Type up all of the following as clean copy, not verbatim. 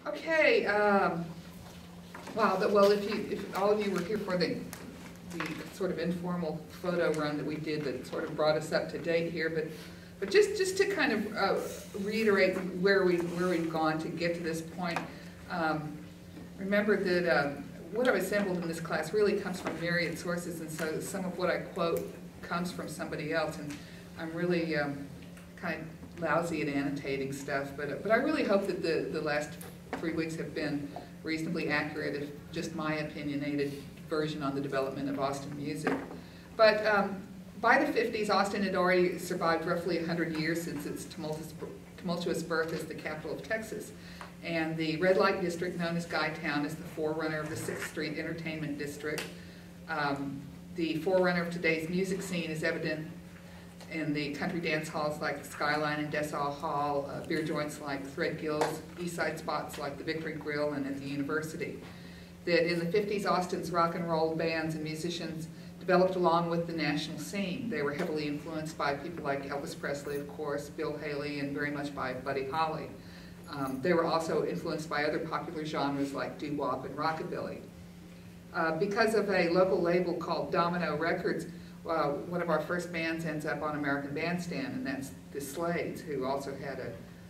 Okay. Wow. Well, if all of you were here for the sort of informal photo run that we did, that sort of brought us up to date here, but just to kind of reiterate where we've gone to get to this point. Remember that what I've assembled in this class really comes from myriad sources, and so some of what I quote comes from somebody else, and I'm really kind of lousy at annotating stuff, but I really hope that the last 3 weeks have been reasonably accurate, if just my opinionated version on the development of Austin music. But by the 50s, Austin had already survived roughly 100 years since its tumultuous birth as the capital of Texas. And the red light district, known as Guytown, is the forerunner of the 6th Street Entertainment District. The forerunner of today's music scene is evident in the country dance halls like the Skyline and Dessau Hall, beer joints like Threadgill's, east side spots like the Victory Grill and at the University. That in the 50s, Austin's rock and roll bands and musicians developed along with the national scene. They were heavily influenced by people like Elvis Presley, of course, Bill Haley, and very much by Buddy Holly. They were also influenced by other popular genres like doo-wop and rockabilly. Because of a local label called Domino Records, one of our first bands ends up on American Bandstand, and that's the Slades, who also had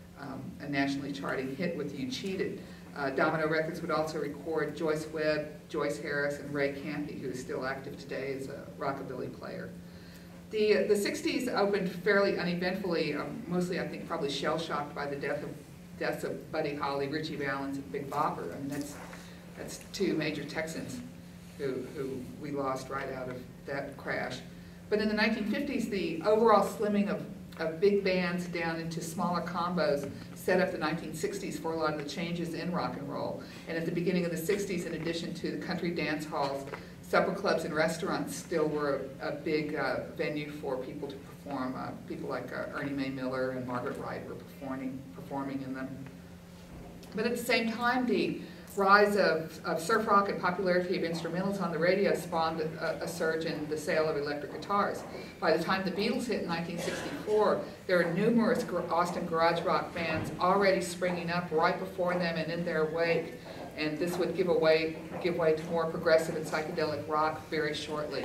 a nationally charting hit with You Cheated. Domino Records would also record Joyce Webb, Joyce Harris, and Ray Campy, who is still active today as a rockabilly player. The 60s opened fairly uneventfully, mostly I think probably shell-shocked by the deaths of Buddy Holly, Richie Valens, and Big Bopper. I mean, that's two major Texans who we lost right out of that crash. But in the 1950s, the overall slimming of big bands down into smaller combos set up the 1960s for a lot of the changes in rock and roll. And at the beginning of the 60s, in addition to the country dance halls, supper clubs and restaurants still were a big venue for people to perform. People like Ernie Mae Miller and Margaret Wright were performing in them. But at the same time, the rise of surf rock and popularity of instrumentals on the radio spawned a surge in the sale of electric guitars. By the time the Beatles hit in 1964, there were numerous Austin garage rock bands already springing up right before them and in their wake, and this would give way to more progressive and psychedelic rock very shortly,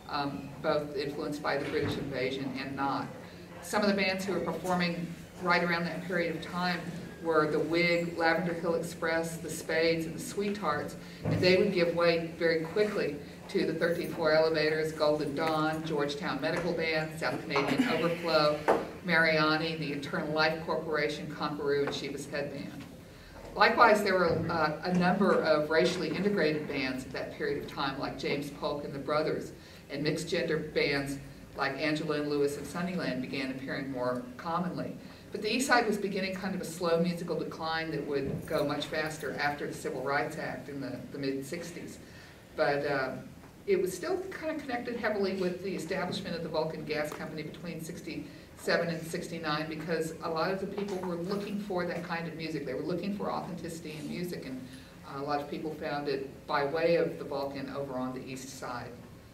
both influenced by the British invasion and not. Some of the bands who were performing right around that period of time were the Wig, Lavender Hill Express, the Spades, and the Sweethearts, and they would give way very quickly to the 13th Floor Elevators, Golden Dawn, Georgetown Medical Band, South Canadian Overflow, Mariani, the Eternal Life Corporation, Conqueroo, and Shiva's Headband. Likewise, there were a number of racially integrated bands at that period of time, like James Polk and the Brothers, and mixed gender bands like Angela and Lewis and Sunnyland began appearing more commonly. But the East Side was beginning kind of a slow musical decline that would go much faster after the Civil Rights Act in the mid-60s. But it was still kind of connected heavily with the establishment of the Vulcan Gas Company between 67 and 69, because a lot of the people were looking for that kind of music. They were looking for authenticity in music, and a lot of people found it by way of the Vulcan over on the East Side.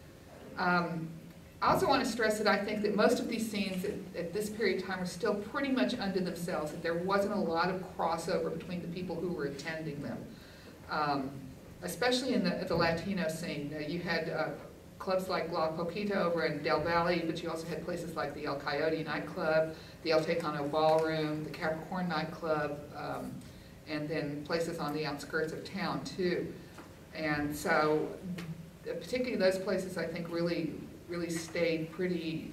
I also want to stress that I think that most of these scenes at this period of time are still pretty much unto themselves, that there wasn't a lot of crossover between the people who were attending them. Especially in the Latino scene. You had clubs like La Poquita over in Del Valle, but you also had places like the El Coyote nightclub, the El Tejano Ballroom, the Capricorn nightclub, and then places on the outskirts of town too. And so, particularly those places, I think really stayed pretty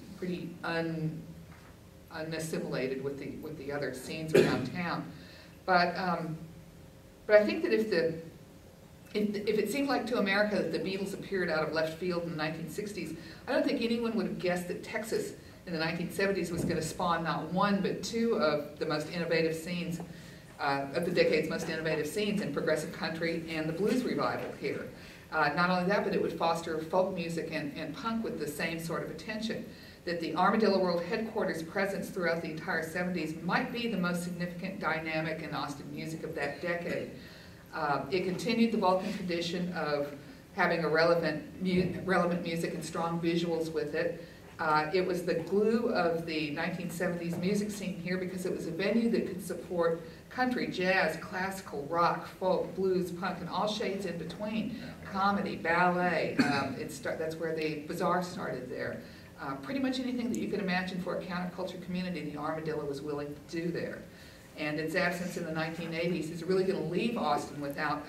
unassimilated with the other scenes around town. But I think that if it seemed like to America that the Beatles appeared out of left field in the 1960s, I don't think anyone would have guessed that Texas in the 1970s was going to spawn not one but two of the most innovative scenes, of the decade's most innovative scenes in progressive country and the blues revival here. Not only that, but it would foster folk music and punk with the same sort of attention. That the Armadillo World Headquarters presence throughout the entire 70s might be the most significant dynamic in Austin music of that decade. It continued the Vulcan tradition of having a relevant music and strong visuals with it. It was the glue of the 1970s music scene here because it was a venue that could support country, jazz, classical, rock, folk, blues, punk, and all shades in between. Comedy, ballet, that's where the bazaar started there. Pretty much anything that you could imagine for a counterculture community, the Armadillo was willing to do there. And its absence in the 1980s is really going to leave Austin without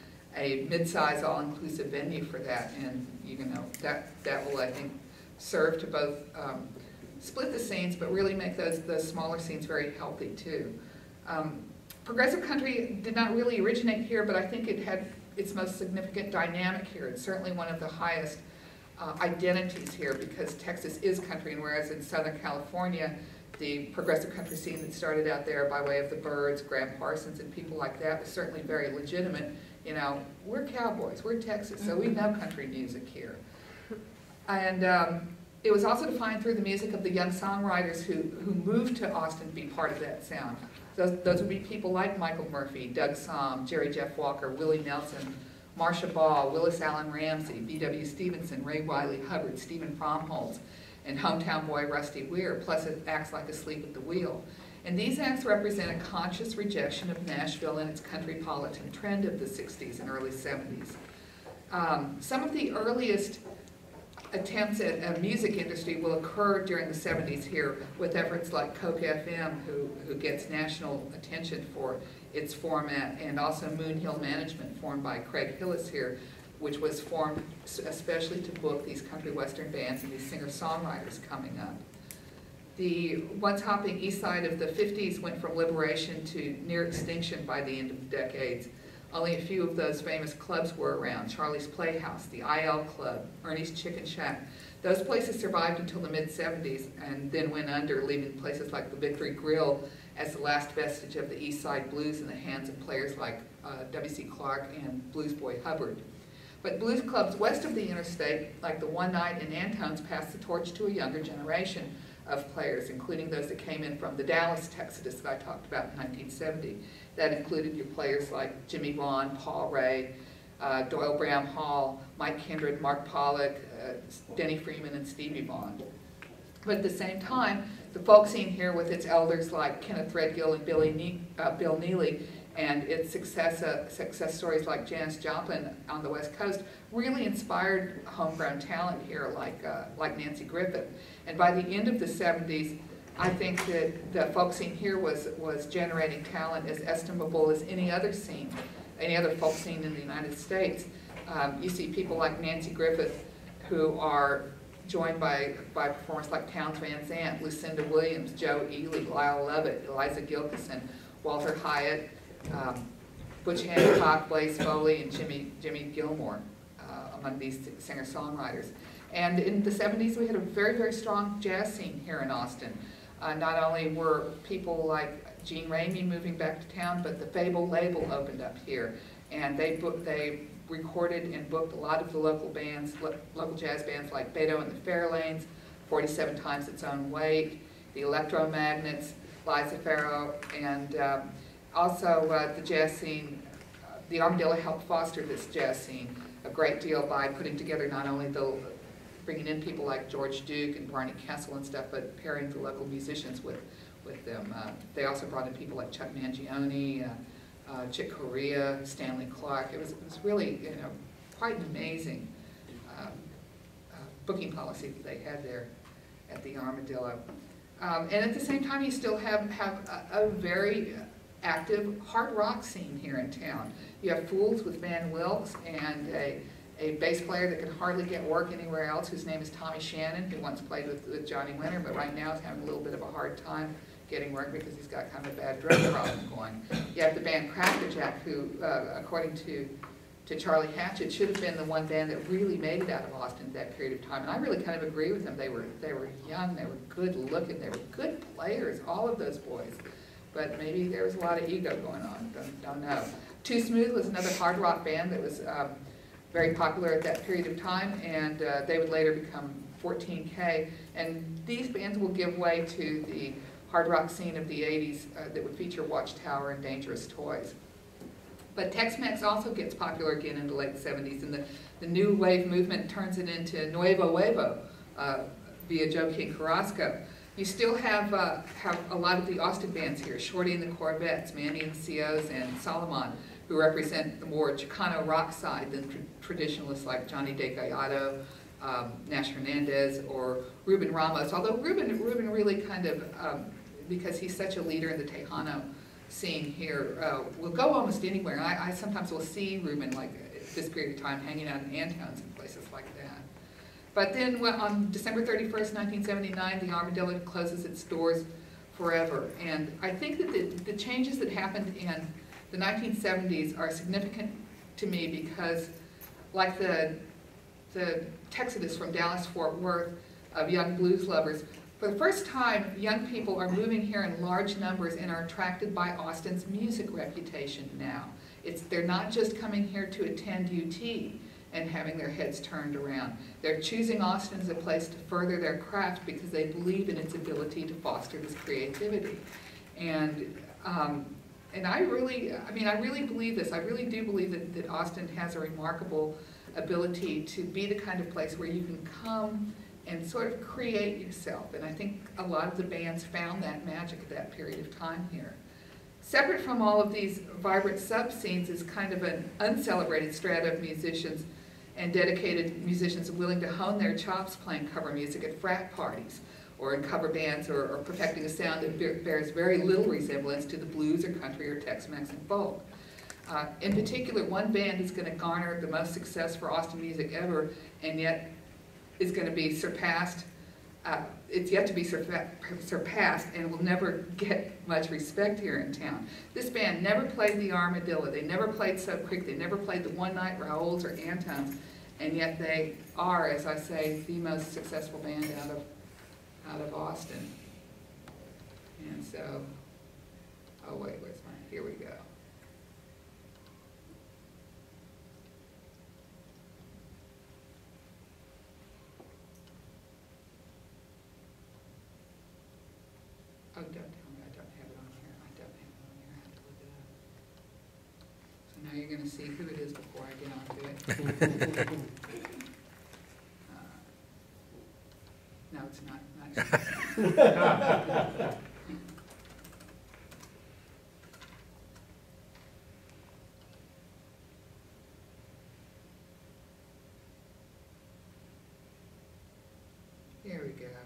a mid-size, all-inclusive venue for that. And you know that will, I think, serve to both split the scenes, but really make those smaller scenes very healthy too. Progressive country did not really originate here, but I think it had its most significant dynamic here. It's certainly one of the highest identities here because Texas is country, and whereas in Southern California, the progressive country scene that started out there by way of the Byrds, Graham Parsons, and people like that was certainly very legitimate. You know, we're cowboys, we're Texas, so we know country music here. And it was also defined through the music of the young songwriters who moved to Austin to be part of that sound. Those would be people like Michael Murphy, Doug Somm, Jerry Jeff Walker, Willie Nelson, Marcia Ball, Willis Allen Ramsey, B.W. Stevenson, Ray Wiley Hubbard, Stephen Fromholz, and hometown boy Rusty Weir, plus it acts like Asleep at the Wheel. And these acts represent a conscious rejection of Nashville and its countrypolitan trend of the 60s and early 70s. Some of the earliest attempts at a music industry will occur during the 70s here with efforts like Coke FM, who gets national attention for its format, and also Moon Hill Management, formed by Craig Hillis here, which was formed especially to book these country western bands and these singer-songwriters coming up. The once-hopping east side of the 50s went from liberation to near extinction by the end of the decades. Only a few of those famous clubs were around: Charlie's Playhouse, the IL Club, Ernie's Chicken Shack. Those places survived until the mid-70s and then went under, leaving places like the Victory Grill as the last vestige of the East Side Blues in the hands of players like W.C. Clark and Blues Boy Hubbard. But blues clubs west of the interstate, like the One Night and Antones, passed the torch to a younger generation of players, including those that came in from the Dallas Texodus that I talked about in 1970. That included your players like Jimmy Vaughn, Paul Ray, Doyle Brown Hall, Mike Kindred, Mark Pollock, Denny Freeman, and Stevie Vaughn. But at the same time, the folk scene here with its elders like Kenneth Threadgill and Bill Neely, and its success stories like Janis Joplin on the West Coast really inspired homegrown talent here like Nancy Griffith. And by the end of the 70s, I think that the folk scene here was generating talent as estimable as any other scene, any other folk scene in the United States. You see people like Nancy Griffith who are joined by performers like Townes Van Zandt, Lucinda Williams, Joe Ely, Lyle Lovett, Eliza Gilkison, Walter Hyatt, Butch Hancock, Blaze Foley, and Jimmy Gilmore among these singer-songwriters. And in the 70s, we had a very, very strong jazz scene here in Austin. Not only were people like Gene Ramey moving back to town, but the Fable label opened up here, and they recorded and booked a lot of the local bands, local jazz bands like Beto and the Fairlanes, 47 Times Its Own Weight, the Electromagnets, Liza Farrow, and also the jazz scene. The Armadillo helped foster this jazz scene a great deal by putting together not only bringing in people like George Duke and Barney Kessel and stuff, but pairing the local musicians with them. They also brought in people like Chuck Mangione, Chick Corea, Stanley Clark. It was really, you know, quite an amazing booking policy that they had there at the Armadillo. And at the same time, you still have a very active hard rock scene here in town. You have Fools with Van Wilkes and a bass player that can hardly get work anywhere else, whose name is Tommy Shannon, who once played with Johnny Winter, but right now is having a little bit of a hard time getting work because he's got kind of a bad drug problem going. You have the band Crackerjack, who, according to Charlie Hatchett, should have been the one band that really made it out of Austin at that period of time. And I really kind of agree with them. They were young, they were good looking, they were good players, all of those boys. But maybe there was a lot of ego going on, don't know. Too Smooth was another hard rock band that was very popular at that period of time, and they would later become 14K. And these bands will give way to the hard rock scene of the 80s that would feature Watchtower and Dangerous Toys. But Tex-Mex also gets popular again in the late 70s, and the new wave movement turns it into Nuevo Huevo via Joe King Carrasco. You still have a lot of the Austin bands here, Shorty and the Corvettes, Manny and the COs, and Solomon, who represent the more Chicano rock side than traditionalists like Johnny De Gallardo, Nash Hernandez, or Ruben Ramos. Although Ruben really kind of, because he's such a leader in the Tejano scene here, will go almost anywhere. I sometimes will see Ruben like at this period of time hanging out in Antowns and places like that. But then on December 31st, 1979, the Armadillo closes its doors forever. And I think that the changes that happened in the 1970s are significant to me because, like the Texodus from Dallas-Fort Worth of young blues lovers, for the first time, young people are moving here in large numbers and are attracted by Austin's music reputation now. They're not just coming here to attend UT and having their heads turned around. They're choosing Austin as a place to further their craft because they believe in its ability to foster this creativity. And I really believe this. I really do believe that Austin has a remarkable ability to be the kind of place where you can come and sort of create yourself. And I think a lot of the bands found that magic at that period of time here. Separate from all of these vibrant sub-scenes is kind of an uncelebrated strata of musicians and dedicated musicians willing to hone their chops playing cover music at frat parties or in cover bands or perfecting a sound that bears very little resemblance to the blues or country or Tex-Mex and folk. In particular, one band is going to garner the most success for Austin music ever and yet is going to be surpassed. It's yet to be surpassed and will never get much respect here in town. This band never played the Armadillo, they never played Soap Creek, they never played the One Night Raoul's or Antons, and yet they are, as I say, the most successful band out of Austin. And so, oh wait, where's mine? Here we go. Oh, don't tell me I don't have it on here. I don't have it on here. I have to look it up. So now you're going to see who it is before I get onto it. No, it's not. Here we go.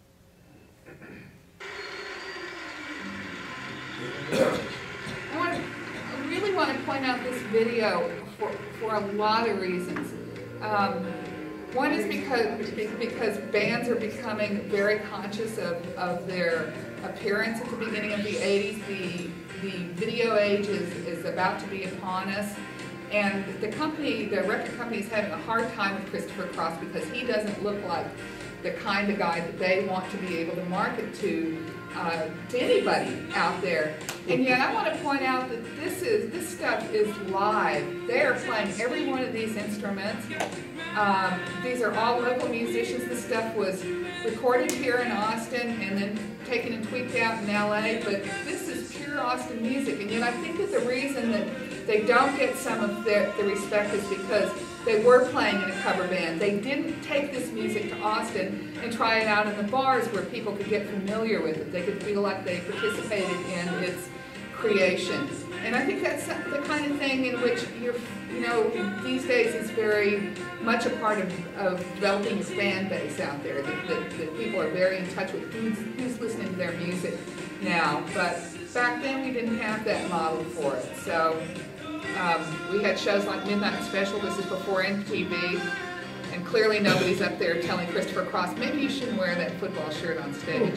I really want to point out this video for a lot of reasons. One is because bands are becoming very conscious of their appearance at the beginning of the 80s. The video age is about to be upon us. And the record company is having a hard time with Christopher Cross because he doesn't look like the kind of guy that they want to be able to market to anybody out there. And yet I want to point out that this stuff is live. They are playing every one of these instruments. These are all local musicians. This stuff was recorded here in Austin and then taken and tweaked out in LA, but this is pure Austin music. And yet I think that the reason that they don't get some of the respect is because they were playing in a cover band. They didn't take this music to Austin and try it out in the bars where people could get familiar with it. They could feel like they participated in its creation. And I think that's the kind of thing in which these days is very much a part of developing your fan base out there, that people are very in touch with who's listening to their music now. But back then we didn't have that model for it. So we had shows like Midnight Special. This is before MTV. And clearly nobody's up there telling Christopher Cross, maybe you shouldn't wear that football shirt on stage.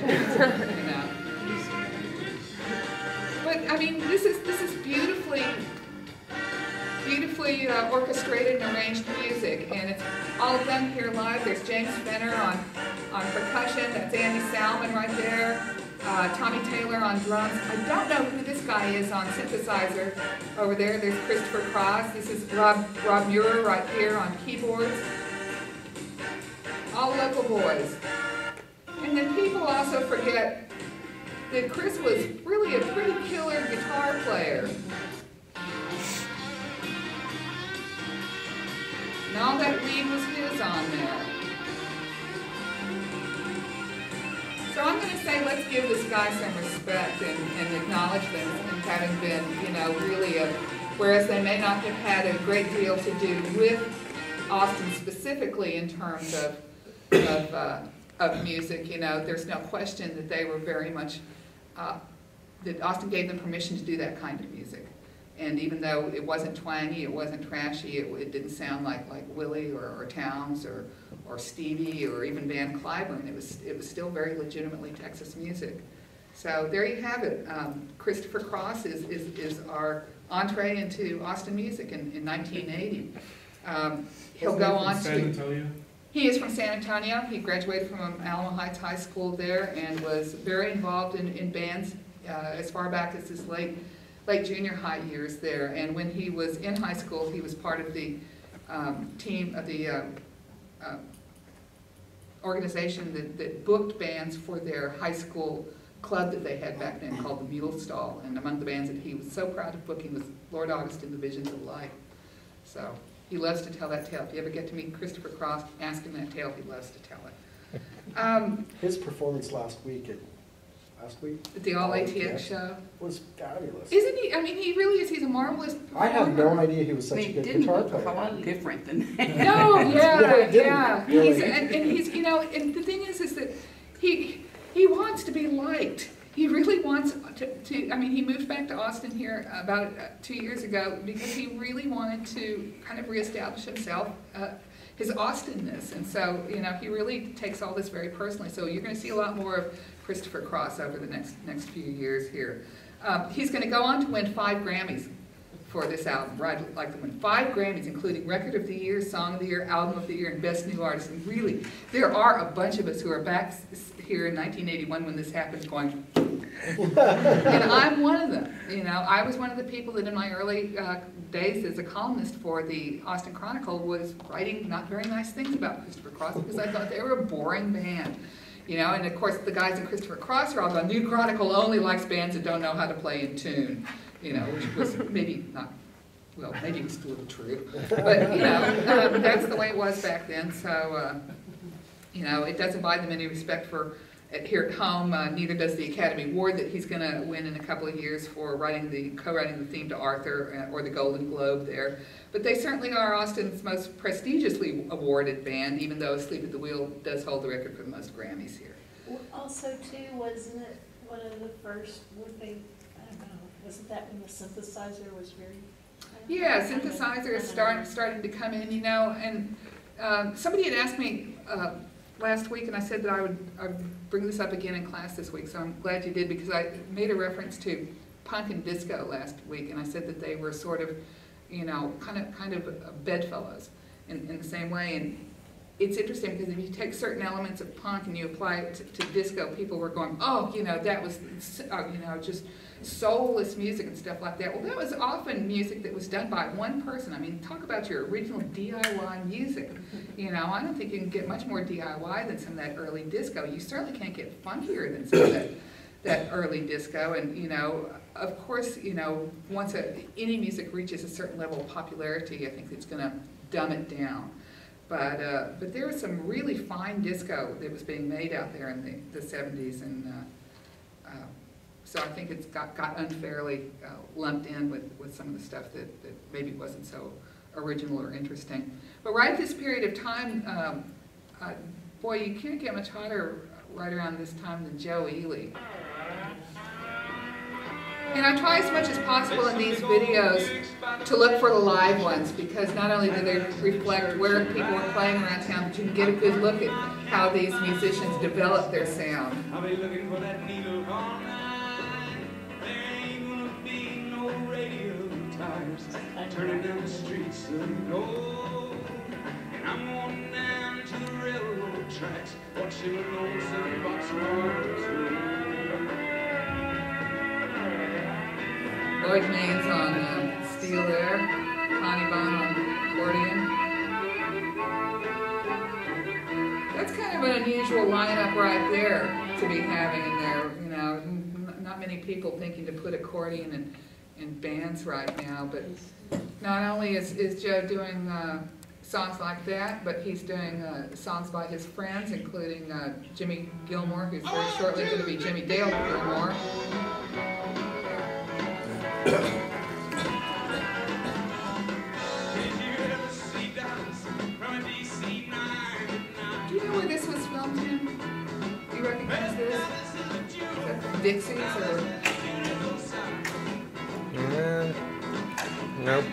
But I mean, this is beautifully orchestrated and arranged music, and it's all done here live. There's James Fenner on percussion. That's Andy Salmon right there. Tommy Taylor on drums. I don't know who this guy is on synthesizer over there. There's Christopher Cross. This is Rob Muir right here on keyboards. All local boys. And then people also forget that Chris was really a pretty killer guitar player. And all that lead was his on there. So I'm going to say let's give this guy some respect and acknowledgement and having been, you know, really whereas they may not have had a great deal to do with Austin specifically in terms of music, you know, there's no question that they were very much, that Austin gave them permission to do that kind of music. And even though it wasn't twangy, it wasn't trashy, it didn't sound like Willie or Townes or Stevie or even Van Cliburn. It was still very legitimately Texas music. So there you have it. Christopher Cross is our entree into Austin music in 1980. He'll go on to... San Antonio? He is from San Antonio. He graduated from Alamo Heights High School there and was very involved in bands as far back as his late junior high years there. And when he was in high school, he was part of the team of the organization that booked bands for their high school club that they had back then called the Mule Stall. And among the bands that he was so proud of booking was Lord Augustin, the Visions of Light. So he loves to tell that tale. If you ever get to meet Christopher Cross, ask him that tale. He loves to tell it. His performance last week at the All ATX show was fabulous. Isn't he? I mean, he really is. He's a marvelous performer. I had no idea he was such a good guitar player. A lot different than that. No, yeah. Really. He's, you know, and the thing is that he wants to be liked. He really wants to, I mean, he moved back to Austin here about 2 years ago because he really wanted to kind of reestablish himself, his Austinness. And so, you know, he really takes all this very personally. So you're going to see a lot more of Christopher Cross over the next few years here. He's going to go on to win 5 Grammys for this album, right? Like to win 5 Grammys, including Record of the Year, Song of the Year, Album of the Year, and Best New Artist. And really, there are a bunch of us who are back here in 1981 when this happened going, and I'm one of them. You know, I was one of the people that in my early days as a columnist for the Austin Chronicle was writing not very nice things about Christopher Cross because I thought they were a boring band. You know, and of course the guys in Christopher Cross are all going, New Chronicle only likes bands that don't know how to play in tune. You know, which was maybe not, well, maybe it was a little true. But, you know, that's the way it was back then. So, you know, it doesn't buy them any respect for here at home. Neither does the Academy Award that he's going to win in a couple of years for co-writing the theme to Arthur or the Golden Globe there. But they certainly are Austin's most prestigiously awarded band, even though Sleep at the Wheel does hold the record for the most Grammys here. Well, also, too, wasn't it one of the first, I don't know, wasn't that when the synthesizer was very... Yeah, synthesizer is starting to come in, you know, and somebody had asked me last week, and I said that I would bring this up again in class this week, so I'm glad you did, because I made a reference to punk and disco last week, and I said that they were sort of, you know, kind of bedfellows in the same way. And it's interesting because if you take certain elements of punk and you apply it to disco, people were going, oh, you know, that was, you know, just soulless music and stuff like that. Well, that was often music that was done by one person. I mean, talk about your original DIY music. You know, I don't think you can get much more DIY than some of that early disco. You certainly can't get funkier than some of that early disco. And, you know, of course, you know, once any music reaches a certain level of popularity, I think it's going to dumb it down. But there was some really fine disco that was being made out there in the 70s, and so I think it's got unfairly lumped in with some of the stuff that maybe wasn't so original or interesting. But right at this period of time, boy, you can't get much hotter right around this time than Joe Ely. And I try as much as possible in these videos to look for the live ones, because not only do they reflect where people are playing around town, but you can get a good look at how these musicians develop their sound. I'll be looking for that needle all night. There ain't gonna be no radio tires turning down the streets of gold. And I'm going down to the railroad tracks, watching an old sun box roll. Lloyd Maines on steel there, Connie Bond on accordion. That's kind of an unusual lineup right there to be having in there. You know, not many people thinking to put accordion in bands right now. But not only is Joe doing songs like that, but he's doing songs by his friends, including Jimmy Gilmore, who's very shortly going to be Jimmy Dale Gilmore. Do you know where this was filmed in? Do you recognize this? Is that Dixie's or? Nope.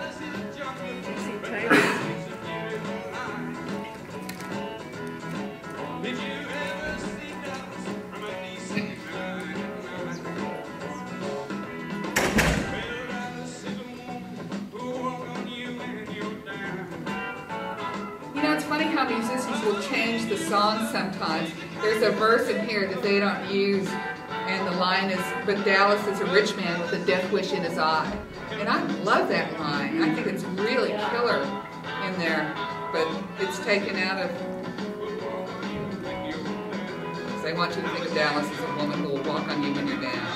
It's funny how musicians will change the song sometimes. There's a verse in here that they don't use, and the line is, "But Dallas is a rich man with a death wish in his eye." And I love that line. I think it's really killer in there, but it's taken out of, they want you to think of Dallas as a woman who will walk on you when you're down.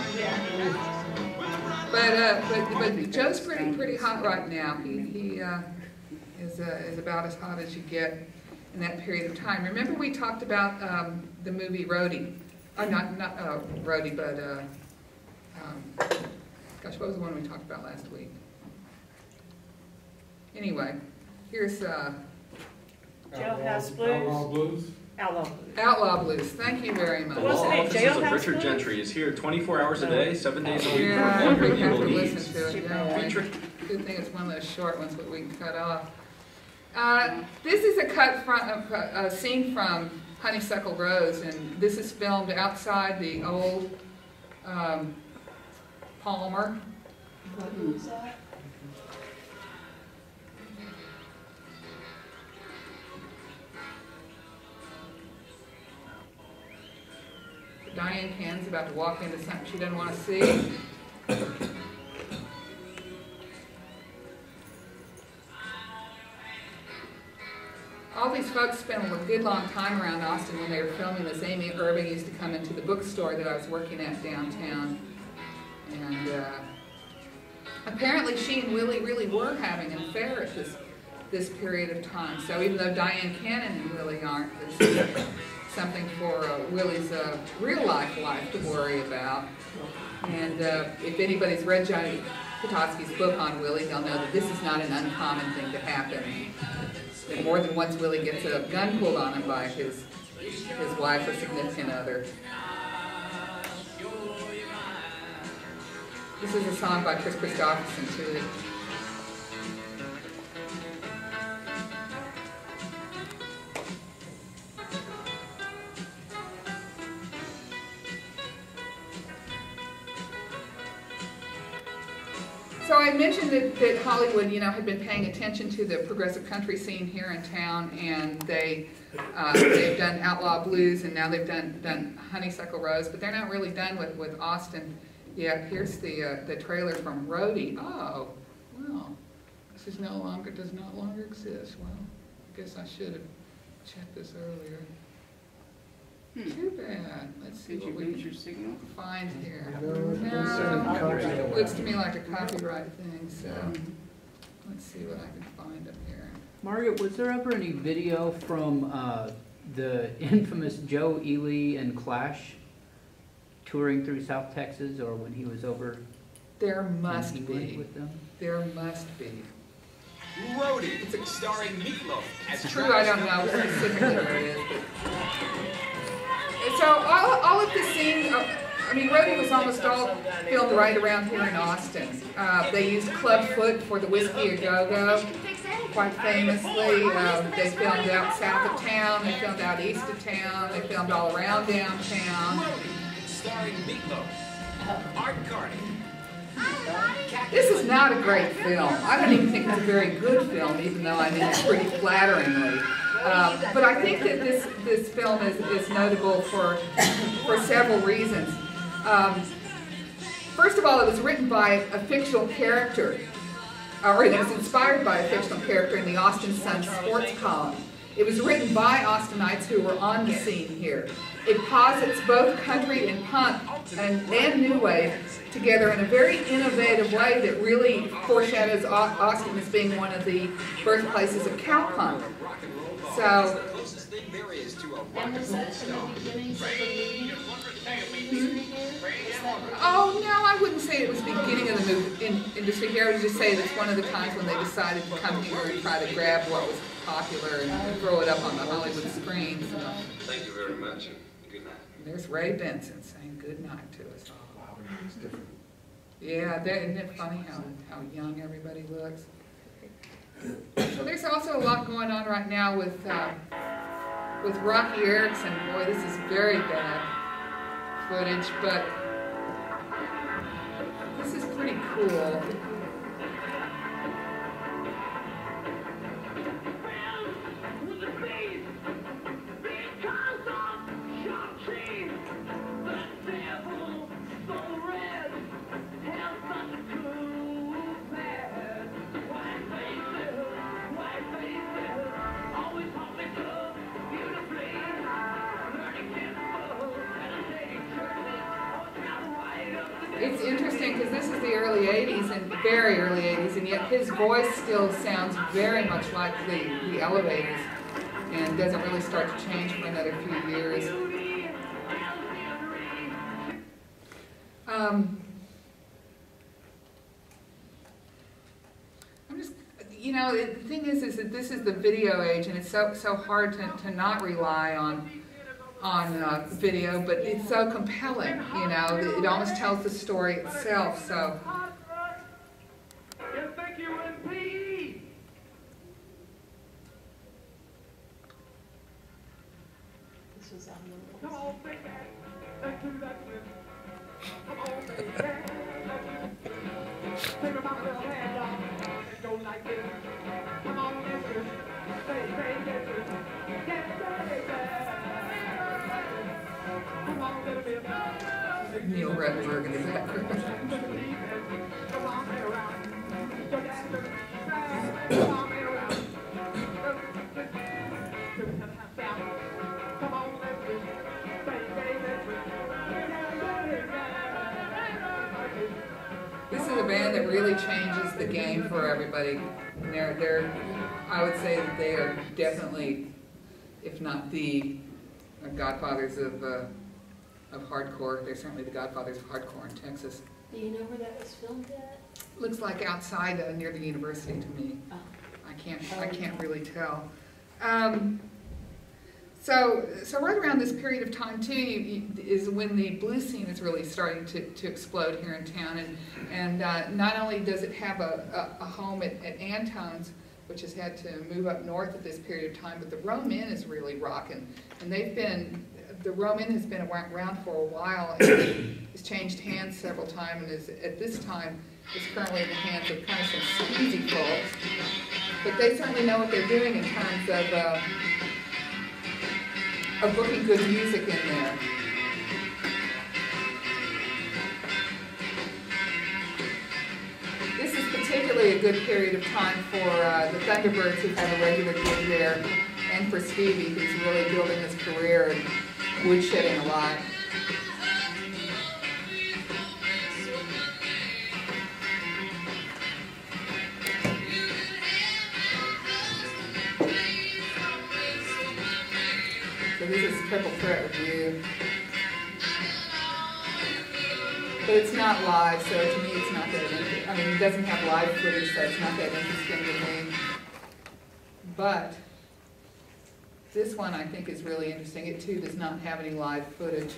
But Joe's pretty hot right now. He is about as hot as you get in that period of time. Remember we talked about the movie Roadie? Not Roadie, but gosh, what was the one we talked about last week? Anyway, here's Jailhouse Blues. Outlaw Blues. Outlaw Blues. Outlaw Blues. Thank you very much. The law offices of Jailhouse Richard Blues? Gentry is here 24 hours a day, 7 days a week. Yeah, for we whatever have to you listen need. to it. Yeah, Richard. good thing it's one of those short ones that we can cut off. This is a scene from Honeysuckle Rose, and this is filmed outside the old Palmer. Who was that? Diane Cann's about to walk into something she doesn't want to see. All these folks spent a good long time around Austin when they were filming this. Amy Irving used to come into the bookstore that I was working at downtown. And apparently she and Willie really were having an affair at this period of time. So even though Diane Cannon and Willie aren't, there's something for Willie's real life to worry about. And if anybody's read Johnny Potosky's book on Willie, they'll know that this is not an uncommon thing to happen. And more than once Willie gets a gun pulled on him by his wife or significant other. This is a song by Chris Christopherson too. So I mentioned that Hollywood, had been paying attention to the progressive country scene here in town, and they've done Outlaw Blues, and now they've done Honeysuckle Rose, but they're not really done with Austin yet. Here's the trailer from Roadie. Oh, well, this does no longer exist. Well, I guess I should have checked this earlier. Too bad. Let's see what we can find here. No, it looks to me like a copyright thing, so let's see what I can find up here. Margaret, was there ever any video from the infamous Joe Ely and Clash touring through South Texas, or when he was over? There must be. With them? There must be. Roadie, it's starring Meatloaf. It's true, I don't know specifically where it is. So all of the scenes, Roadie was almost all filmed right around here in Austin. They used Clubfoot for the Whiskey A Go-Go, quite famously. They filmed out south of town, they filmed out east of town, they filmed all around downtown. Starring Meatloaf. Art Carney. This is not a great film. I don't even think it's a very good film, even though I mean it pretty flatteringly. But I think that this film is notable for several reasons. First of all, it was written by a fictional character, or it was inspired by a fictional character in the Austin Sun sports column. It was written by Austinites who were on the scene here. it posits both country and punk and new wave together in a very innovative way that really foreshadows Austin as being one of the birthplaces of cowpunk. So, And was that in the beginnings of the movie here? oh no, I wouldn't say it was the beginning of the movie industry here. I would just say that's one of the times when they decided to come here and try to grab what was popular and throw it up on the Hollywood screen. So. Thank you very much, and good night. There's Ray Benson saying good night to us all. Wow, it's different. Yeah, isn't it funny how young everybody looks? So there's also a lot going on right now with Rocky Erickson. Boy, this is very bad footage, but this is pretty cool. It's interesting because this is the early 80s, and very early 80s, and yet his voice still sounds very much like the Elevators and doesn't really start to change for another few years. I'm just, you know, the thing is that this is the video age, and it's so hard to not rely on video, but it's so compelling, you know, it almost tells the story itself, so. This was on the Come on, baby, let's do that. Come on, baby, take my little hand off and go like this. Come on, baby, Neil Redberg in the background. This is a band that really changes the game for everybody. And they're, I would say that they are definitely, if not the godfathers of hardcore. They're certainly the godfathers of hardcore in Texas. Do you know where that was filmed at? Looks like outside near the university to me. Oh. I can't really tell. So right around this period of time too is when the blues scene is really starting to explode here in town, and not only does it have a home at Antone's, which has had to move up north at this period of time, but the Rome Inn is really rocking, and the Rome Inn has been around for a while and has changed hands several times, and is at this time is currently in the hands of kind of some squeezy folks, but they certainly know what they're doing in terms of booking good music in there. This is particularly a good period of time for the Thunderbirds, who have a regular gig there, and for Stevie, who's really building his career and woodshedding a lot. So this is Triple Threat Review. But it's not live, so to me it's not that interesting. I mean, it doesn't have live footage, so it's not that interesting to me. But this one I think is really interesting. It too does not have any live footage.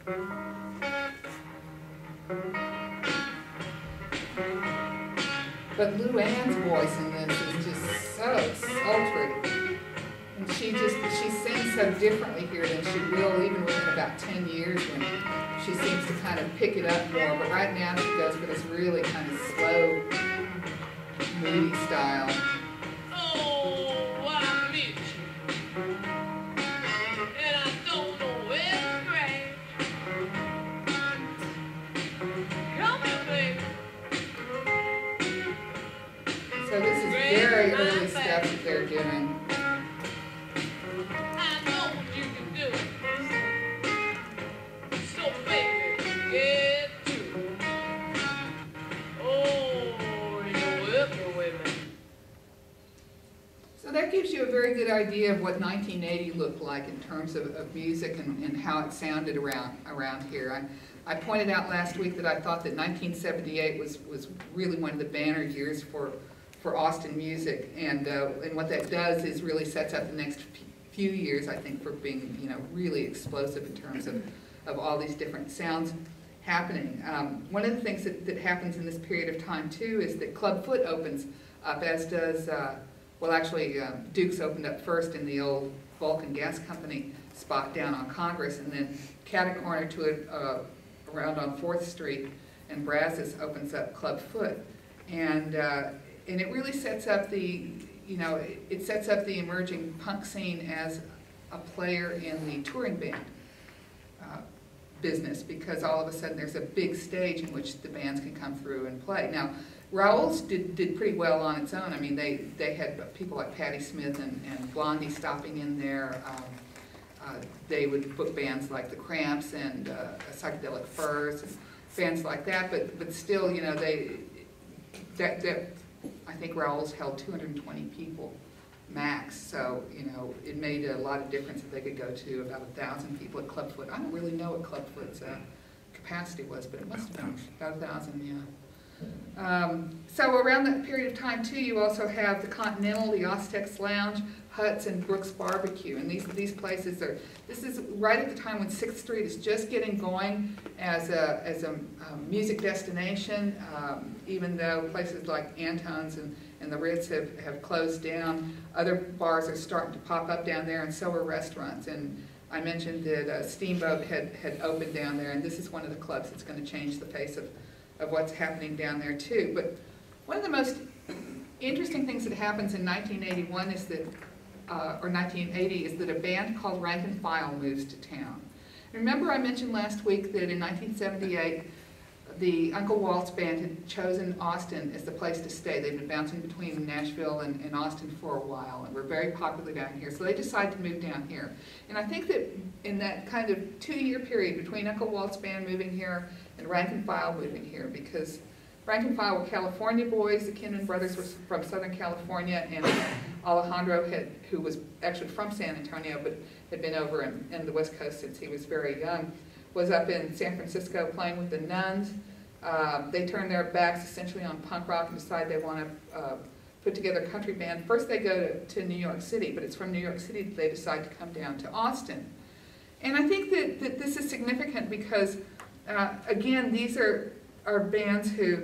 But Lou Ann's voice in this is just so sultry. And she sings so differently here than she will even within about 10 years when she seems to kind of pick it up more. But right now she goes for this really kind of slow, moody style. Oh, what I miss you. And I don't know where to rank. Come here, baby. So this is very early stuff that they're doing. I know what you can do. So that gives you a very good idea of what 1980 looked like in terms of music and how it sounded around here. I pointed out last week that I thought that 1978 was really one of the banner years for Austin music, and what that does is really sets up the next few years, I think, for being really explosive in terms of all these different sounds happening. One of the things that happens in this period of time too is that Club Foot opens up, as does well, actually, Duke's opened up first in the old Vulcan Gas Company spot down on Congress, and then cat-a-corner to it around on 4th Street and Brazos opens up Club Foot. And it really sets up the, it sets up the emerging punk scene as a player in the touring band business, because all of a sudden there's a big stage in which the bands can come through and play. Now, Raoul's did pretty well on its own. I mean, they had people like Patti Smith and Blondie stopping in there. They would book bands like the Cramps and Psychedelic Furs, and bands like that. But still, I think Raoul's held 220 people max. So it made a lot of difference that they could go to about 1,000 people at Clubfoot. I don't really know what Clubfoot's capacity was, but it must have been about 1,000, yeah. So around that period of time too, you also have the Continental, the Ostex Lounge, Huts, and Brooks Barbecue. And these places are, this is right at the time when 6th Street is just getting going as a music destination, even though places like Antone's and the Ritz have closed down. Other bars are starting to pop up down there, and so are restaurants. And I mentioned that Steamboat had opened down there, and this is one of the clubs that's going to change the face of what's happening down there too. But one of the most interesting things that happens in 1981 is that, or 1980, is that a band called Rank and File moves to town. Remember I mentioned last week that in 1978, the Uncle Walt's band had chosen Austin as the place to stay. They'd been bouncing between Nashville and Austin for a while, and were very popular down here. So they decided to move down here. And I think that in that kind of 2-year period between Uncle Walt's band moving here and Rank and File moving here, because Rank and File were California boys, the Kinman brothers were from Southern California, and Alejandro, who was actually from San Antonio but had been over in the West Coast since he was very young, was up in San Francisco playing with the Nuns. They turned their backs essentially on punk rock and decide they want to put together a country band. First they go to New York City, but it's from New York City that they decide to come down to Austin. And I think that this is significant because, again, these are bands who,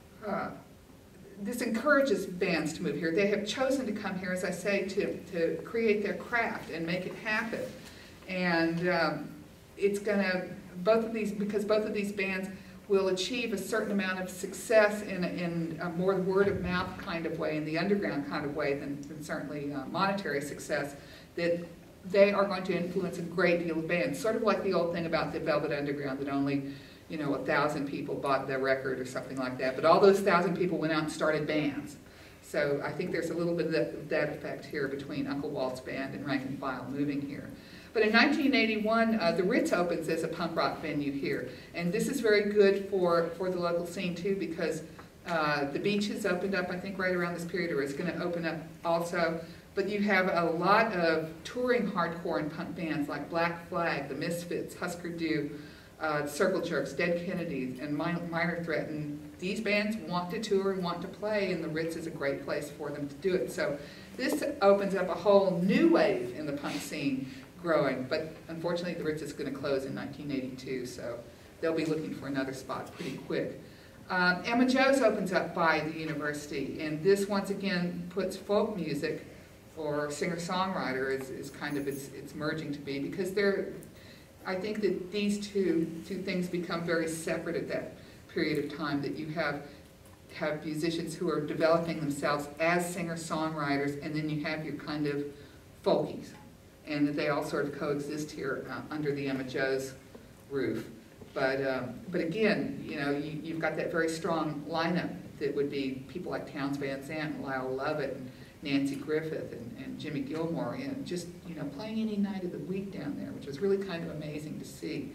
this encourages bands to move here. They have chosen to come here, as I say, to create their craft and make it happen. And it's going to, because both of these bands will achieve a certain amount of success in a more word-of-mouth kind of way, in the underground kind of way, than certainly monetary success, that they are going to influence a great deal of bands. Sort of like the old thing about the Velvet Underground, that only 1,000 people bought their record or something like that, but all those 1,000 people went out and started bands. So I think there's a little bit of that effect here between Uncle Walt's band and Rank and File moving here. But in 1981, the Ritz opens as a punk rock venue here. And this is very good for the local scene too, because the Beach has opened up, I think, right around this period, or it's going to open up also. But you have a lot of touring hardcore and punk bands like Black Flag, the Misfits, Husker Du, Circle Jerks, Dead Kennedys, and Minor Threat. And these bands want to tour and want to play, and the Ritz is a great place for them to do it. So this opens up a whole new wave in the punk scene growing, but unfortunately the Ritz is going to close in 1982, so they'll be looking for another spot pretty quick. Emma Joe's opens up by the university, and this once again puts folk music, or singer-songwriter is kind of its merging to be, because I think that these two things become very separate at that period of time, that you have musicians who are developing themselves as singer-songwriters, and then you have your kind of folkies, and that they all sort of coexist here under the Emma Joe's roof. But again, you've got that very strong lineup that would be people like Townes Van Zandt and Lyle Lovett and Nancy Griffith and Jimmy Gilmore, and just playing any night of the week down there, which was really kind of amazing to see.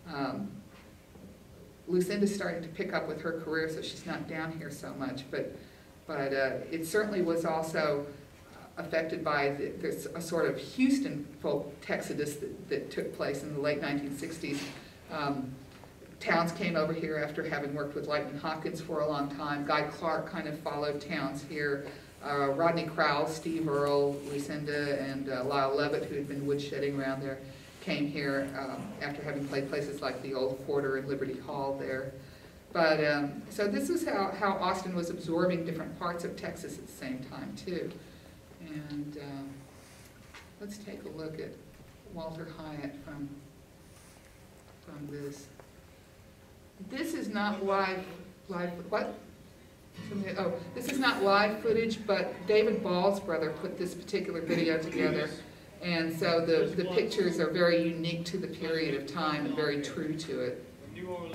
Lucinda's starting to pick up with her career, so she's not down here so much, but it certainly was also affected by there's a sort of Houston folk exodus that took place in the late 1960s. Towns came over here after having worked with Lightning Hopkins for a long time. Guy Clark kind of followed Towns here. Rodney Crowell, Steve Earle, Lucinda, and Lyle Levitt, who had been woodshedding around there, came here after having played places like the Old Quarter and Liberty Hall there. But so this is how Austin was absorbing different parts of Texas at the same time too. And let's take a look at Walter Hyatt from this. This is not live what? Oh, this is not live footage, but David Ball's brother put this particular video together. And so the pictures are very unique to the period of time and very true to it. New Orleans.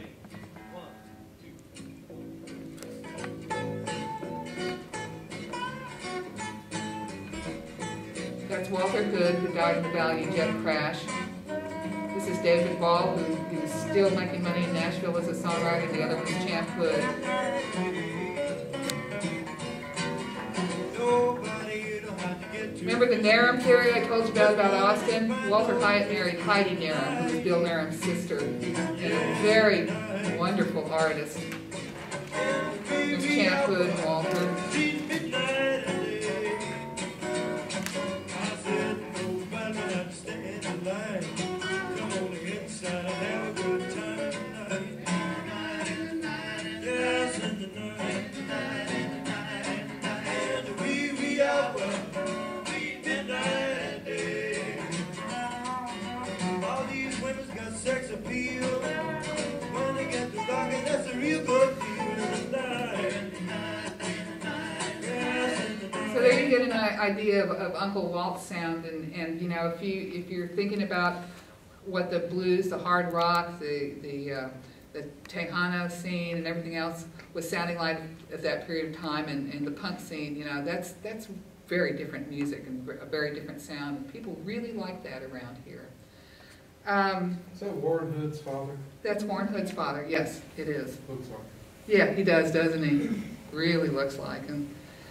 That's Walter Hood, who died in the Value jet crash. This is David Ball, who's still making money in Nashville as a songwriter. The other one's Champ Hood. Remember the Narum theory I told you about Austin? Walter Hyatt married Heidi Narum, who was Bill Narum's sister, and a very wonderful artist. There's Champ Hood and Walter. So there you get an idea of Uncle Walt's sound, and you know, if you're thinking about what the blues, the hard rock, the Tejano scene and everything else was sounding like at that period of time, and the punk scene, you know, that's very different music and a very different sound, and people really like that around here. Is that Warren Hood's father? That's Warren Hood's father, yes, it is. Looks like. Yeah, he does, doesn't he? Really looks like him.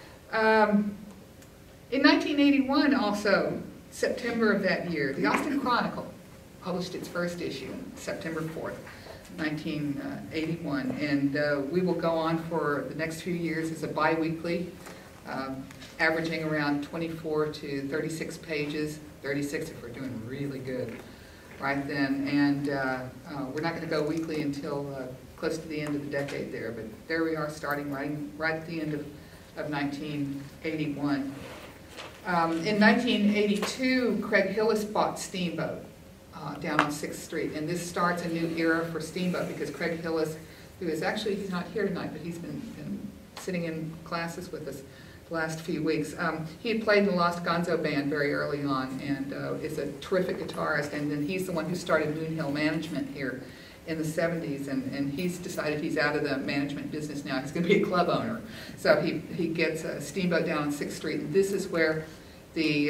In 1981 also, September of that year, the Austin Chronicle published its first issue, September 4th, 1981, and we will go on for the next few years as a bi-weekly, averaging around 24 to 36 pages, 36 if we're doing really good right then, and we're not going to go weekly until close to the end of the decade there, but there we are starting right at the end of 1981. In 1982, Craig Hillis bought Steamboat down on 6th Street, and this starts a new era for Steamboat because Craig Hillis, who is actually, he's not here tonight, but he's been sitting in classes with us the last few weeks. He had played in the Lost Gonzo Band very early on and is a terrific guitarist, and then he's the one who started Moonhill Management here in the 70s, and he's decided he's out of the management business now. He's going to be a club owner. So he gets a Steamboat down on 6th Street, and this is where the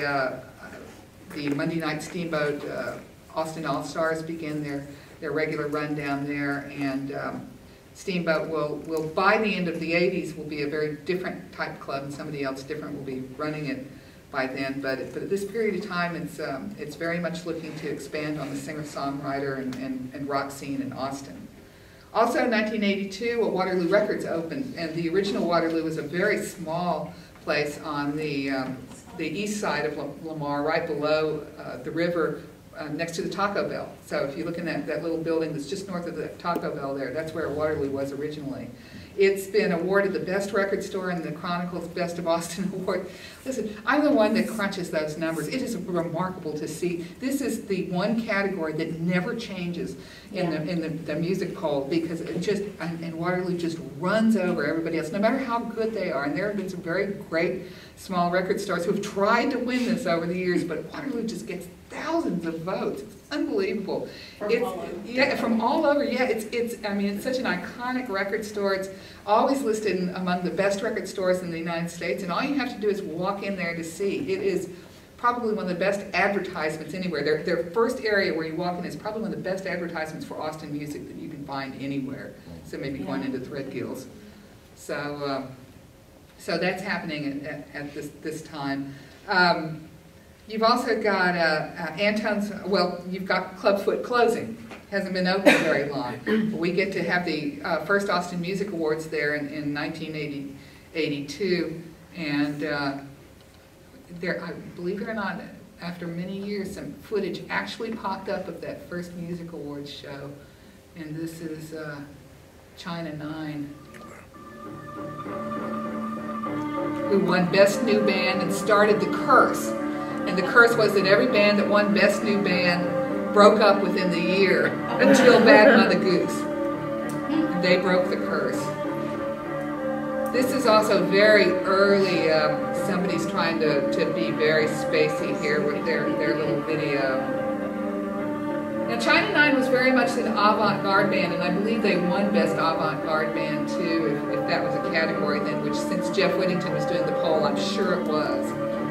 Monday Night Steamboat Austin All-Stars begin their regular run down there, and Steamboat will by the end of the 80s will be a very different type club, and somebody else different will be running it by then, but at this period of time, it's very much looking to expand on the singer-songwriter and rock scene in Austin. Also in 1982, Waterloo Records opened, and the original Waterloo was a very small place on the east side of Lamar, right below the river, next to the Taco Bell. So if you look in that little building that's just north of the Taco Bell there, that's where Waterloo was originally. It's been awarded the best record store in the Chronicle's Best of Austin Award. Listen, I'm the one that crunches those numbers. It is remarkable to see. This is the one category that never changes in the music poll, because it just, and Waterloo just runs over everybody else, no matter how good they are. And there have been some very great small record stores who have tried to win this over the years, but Waterloo just gets thousands of votes. It's unbelievable. From all over. Yeah, I mean, it's such an iconic record store. It's always listed among the best record stores in the United States, and all you have to do is walk in there to see. It is probably one of the best advertisements anywhere. Their first area where you walk in is probably one of the best advertisements for Austin music that you can find anywhere. So maybe going into Threadgill's. So So that's happening at this time. You've also got Anton's, well, you've got Clubfoot closing. Hasn't been open very long. We get to have the first Austin Music Awards there in 1982, and there, believe it or not, after many years, some footage actually popped up of that first music awards show, and this is China 9, who won Best New Band and started the curse. And the curse was that every band that won Best New Band broke up within the year until Bad Mother Goose. They broke the curse. This is also very early. Somebody's trying to be very spacey here with their little video. Now, China 9 was very much an avant-garde band, and I believe they won Best Avant-Garde Band too, if that was a category then, which since Jeff Whittington was doing the poll, I'm sure it was.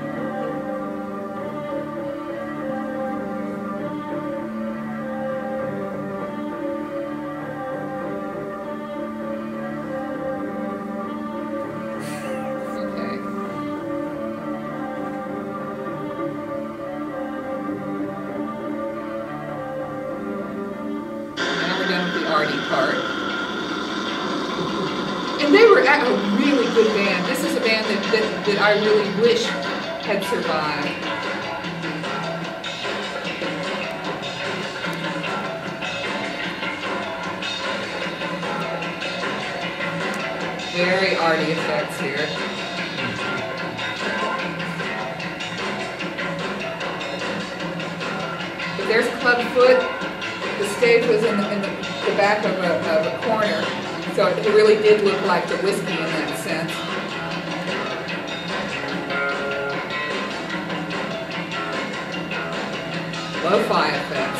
Part. And they were a really good band. This is a band that I really wish had survived. Very arty effects here. But there's Clubfoot. The stage was in the back of a corner, so it really did look like the whiskey in that sense. Lo-fi effects.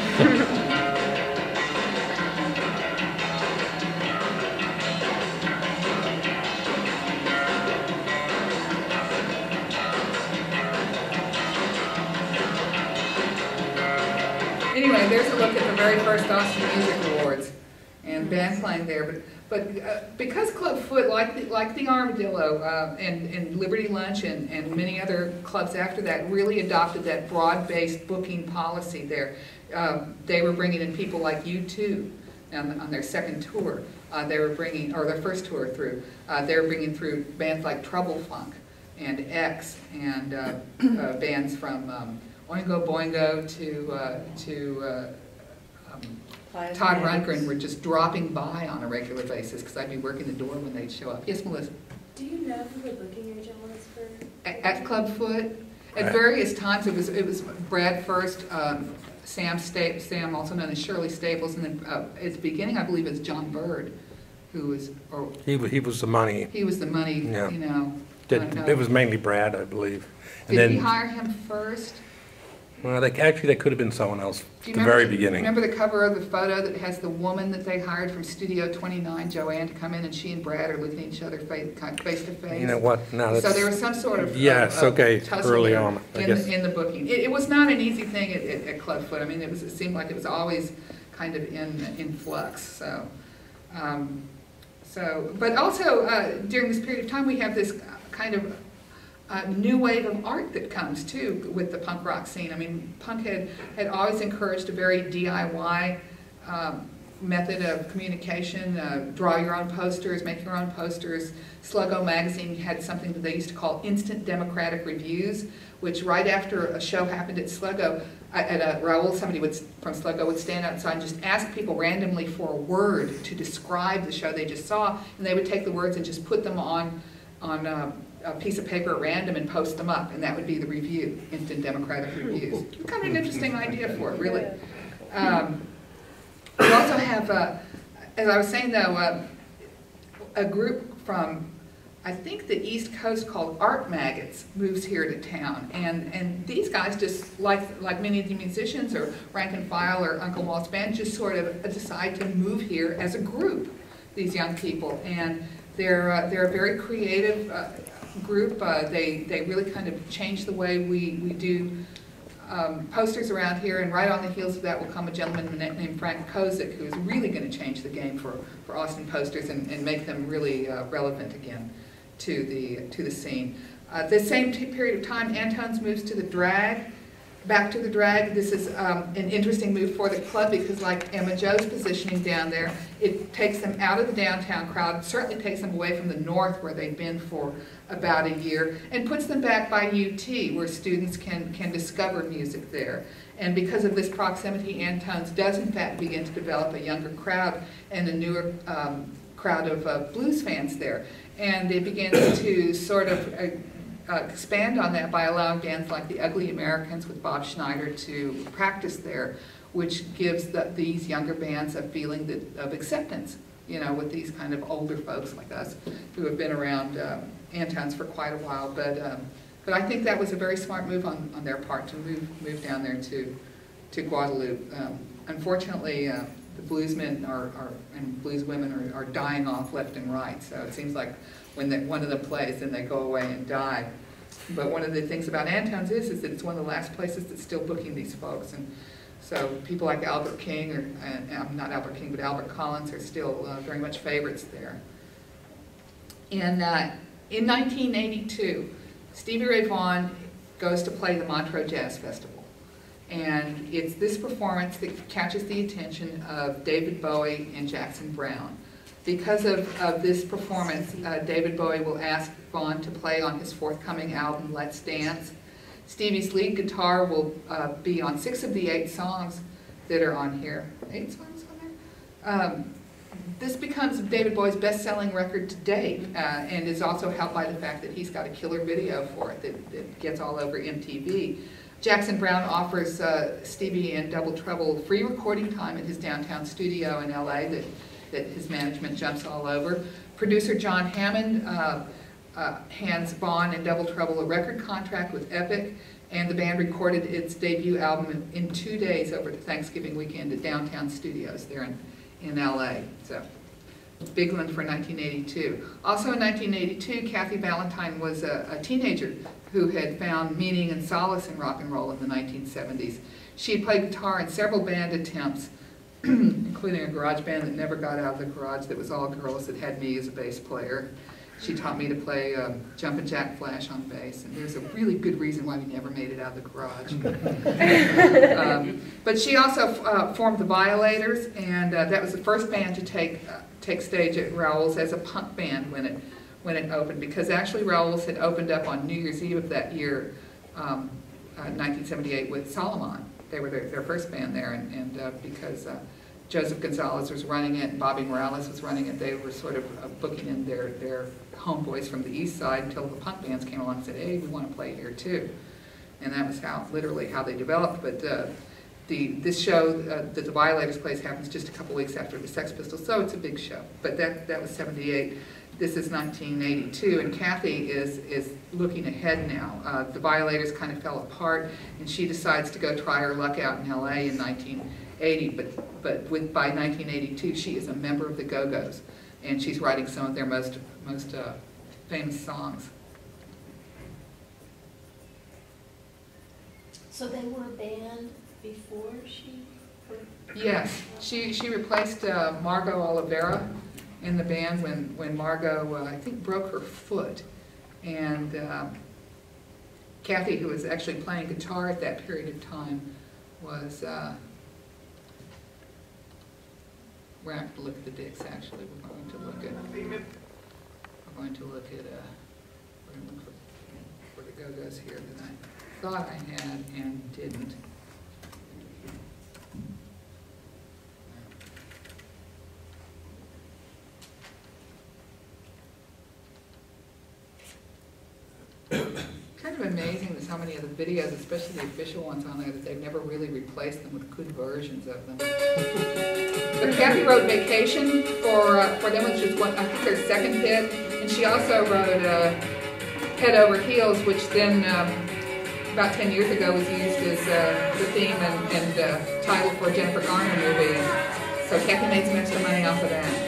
Anyway, there's a look at the very first Austin Music Awards and band playing there. But because Clubfoot, like the Armadillo and Liberty Lunch and many other clubs after that, really adopted that broad-based booking policy there. They were bringing in people like U2 on their second tour. They were bringing, or their first tour through, they were bringing through bands like Trouble Funk and X and bands from Oingo Boingo to Todd Rundgren were just dropping by on a regular basis because I'd be working the door when they'd show up. Yes, Melissa? Do you know who the booking agent was for? At Clubfoot? At various times, it was Brad first, Sam, also known as Shirley Staples, and then at the beginning, I believe it's John Bird, who was, or he was the money. He was the money, yeah. You know. It was mainly Brad, I believe. And Did he hire him first? Well, they could have been someone else at the very beginning. Remember the cover of the photo that has the woman that they hired from Studio 29, Joanne, to come in, and she and Brad are looking at each other face to face? You know what? No, so there was some sort of early on, I guess. In the booking. It was not an easy thing at Clubfoot. I mean, it seemed like it was always kind of in flux. But also during this period of time, we have this kind of new wave of art that comes too with the punk rock scene. I mean, punk had always encouraged a very DIY method of communication. Draw your own posters, make your own posters. Sluggo magazine had something that they used to call instant democratic reviews, which right after a show happened at Sluggo, Raoul, somebody from Sluggo would stand outside and just ask people randomly for a word to describe the show they just saw, and they would take the words and just put them on a piece of paper at random and post them up, and that would be the review, instant democratic reviews. Kind of an interesting idea for it, really. We also have, as I was saying though, a group from, I think, the East Coast called Art Maggots moves here to town, and these guys just, like many of the musicians or Rank and File or Uncle Walt's band, just sort of decide to move here as a group, these young people, and they're a very creative group. They really kind of change the way we do posters around here, and right on the heels of that will come a gentleman named Frank Kozik, who's really going to change the game for Austin posters and make them really relevant again. to the scene. The same period of time, Antone's moves to the drag, back to the drag. This is an interesting move for the club because, like Emma Jo's positioning down there, it takes them out of the downtown crowd, certainly takes them away from the north where they've been for about a year, and puts them back by UT where students can discover music there. And because of this proximity, Antone's does in fact begin to develop a younger crowd and a newer crowd of blues fans there. And it begins to sort of expand on that by allowing bands like the Ugly Americans with Bob Schneider to practice there, which gives these younger bands a feeling of acceptance, you know, with these kind of older folks like us who have been around Antone's for quite a while. But I think that was a very smart move on their part to move down there to Guadalupe. Unfortunately, the bluesmen and blueswomen are dying off left and right, so it seems like when one of them plays, then they go away and die. But one of the things about Antone's is that it's one of the last places that's still booking these folks, and so people like Albert King, or not Albert King, but Albert Collins are still very much favorites there. In 1982, Stevie Ray Vaughan goes to play the Montreux Jazz Festival. And it's this performance that catches the attention of David Bowie and Jackson Browne. Because of this performance, David Bowie will ask Vaughan to play on his forthcoming album, Let's Dance. Stevie's lead guitar will be on 6 of the 8 songs that are on here. 8 songs on there? This becomes David Bowie's best-selling record to date, and is also helped by the fact that he's got a killer video for it that gets all over MTV. Jackson Browne offers Stevie and Double Trouble free recording time at his downtown studio in LA that his management jumps all over. Producer John Hammond hands Vaughan and Double Trouble a record contract with Epic, and the band recorded its debut album in 2 days over the Thanksgiving weekend at Downtown Studios there in LA. So, big one for 1982. Also in 1982, Kathy Valentine was a teenager who had found meaning and solace in rock and roll in the 1970s. She had played guitar in several band attempts, including a garage band that never got out of the garage that was all girls that had me as a bass player. She taught me to play Jumpin' Jack Flash on bass, and there's a really good reason why we never made it out of the garage. But she also formed the Violators, and that was the first band to take stage at Raoul's as a punk band when it opened, because actually Raoul's had opened up on New Year's Eve of that year, 1978, with Solomon. They were their first band there, and because Joseph Gonzalez was running it and Bobby Morales was running it, they were sort of booking in their homeboys from the east side until the punk bands came along and said, hey, we want to play here too. And that was literally how they developed. But this show that the Violators plays happens just a couple weeks after the Sex Pistols, so it's a big show. But that was 78. This is 1982, and Kathy is looking ahead now. The Violators kind of fell apart, and she decides to go try her luck out in LA in 1980, but by 1982, she is a member of the Go-Go's, and she's writing some of their most famous songs. So they were a band before she? Yes, she replaced Margot Oliveira in the band when Margot, I think, broke her foot. And Kathy, who was actually playing guitar at that period of time, was, we're going to have to look at the dicks, actually. We're going to look at, we're going to look for the Go-Go's here that I thought I had and didn't. Kind of amazing that so many of the videos, especially the official ones on there, that they've never really replaced them with good versions of them. But Kathy wrote Vacation for them, which is I think their second hit, and she also wrote Head Over Heels, which then about 10 years ago was used as the theme and title for a Jennifer Garner movie. So Kathy made some extra money off of that.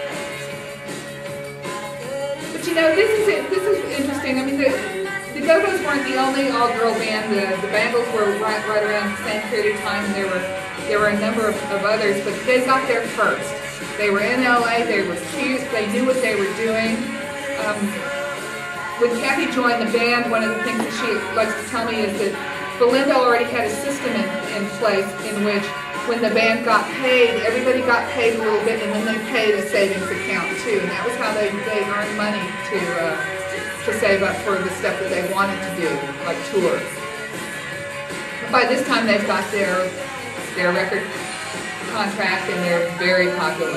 But you know, this is interesting. I mean, the Go-Go's weren't the only all-girl band. The Bangles were right around the same period of time. There were a number of others, but they got there first. They were in LA. They were cute. They knew what they were doing. when Kathy joined the band, one of the things that she likes to tell me is that Belinda already had a system in place in which when the band got paid, everybody got paid a little bit, and then they paid a savings account too, and that was how they earned money to save up for the stuff that they wanted to do, like tour. But by this time, they've got their record contract, and they're very popular.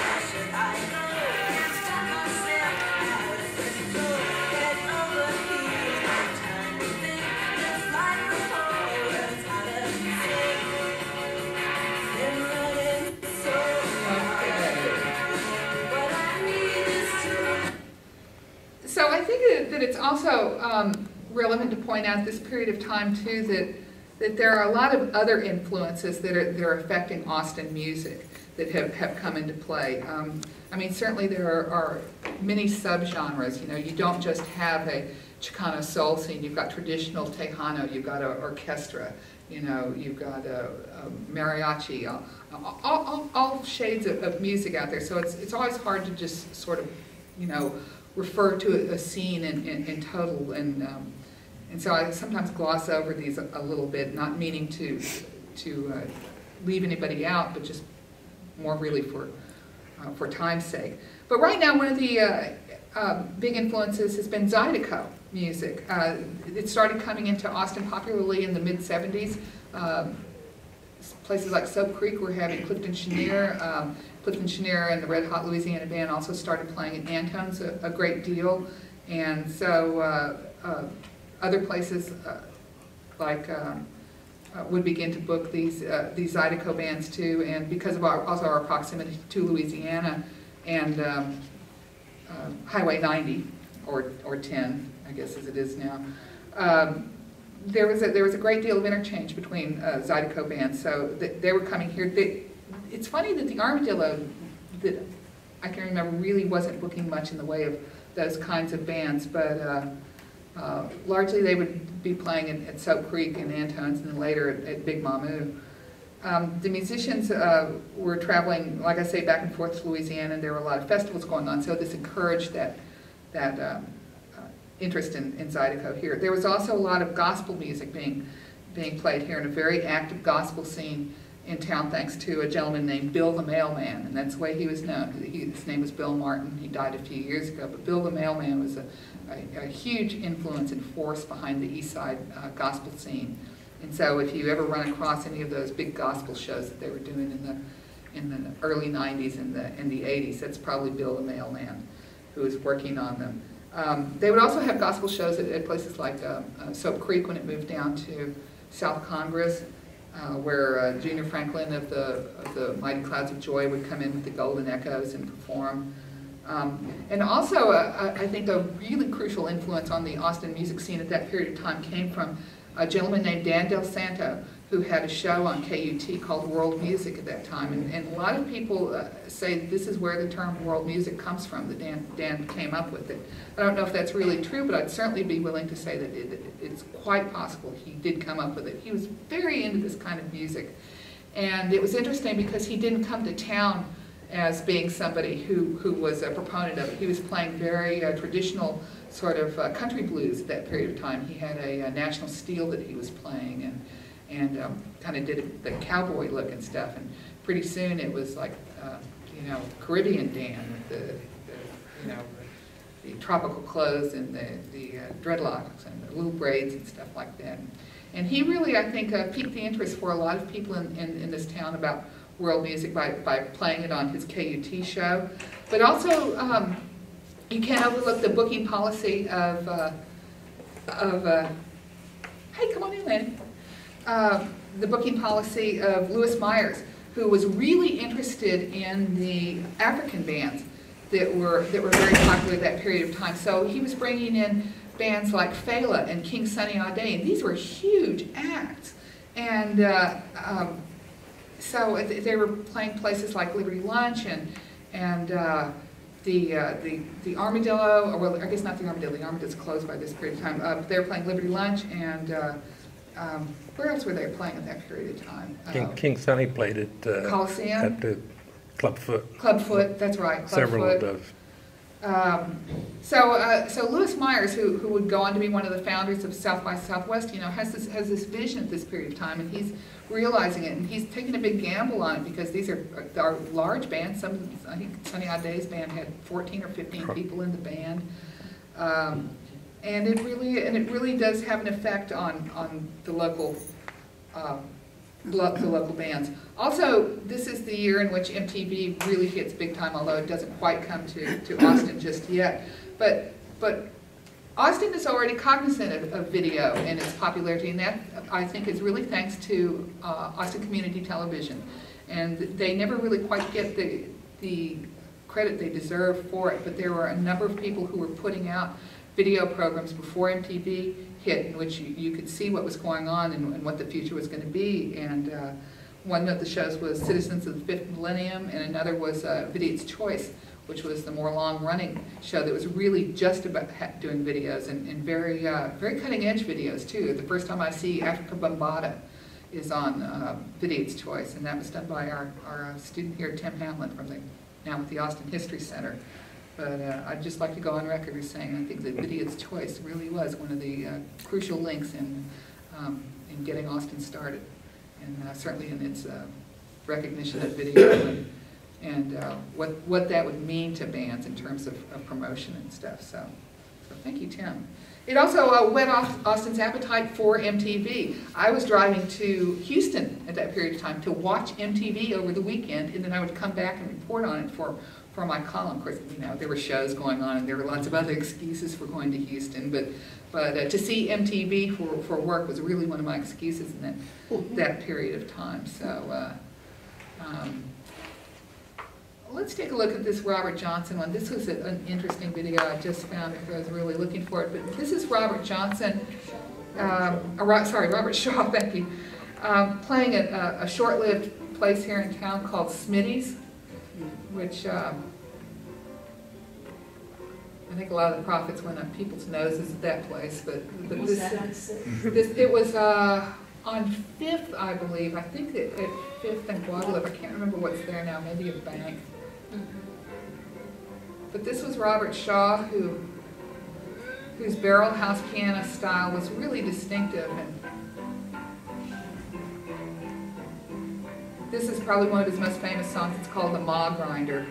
So I think that it's also relevant to point out this period of time too that there are a lot of other influences that are affecting Austin music that have come into play. I mean, certainly there are many subgenres. You know, you don't just have a Chicano soul scene. You've got traditional Tejano. You've got an orchestra. You know, you've got a mariachi. All shades of music out there. So it's always hard to just sort of, you know, refer to a scene in total, and so I sometimes gloss over these a little bit, not meaning to leave anybody out, but just more really for time's sake. But right now, one of the big influences has been Zydeco music. It started coming into Austin popularly in the mid-'70s. Places like Soap Creek were having Clifton Chenier. Clifton Chenier and the Red Hot Louisiana Band also started playing at Antone's a great deal. And so other places would begin to book these Zydeco bands too. And because of also our proximity to Louisiana and Highway 90, or 10, I guess as it is now, there was a great deal of interchange between Zydeco bands, so they were coming here. It's funny that the Armadillo, that I can remember, really wasn't booking much in the way of those kinds of bands, but largely they would be playing at Soap Creek and Antone's, and then later at Big Mamu. The musicians were traveling, like I say, back and forth to Louisiana, and there were a lot of festivals going on, so this encouraged that interest in Zydeco here. There was also a lot of gospel music being played here, and a very active gospel scene in town, thanks to a gentleman named Bill the Mailman, and that's the way he was known. His name was Bill Martin. He died a few years ago, but Bill the Mailman was a huge influence and force behind the East Side gospel scene. And so if you ever run across any of those big gospel shows that they were doing in the early 90s and the 80s, that's probably Bill the Mailman who was working on them. They would also have gospel shows at places like Soap Creek when it moved down to South Congress, where Junior Franklin of the Mighty Clouds of Joy would come in with the Golden Echoes and perform. And also, I think a really crucial influence on the Austin music scene at that period of time came from a gentleman named Dan Del Santo, who had a show on KUT called World Music at that time. And a lot of people say this is where the term world music comes from, that Dan came up with it. I don't know if that's really true, but I'd certainly be willing to say that it's quite possible he did come up with it. He was very into this kind of music. And it was interesting because he didn't come to town as being somebody who was a proponent of it. He was playing very traditional sort of country blues at that period of time. He had a national steel that he was playing, and kind of did the cowboy look and stuff. And pretty soon it was like, you know, Caribbean Dan with the tropical clothes and the dreadlocks and the little braids and stuff like that. And he really, I think, piqued the interest for a lot of people in this town about world music by playing it on his KUT show. But also, you can't overlook the booking policy of hey, come on in, Lanny. The booking policy of Louis Myers, who was really interested in the African bands that were very popular at that period of time. So he was bringing in bands like Fela and King Sunny Ade, and these were huge acts. And so they were playing places like Liberty Lunch and the Armadillo, or well, I guess not the Armadillo's closed by this period of time. They were playing Liberty Lunch, and where else were they playing at that period of time? King Sunny played at Coliseum? At the Clubfoot. Clubfoot, that's right. Several of those. So Lewis Myers, who would go on to be one of the founders of South by Southwest, has this vision at this period of time, and he's realizing it, and he's taking a big gamble on it because these are large bands. I think Sunny Odd Days band had 14 or 15 people in the band, and it really does have an effect on the local bands. Also, this is the year in which MTV really hits big time, although it doesn't quite come to Austin just yet. But Austin is already cognizant of video and its popularity, and that, I think, is really thanks to Austin Community Television. And they never really quite get the credit they deserve for it, but there were a number of people who were putting out video programs before MTV hit, in which you could see what was going on and what the future was going to be. And one of the shows was Citizens of the Fifth Millennium, and another was Video's Choice, which was the more long-running show that was really just about doing videos, and very cutting-edge videos, too. The first time I see Africa Bombada is on Video's Choice, and that was done by our student here, Tim Hamblin, now with the Austin History Center. But I'd just like to go on record as saying I think that Video's Choice really was one of the crucial links in getting Austin started, and certainly in its recognition of video and what that would mean to bands in terms of promotion and stuff. So thank you, Tim. It also whet Austin's appetite for MTV. I was driving to Houston at that period of time to watch MTV over the weekend, and then I would come back and report on it for my column. Of course, there were shows going on, and there were lots of other excuses for going to Houston, but to see MTV for work was really one of my excuses in that period of time. So let's take a look at this Robert Johnson one. This was an interesting video I just found because I was really looking for it. But this is Robert Johnson, Robert Shaw, thank you, playing at a short-lived place here in town called Smitty's, which I think a lot of the profits went up people's noses at that place. But it was on 5th, I believe. I think at 5th and Guadalupe. I can't remember what's there now. Maybe a bank. But this was Robert Shaw, whose barrel house piano style was really distinctive. And this is probably one of his most famous songs. It's called The Maw Grinder.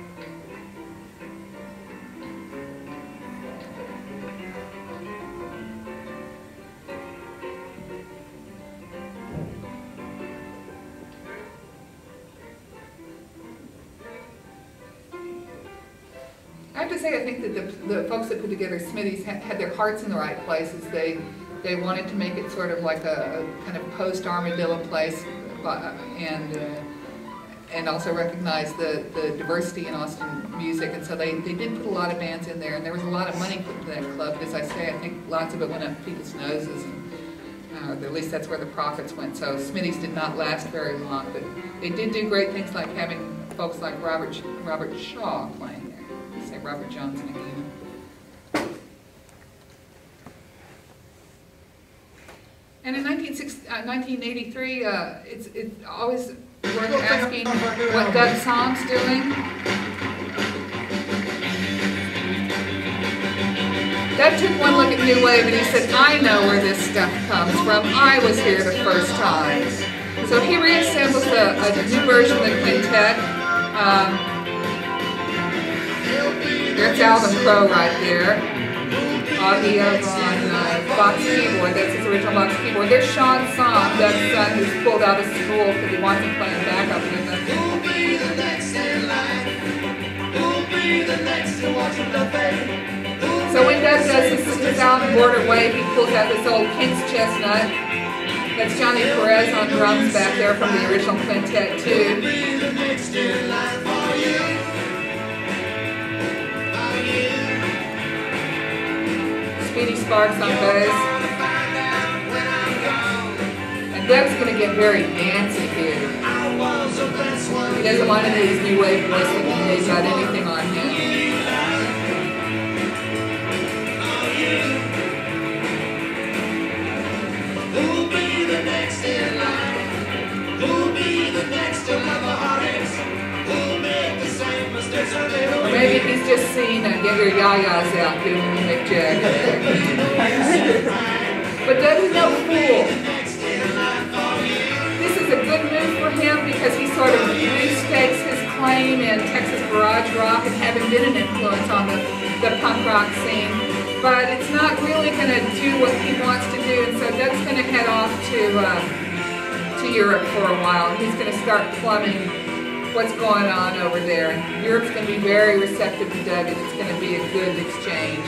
I have to say, I think that the folks that put together Smitty's had their hearts in the right places. They wanted to make it sort of like a kind of post-Armadillo place, and also recognize the diversity in Austin music. And so they did put a lot of bands in there, and there was a lot of money put into that club. As I say, I think lots of it went up people's noses, and at least that's where the profits went. So Smitty's did not last very long, but they did do great things like having folks like Robert Shaw playing. Say Robert Johnson again. And in 1983, it's always worth asking what Doug Sohn's doing. Doug took one look at New Wave and he said, I know where this stuff comes from. I was here the first time. So he reassembles a new version of the quintet. There's Alvin Crow right there. Augie on box keyboard. That's his original box keyboard. There's Sean Sohn, Doug's son, who's pulled out of school because he wants to play backup with them. Who'll be the next in line? Who'll be the next to watch the fade? So when Doug does his Alvin Border Wave, he pulls out this old King's Chestnut. That's Johnny Perez on drums back there from the original quintet too. Who'll be the next in line for you? Speedy Sparks on bass. And Doug's going to get very dancey here. He doesn't want any of these new wave boys thinking they've got anything on him. Who'll be the next in line? Who'll be the next to love the heartaches? Who'll make the same mistakes? Or maybe he's just seen get your yayas out, get them in Mick Jagger. But Doug's no fool. This is a good move for him because he sort of restakes his claim in Texas garage rock and having been an influence on the punk rock scene. But it's not really going to do what he wants to do, and so Doug's going to head off to Europe for a while. He's going to start plumbing what's going on over there. And Europe's going to be very receptive to Doug, and it's going to be a good exchange.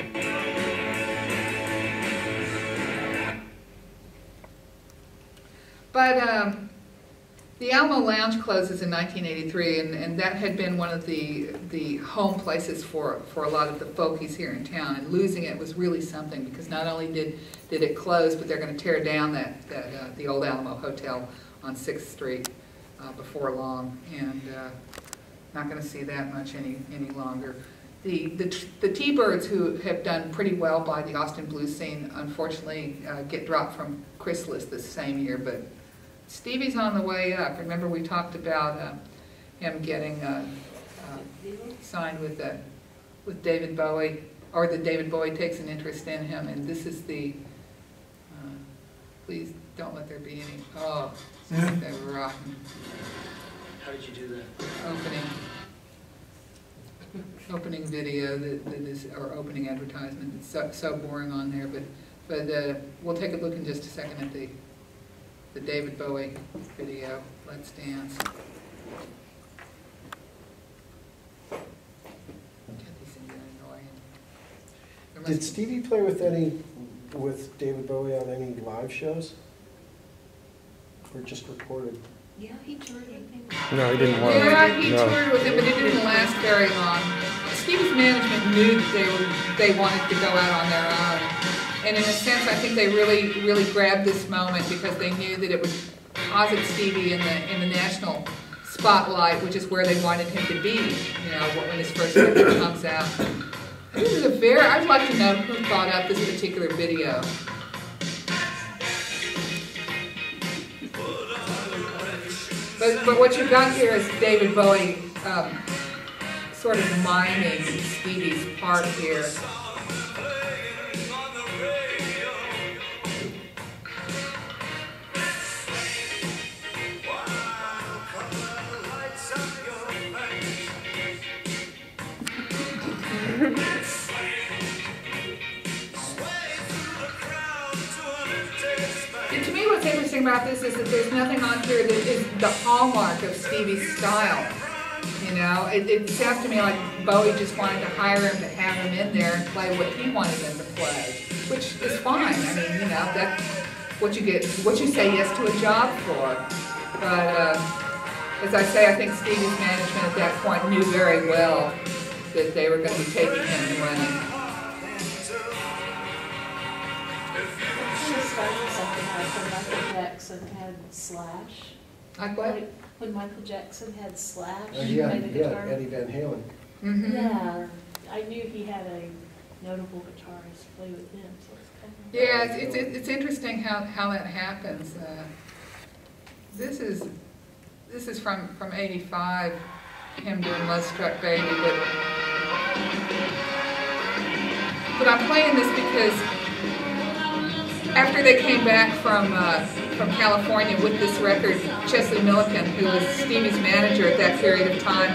But the Alamo Lounge closes in 1983, and that had been one of the home places for a lot of the folkies here in town. And losing it was really something, because not only did it close, but they're going to tear down the old Alamo Hotel on 6th Street before long, and not going to see that much any longer. The T-Birds, who have done pretty well by the Austin blues scene, unfortunately get dropped from Chrysalis this same year, but Stevie's on the way up. Remember, we talked about him getting signed with David Bowie, or that David Bowie takes an interest in him, and this is the, please don't let there be any, oh, they were rocking. How did you do that? Opening video that is, or opening advertisement. It's so boring on there, but we'll take a look in just a second at the David Bowie video, Let's Dance. Did Stevie play with David Bowie on any live shows? Or just recorded? Yeah, he toured, I think. No, he didn't want to. Yeah, he toured with him, but it didn't last very long. Stevie's management knew that they wanted to go out on their own. And in a sense, I think they really grabbed this moment because they knew that it would posit Stevie in the national spotlight, which is where they wanted him to be, you know, when his first record comes out. This is I'd like to know who thought up this particular video. But what you've got here is David Bowie sort of miming Stevie's part here. To me, what's interesting about this is that there's nothing on here that is the hallmark of Stevie's style. You know, it sounds to me like Bowie just wanted to hire him to have him in there and play what he wanted him to play, which is fine. I mean, you know, that's what you get, what you say yes to a job for. But as I say, I think Stevie's management at that point knew very well that they were going to be taking him and running. Something like when Michael Jackson had Slash. Like what? Like when Michael Jackson had Slash. Yeah, played the guitar. Eddie Van Halen. Mm-hmm. Yeah, I knew he had a notable guitarist play with him, so it's kind of. Yeah, it's interesting how that happens. This is from '85, him doing Love Struck Baby, but I'm playing this because after they came back from California with this record, Chesley Milliken, who was Stevie's manager at that period of time,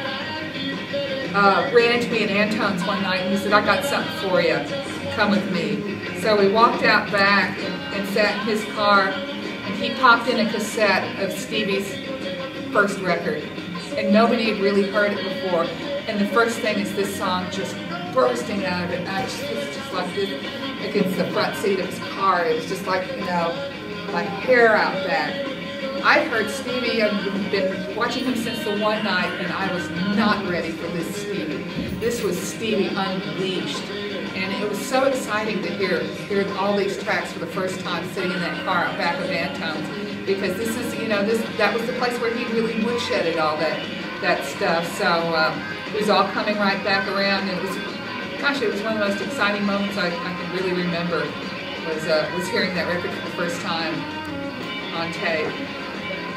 ran into me in Antone's one night and he said, "I got something for you, come with me." So we walked out back and sat in his car, and he popped in a cassette of Stevie's first record, and nobody had really heard it before, and the first thing is this song just bursting out of it, and I was just like this against the front seat of his car. It was just like, you know, my hair out back. I'd heard Stevie, I've been watching him since the one night, and I was not ready for this Stevie. This was Stevie unleashed, and it was so exciting to hear all these tracks for the first time sitting in that car out back of Antone's, because this is, you know, that was the place where he really woodshedded all that stuff. So it was all coming right back around, and it was, gosh, it was one of the most exciting moments I can really remember, was hearing that record for the first time on tape.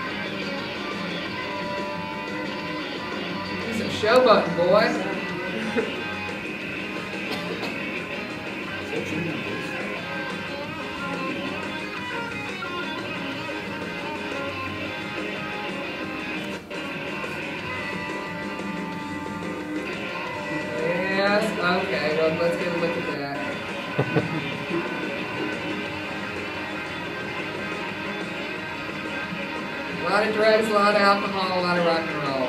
Some showboating, boy. A lot of drugs, a lot of alcohol, a lot of rock and roll.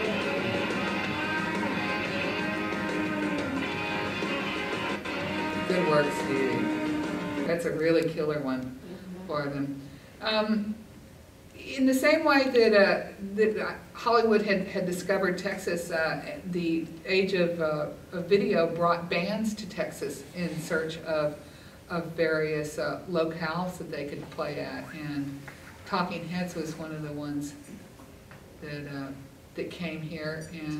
Good work, Stevie. That's a really killer one for them. In the same way that Hollywood had discovered Texas, the age of video brought bands to Texas in search of various locales that they could play at, and Talking Heads was one of the ones that came here, and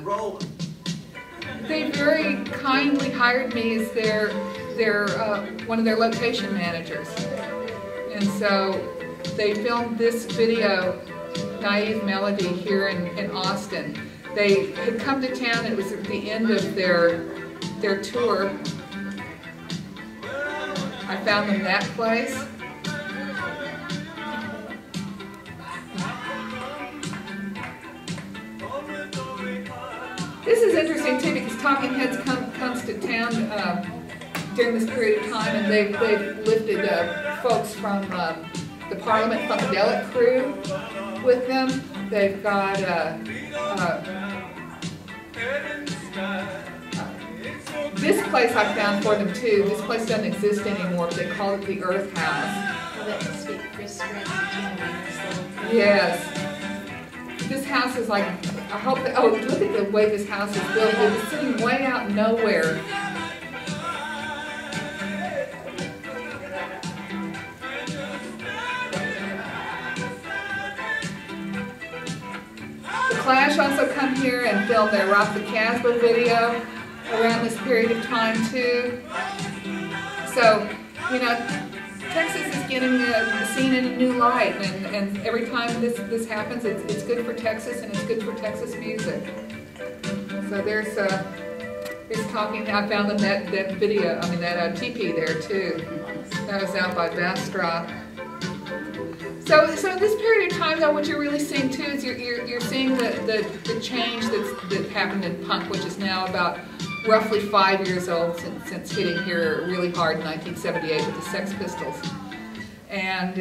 they very kindly hired me as their one of their location managers, and so they filmed this video, Naive Melody, here in Austin. They had come to town, and it was at the end of their tour. I found them that place. This is interesting too, because Talking Heads comes to town during this period of time, and they've lifted folks from the Parliament Funkadelic crew with them. They've got this place I found for them too. This place doesn't exist anymore, but they call it the Earth House. Yes. This house is like, I hope that, oh, look at the way this house is built. It was sitting way out nowhere. The Clash also come here and filmed their Rock the Casbah video around this period of time too. So, you know, Texas is getting seen in a new light, and every time this happens, it's good for Texas, and it's good for Texas music. So there's Talking. I found them that video. I mean that teepee there too. That was out by Bastrop. So in this period of time, though, what you're really seeing too is you're seeing the change that happened in punk, which is now about roughly 5 years old since hitting here really hard in 1978 with the Sex Pistols. And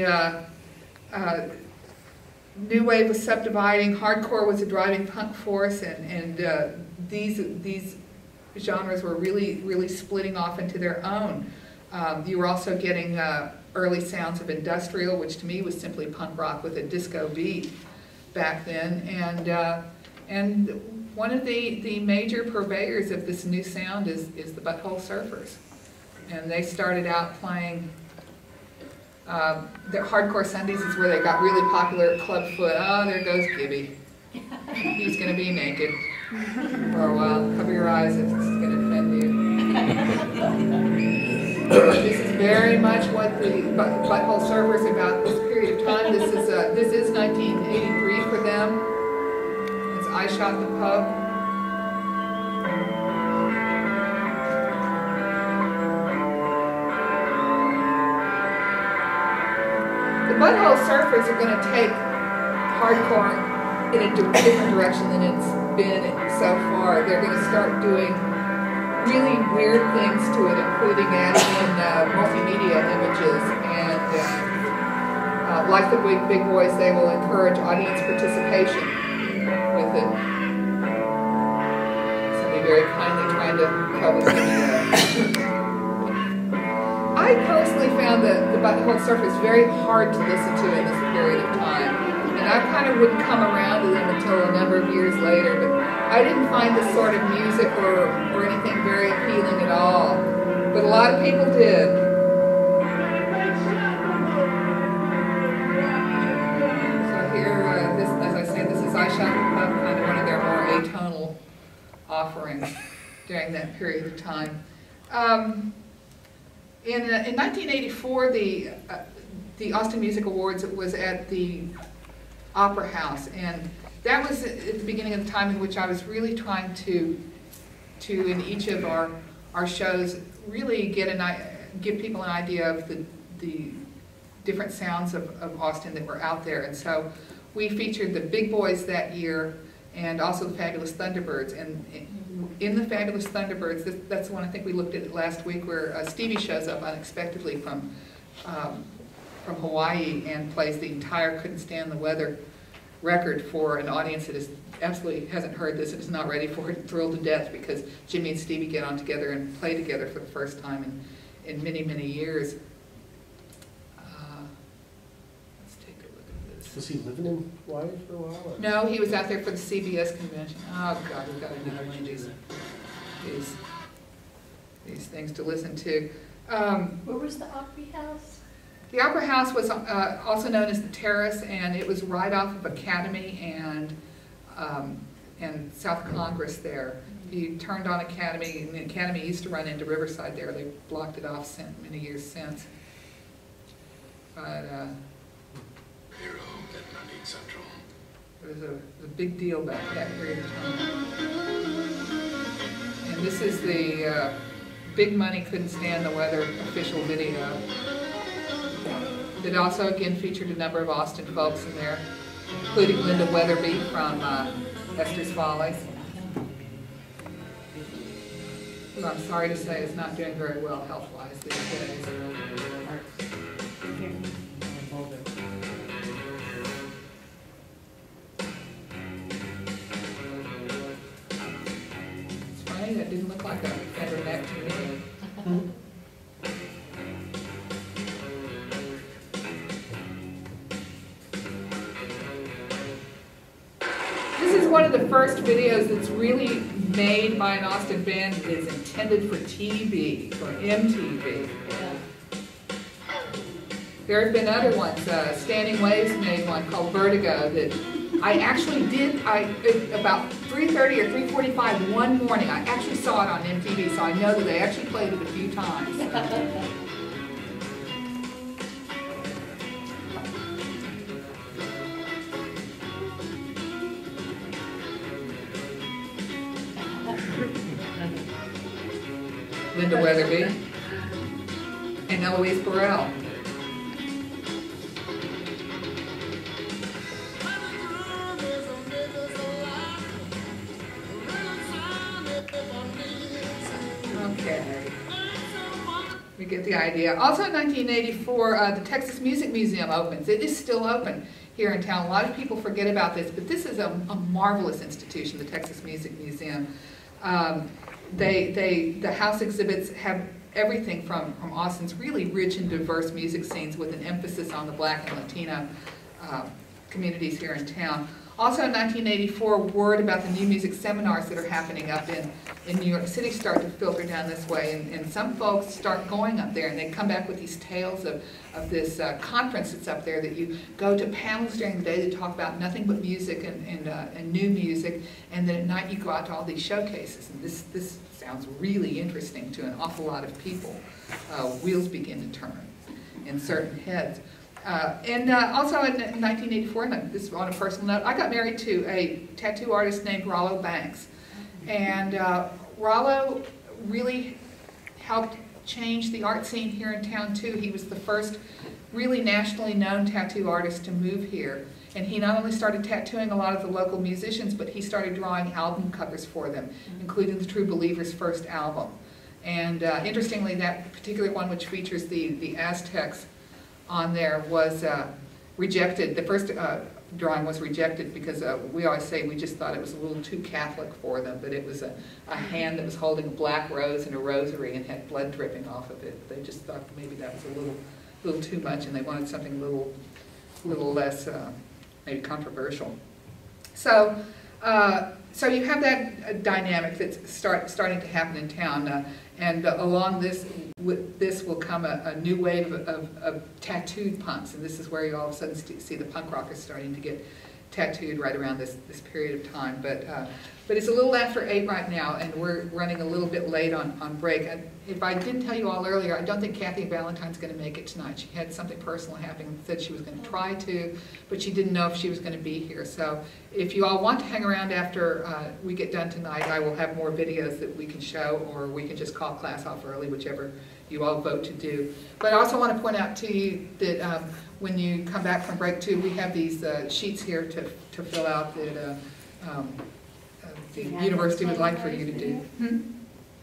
new wave was subdividing, hardcore was a driving punk force, and these genres were really splitting off into their own. You were also getting early sounds of industrial, which to me was simply punk rock with a disco beat back then, and one of the major purveyors of this new sound is the Butthole Surfers, and they started out playing their Hardcore Sundays is where they got really popular at Club Foot. Oh, there goes Gibby. He's going to be naked for a while. Cover your eyes if it's going to offend you. This is very much what the Butthole Surfers about this period of time. This is 1983 for them. It's I Shot the Pub. The Butthole Surfers are going to take hardcore in a different direction than it's been so far. They're going to start doing really weird things to it, including adding in multimedia images, and like the Big Boys, they will encourage audience participation with it. Somebody very kindly trying to cover the I personally found the Butthole Surfers very hard to listen to in this period of time, and I kind of wouldn't come around to them until a number of years later, but I didn't find this sort of music or anything very appealing at all, but a lot of people did. So here, as I say, this is I Shot the Pub, kind of one of their more atonal offerings during that period of time. In 1984, the Austin Music Awards was at the Opera House, and that was at the beginning of the time in which I was really trying to in each of our shows, really give people an idea of the different sounds of Austin that were out there. And so we featured the Big Boys that year, and also the Fabulous Thunderbirds. And in the Fabulous Thunderbirds, that's the one I think we looked at last week, where Stevie shows up unexpectedly from from Hawaii and plays the entire Couldn't Stand the Weather record for an audience that is absolutely hasn't heard this and is not ready for it, thrilled to death, because Jimmy and Stevie get on together and play together for the first time in many, many years. Let's take a look at this. Was he living in Hawaii for a while? Or? No, he was out there for the CBS convention. Oh God, we've got to do one of these things to listen to. Where was the Opry House? The Opera House was also known as the Terrace, and it was right off of Academy and South Congress there. You turned on Academy, and the Academy used to run into Riverside there. They blocked it off many years since. But it was a big deal back that period of time. And this is the Big Money Couldn't Stand the Weather official video. It also again featured a number of Austin folks in there, including Linda Weatherby from Esther's Follies, who I'm sorry to say is not doing very well health-wise these days. It's funny, that didn't look like a feather neck to me. This is one of the first videos that's really made by an Austin band that is intended for TV, for MTV. There have been other ones. Standing Waves made one called Vertigo that I actually did, about 3:30 or 3:45 one morning, I actually saw it on MTV, so I know that they actually played it a few times. Linda Weatherby and Eloise Burrell. Okay, we get the idea. Also in 1984, the Texas Music Museum opens. It is still open here in town. A lot of people forget about this, but this is a marvelous institution, the Texas Music Museum. The house exhibits have everything from Austin's really rich and diverse music scenes with an emphasis on the Black and Latino communities here in town. Also in 1984, word about the new music seminars that are happening up in New York City start to filter down this way, and some folks start going up there, and they come back with these tales of this conference that's up there, that you go to panels during the day that talk about nothing but music and new music, and then at night you go out to all these showcases. And this sounds really interesting to an awful lot of people. Wheels begin to turn in certain heads. Also in 1984, and this is on a personal note, I got married to a tattoo artist named Rollo Banks. And Rollo really helped change the art scene here in town too. He was the first really nationally known tattoo artist to move here. And he not only started tattooing a lot of the local musicians, but he started drawing album covers for them, including the True Believers' first album. And interestingly, that particular one, which features the Aztecs on there, was rejected. The first drawing was rejected because we always say we just thought it was a little too Catholic for them, but it was a hand that was holding a black rose and a rosary and had blood dripping off of it. They just thought maybe that was a little too much, and they wanted something a little less maybe controversial. So you have that dynamic that's starting to happen in town, and along with this will come a new wave of tattooed punks, and this is where you all of a sudden see the punk rockers starting to get tattooed right around this period of time. But it's a little after 8 right now, and we're running a little bit late on break. If I didn't tell you all earlier, I don't think Kathy Valentine's going to make it tonight. She had something personal happen, said she was going to try to, but she didn't know if she was going to be here. So if you all want to hang around after we get done tonight, I will have more videos that we can show, or we can just call class off early, whichever you all vote to do. But I also want to point out to you that when you come back from break too, we have these sheets here to fill out that the university would like for you to do.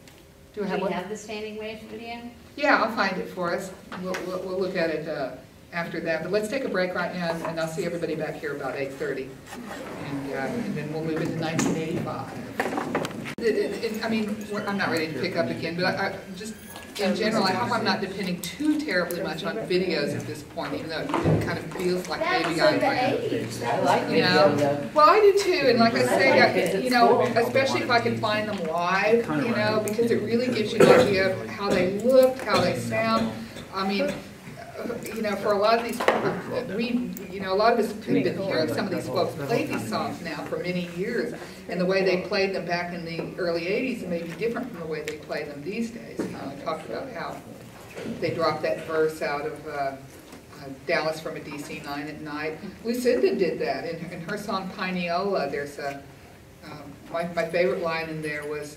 Do I have what? Do you have the Standing Waves video? Yeah, I'll find it for us. We'll look at it after that. But let's take a break right now, and I'll see everybody back here about 8:30. And then we'll move into 1985. I mean, I'm not ready to pick up again, but I just, in general, I hope I'm not depending too terribly much on videos at this point, even though it kind of feels like maybe I am. I like Well, I do too, and like I say, you know, especially if I can find them live, you know, because it really gives you an idea of how they look, how they sound. I mean, you know, for a lot of these people, you know, a lot of us who've been hearing some of these folks play these songs now for many years, and the way they played them back in the early 80s may be different from the way they play them these days. I talked about how they dropped that verse out of Dallas from a DC 9 at Night. Lucinda did that in her song Pineola. There's a, my favorite line in there was,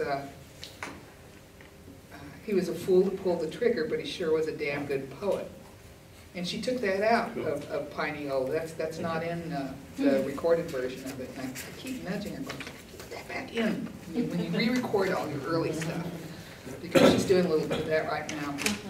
he was a fool to pull the trigger, but he sure was a damn good poet. And she took that out of Pineola. That's not in the recorded version of it. And I keep nudging her, going, put that back in when you re-record all your early stuff, because she's doing a little bit of that right now.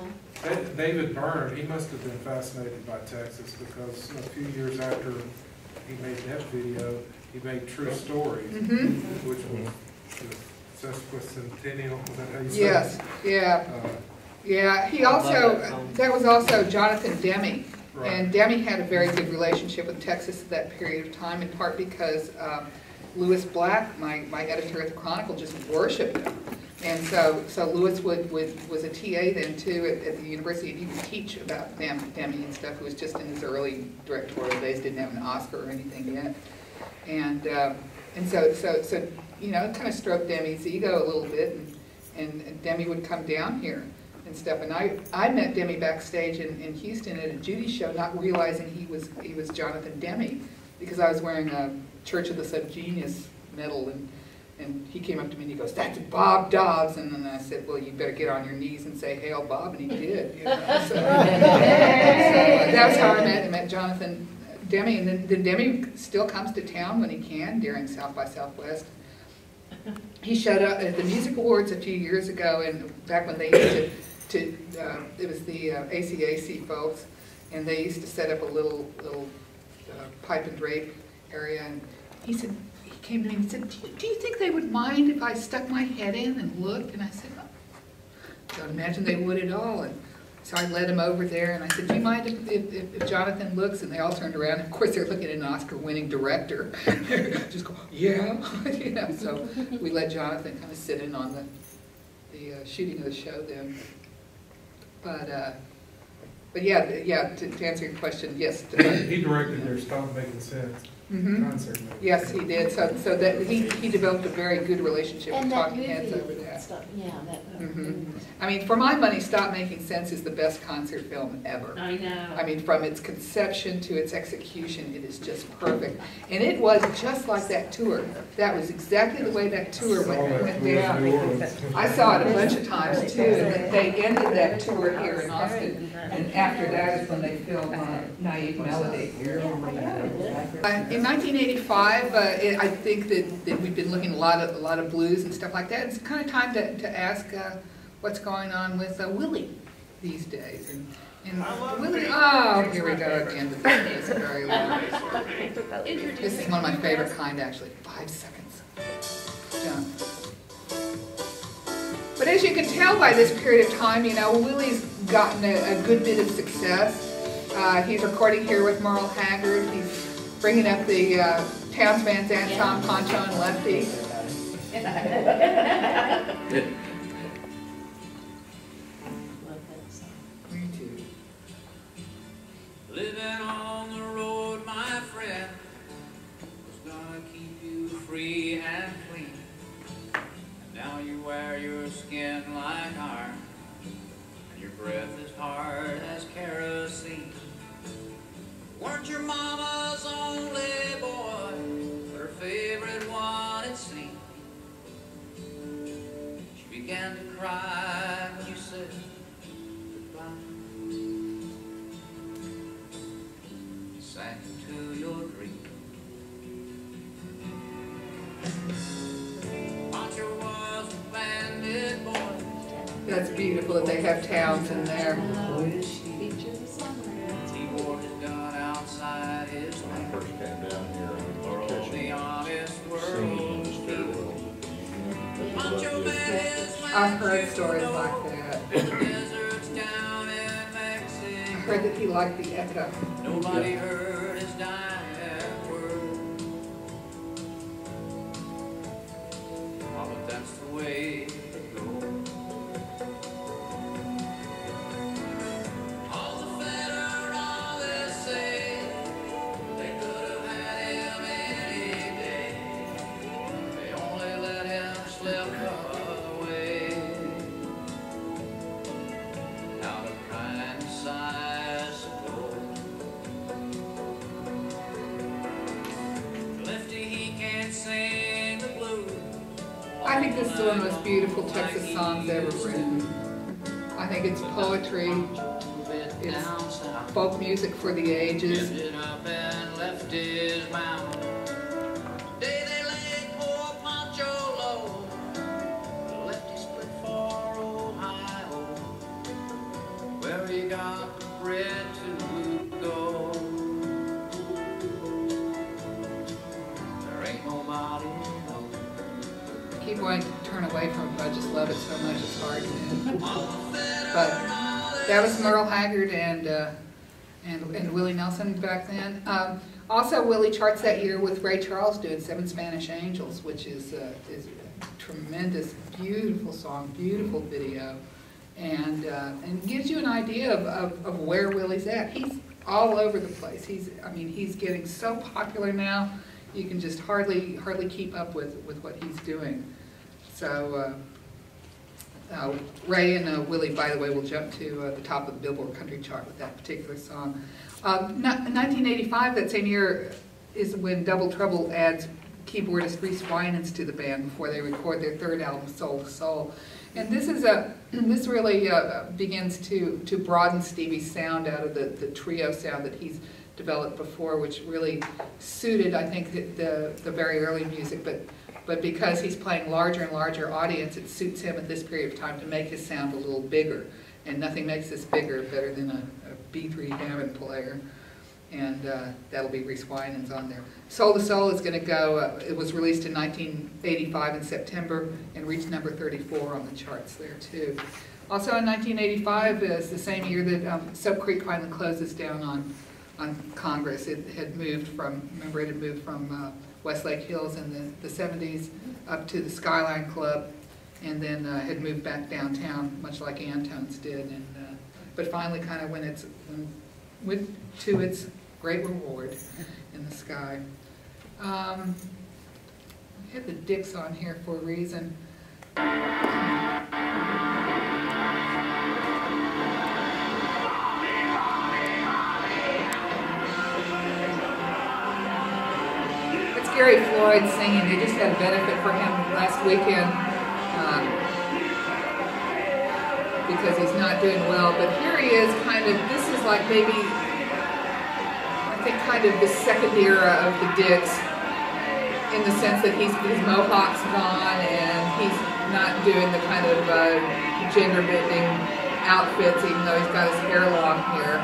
David Byrne, he must have been fascinated by Texas, because a few years after he made that video, he made True Stories, which was the sesquicentennial, is that how you say it? Yes, yeah. Yeah, he also, that was also Jonathan Demme. Right. And Demme had a very good relationship with Texas at that period of time, in part because Louis Black, my editor at the Chronicle, just worshipped him. And so Louis was a TA then too at the university, and he would teach about Demme and stuff. Who was just in his early directorial days, didn't have an Oscar or anything yet. And so you know, it kind of stroked Demme's ego a little bit, and Demme would come down here and stuff. And I met Demme backstage in Houston at a Judy show, not realizing he was Jonathan Demme, because I was wearing a Church of the Subgenius medal, and he came up to me and he goes, "That's Bob Dobbs." And then I said, "Well, you better get on your knees and say, 'Hail Bob,'" and he did. You know? So that's how I met Jonathan Demme. And then Demme still comes to town when he can during South by Southwest. He showed up at the Music Awards a few years ago, and back when they used it was the ACAC folks, and they used to set up a little pipe and drape area, and he came to me and said, do you think they would mind if I stuck my head in and looked? And I said, "Oh, I don't imagine they would at all." And so I led him over there, and I said, "Do you mind if Jonathan looks?" And they all turned around, and of course they're looking at an Oscar-winning director. Just go, "Yeah," you know. So we let Jonathan kind of sit in on the shooting of the show then. But yeah, to answer your question, yes. He directed their Stop Making Sense concert. Yes, he did. So that he developed a very good relationship with Talking Heads over that. I mean, for my money, Stop Making Sense is the best concert film ever. I know. I mean, from its conception to its execution, it is just perfect. And it was just like that tour. That was exactly the way that tour went down. I saw it a bunch of times too, and they ended that tour here in Austin. And after that is when they filmed Naive Melody. In 1985, I think that we've been looking at a lot of blues and stuff like that. It's kind of time to ask what's going on with Willie these days. And Willie, oh, here we go again. This is very long. This is one of my favorite kind, actually. 5 seconds. Done. But as you can tell by this period of time, you know, Willie's gotten a good bit of success. He's recording here with Merle Haggard. He's bringing up the Townes Van Zandt, Tom Poncho, and Lefty. Me too. Living on the road, my friend, was gonna keep you free and clean. And now you wear your skin like iron, and your breath is hard as kerosene. Weren't your mama's only boy, but her favorite one it seemed. She began to cry when you said goodbye. Sank into your dream. Pancho was a bandit boy. That's beautiful that they have Townes in there. He wore I've heard stories like that. I heard that he liked the echo. Nobody heard his dying word. Oh, but that's the way it goes. All the better, all they say, they could have had him any day. They only let him slip away. Out of kindness, I suppose. Lefty, he can't sing the blues. I think this is one of the most beautiful Texas songs ever written. I think it's poetry, it's folk music for the ages. Lifted up and left his mouth. Day they laid poor Pancho low. The lefty split for Ohio, where he got the bread to go. There ain't nobody knows. I keep wanting to turn away from it, but I just love it so much, it's hard to. But that was Merle Haggard and Willie Nelson back then. Also, Willie charts that year with Ray Charles doing Seven Spanish Angels, which is a tremendous, beautiful song, beautiful video, and gives you an idea of where Willie's at. He's all over the place. He's getting so popular now, you can just hardly keep up with what he's doing. So Ray and Willie, by the way, will jump to the top of the Billboard Country Chart with that particular song. 1985, that same year, is when Double Trouble adds keyboardist Reese Winans to the band before they record their third album, Soul to Soul. And this really begins to broaden Stevie's sound out of the trio sound that he's developed before, which really suited, I think, the very early music. But because he's playing larger and larger audience, it suits him at this period of time to make his sound a little bigger. And nothing makes this better than a B3 Hammond player. And that'll be Reese Winans on there. Soul to Soul is going to go, it was released in 1985 in September and reached number 34 on the charts there too. Also in 1985 is the same year that Soap Creek finally closes down on Congress. It had moved from, remember it had moved from Westlake Hills in the 70s up to the Skyline Club, and then had moved back downtown, much like Antone's did. And but finally, kind of went to its great reward in the sky. I had the Dicks on here for a reason. Gary Floyd singing. They just had a benefit for him last weekend because he's not doing well. But here he is, kind of, this is like maybe, I think, kind of the second era of the Dicks, in the sense that his mohawk's gone and he's not doing the kind of gender-bending outfits, even though he's got his hair long here.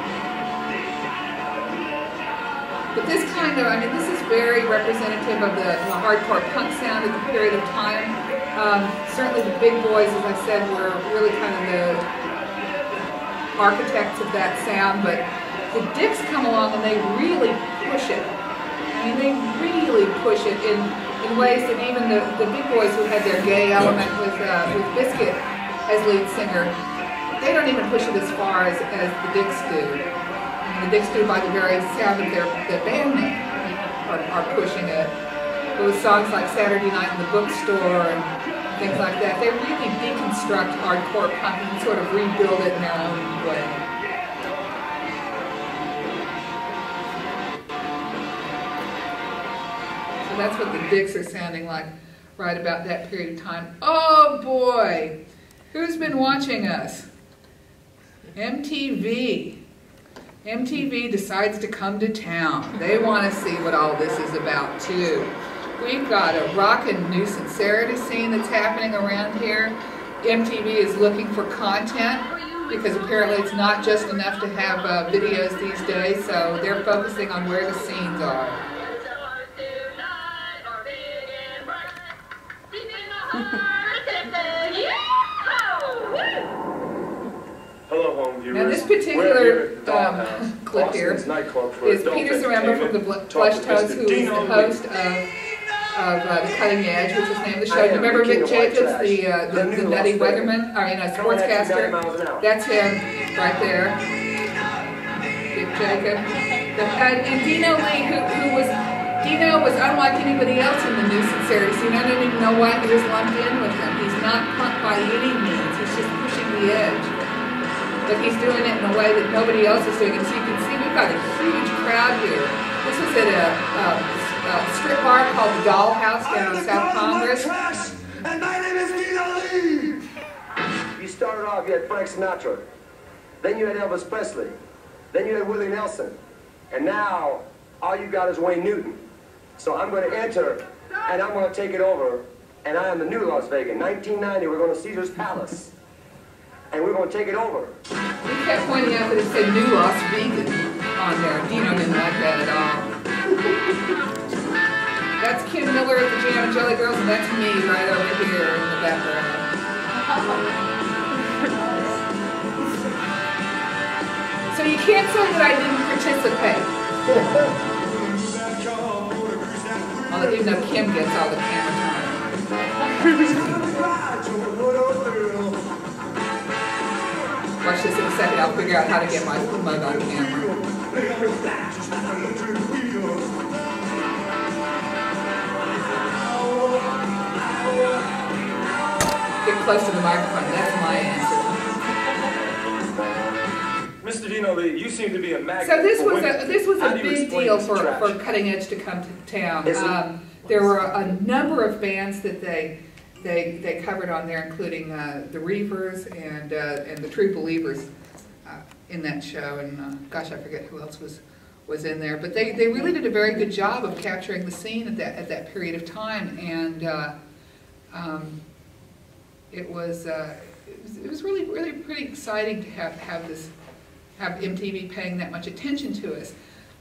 But this kind of, this is very representative of the hardcore punk sound at the period of time. Certainly the Big Boys, as I said, were really kind of the architects of that sound, but the Dicks come along and they really push it. They really push it in ways that even the Big Boys, who had their gay element with Biscuit as lead singer, they don't even push it as far as the Dicks do. The Dicks do, by the very sound of their band name, are pushing it. With songs like Saturday Night in the Bookstore and things like that, they really deconstruct hardcore punk and sort of rebuild it in their own way. So that's what the Dicks are sounding like right about that period of time. Oh boy! Who's been watching us? MTV. MTV decides to come to town. They want to see what all this is about too. We've got a rockin' new sincerity scene that's happening around here. MTV is looking for content because apparently it's not just enough to have videos these days, so they're focusing on where the scenes are. Hello, home viewers. Now this We're particular here at the Dollhouse, clip here Austin's nightclub for is adult Peter Saremba from the entertainment. Plush Talk with Toes, Mr. who is the Dino host Lee. of The Cutting Edge, which is the name of the show. I Do you am remember the king Rick of white Jacobs, trash. the new nutty Las Vegas. weatherman, I mean a Coming at you 90 sportscaster? miles an hour. That's him, right there. Rick Jacob. And Dino Lee, Dino was unlike anybody else in the nuisance series. I don't even know why he was lumped in with him. He's not punk by any means. He's just pushing the edge. But he's doing it in a way that nobody else is doing it. So you can see we've got a huge crowd here. This was at a strip bar called the Dollhouse down in South Congress. And my name is Dino Lee. You started off, you had Frank Sinatra. Then you had Elvis Presley. Then you had Willie Nelson. And now, all you got is Wayne Newton. So I'm going to enter, and I'm going to take it over. And I am the new Las Vegas. 1990, we're going to Caesar's Palace. And we're going to take it over. We kept pointing out that it said New Las Vegas on there. Dino didn't like that at all. That's Kim Miller at the Jam and Jelly Girls, and that's me right over here in the background. So you can't say that I didn't participate. Although even though Kim gets all the camera time. Watch this in a second, I'll figure out how to get my mug on camera. Get close to the microphone, that's my answer. Mr. Dino Lee, you seem to be a magnet. So this for was women. this was How a do you big explain deal this for trash? Cutting Edge to come to town. Is it? There were a number of bands that they covered on there, including the Reefers and the True Believers in that show. And gosh, I forget who else was in there. But they really did a very good job of capturing the scene at that period of time. And it was really pretty exciting to have MTV paying that much attention to us.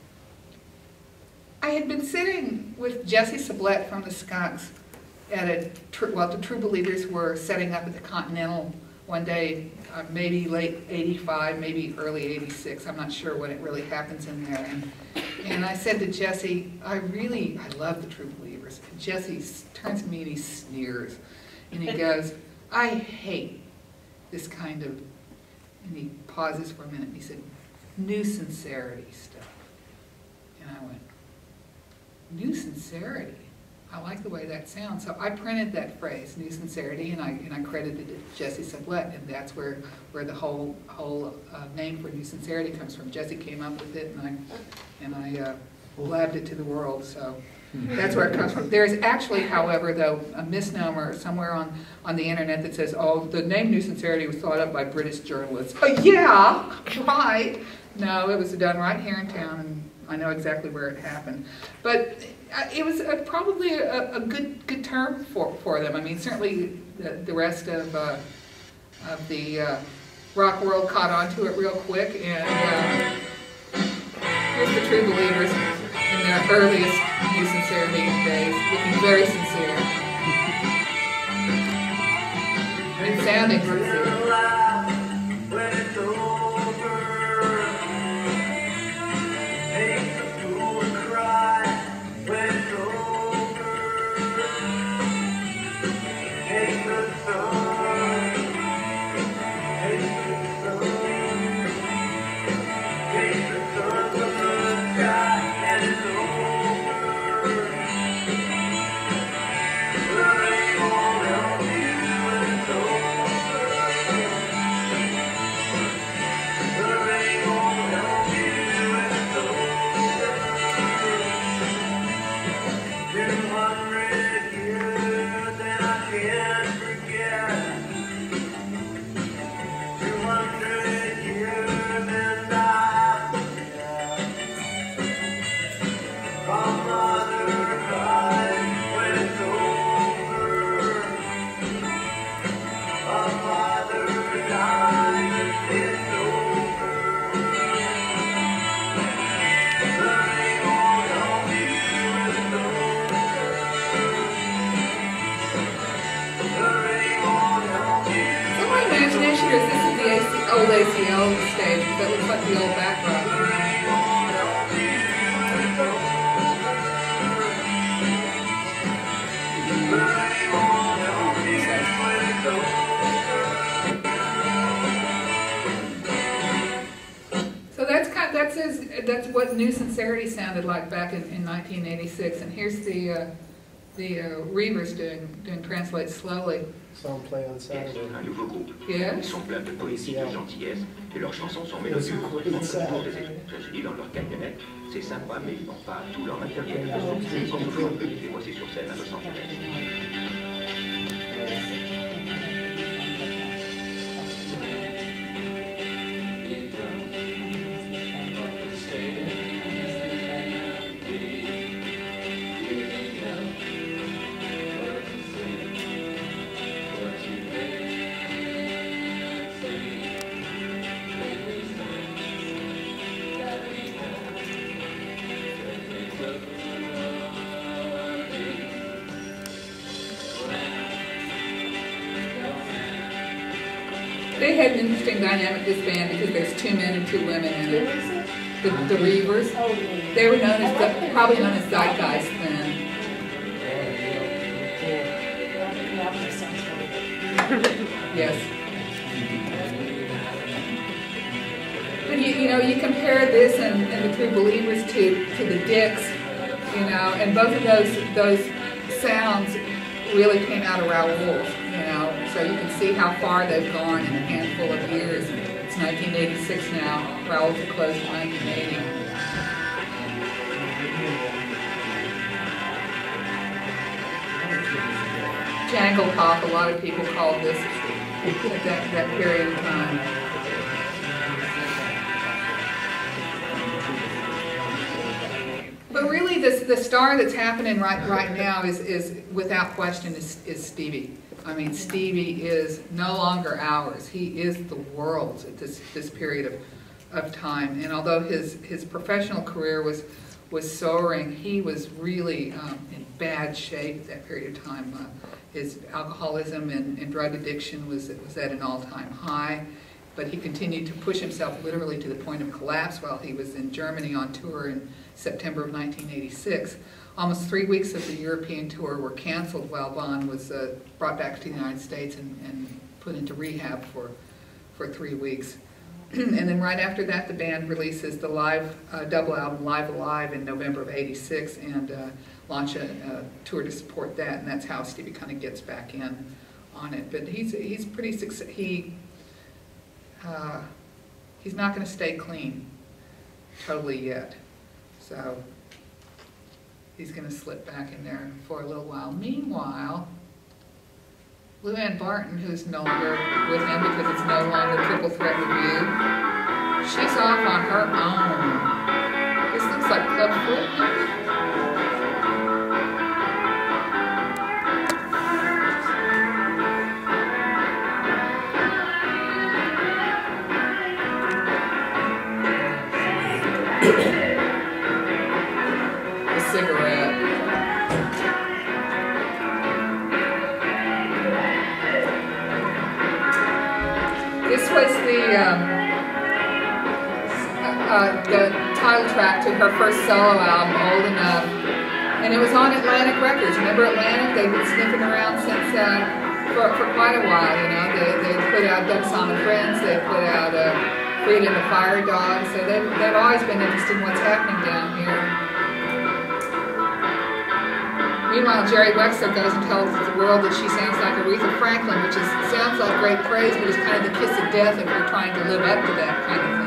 I had been sitting with Jesse Sublette from the Skunks at the True Believers were setting up at the Continental one day, maybe late '85, maybe early '86. I'm not sure when it really happens in there. And I said to Jesse, I love the True Believers. And Jesse turns to me and he sneers. And he goes, I hate this kind of, and he pauses for a minute and he said, new sincerity stuff. And I went, new sincerity? I like the way that sounds. So I printed that phrase, new sincerity, and I credited it to Jesse Sublette, and that's where the whole name for new sincerity comes from. Jesse came up with it, and I blabbed it to the world. So that's where it comes from. There's actually, however, though, a misnomer somewhere on the internet that says, oh, the name New Sincerity was thought up by British journalists. Oh, yeah, right. No, it was done right here in town, and I know exactly where it happened. But it was probably a good term for them. I mean, certainly the rest of the rock world caught on to it real quick, and here's the True Believers in their earliest New Sincerity days, looking very sincere. And sounding sincere. That looks like the old backdrop. So that's what New Sincerity sounded like back in 1986, and here's the Reavers doing Translate Slowly. Saw him play on Saturday. Un nouveau groupe. Yeah. Ils sont pleins de poésie, de gentillesse, et leurs chansons sont mélodieuses. Ils font toujours des effets jolis dans leur camionnette. C'est sympa, mais ils n'ont pas tout leur matériel. Ils sont toujours et moi c'est sur scène à Los Angeles. They had an interesting dynamic, this band, because there's 2 men and 2 women in it. The Reavers. They were known as, probably known as Zeitgeist then. Yes. But you know, you compare this and the True Believers to the Dicks, you know, and both of those sounds really came out of Raoul's, you know, so you can see how far they've gone in a handful of years. It's 1986 now. Raoul's closed in 1980. Jangle pop, a lot of people called this that period of time. But really, the star that's happening right now is without question is Stevie. I mean, Stevie is no longer ours. He is the world's at this period of time. And although his professional career was soaring, he was really in bad shape at that period of time. His alcoholism and drug addiction was at an all-time high. But he continued to push himself literally to the point of collapse while he was in Germany on tour in September of 1986. Almost 3 weeks of the European tour were canceled while Vaughn was brought back to the United States and put into rehab for 3 weeks. And then right after that, the band releases the live double album Live Alive in November of '86 and launch a tour to support that, and that's how Stevie kind of gets back in on it. But he's pretty successful. He's not going to stay clean totally yet. So he's going to slip back in there for a little while. Meanwhile, Luann Barton, who's no longer with him because it's no longer Triple Threat Review, she's off on her own. This looks like Club Foot. Cigarette. This was the title track to her first solo album, Old Enough, and it was on Atlantic Records. Remember Atlantic? They've been sniffing around since for quite a while. You know, they put out Duck Song and Friends. They put out Freedom the Fire Dog. So they've always been interested in what's happening down here. Meanwhile, Jerry Wexler goes and tells the world that she sounds like Aretha Franklin, which sounds like great praise, but it's kind of the kiss of death if you're trying to live up to that kind of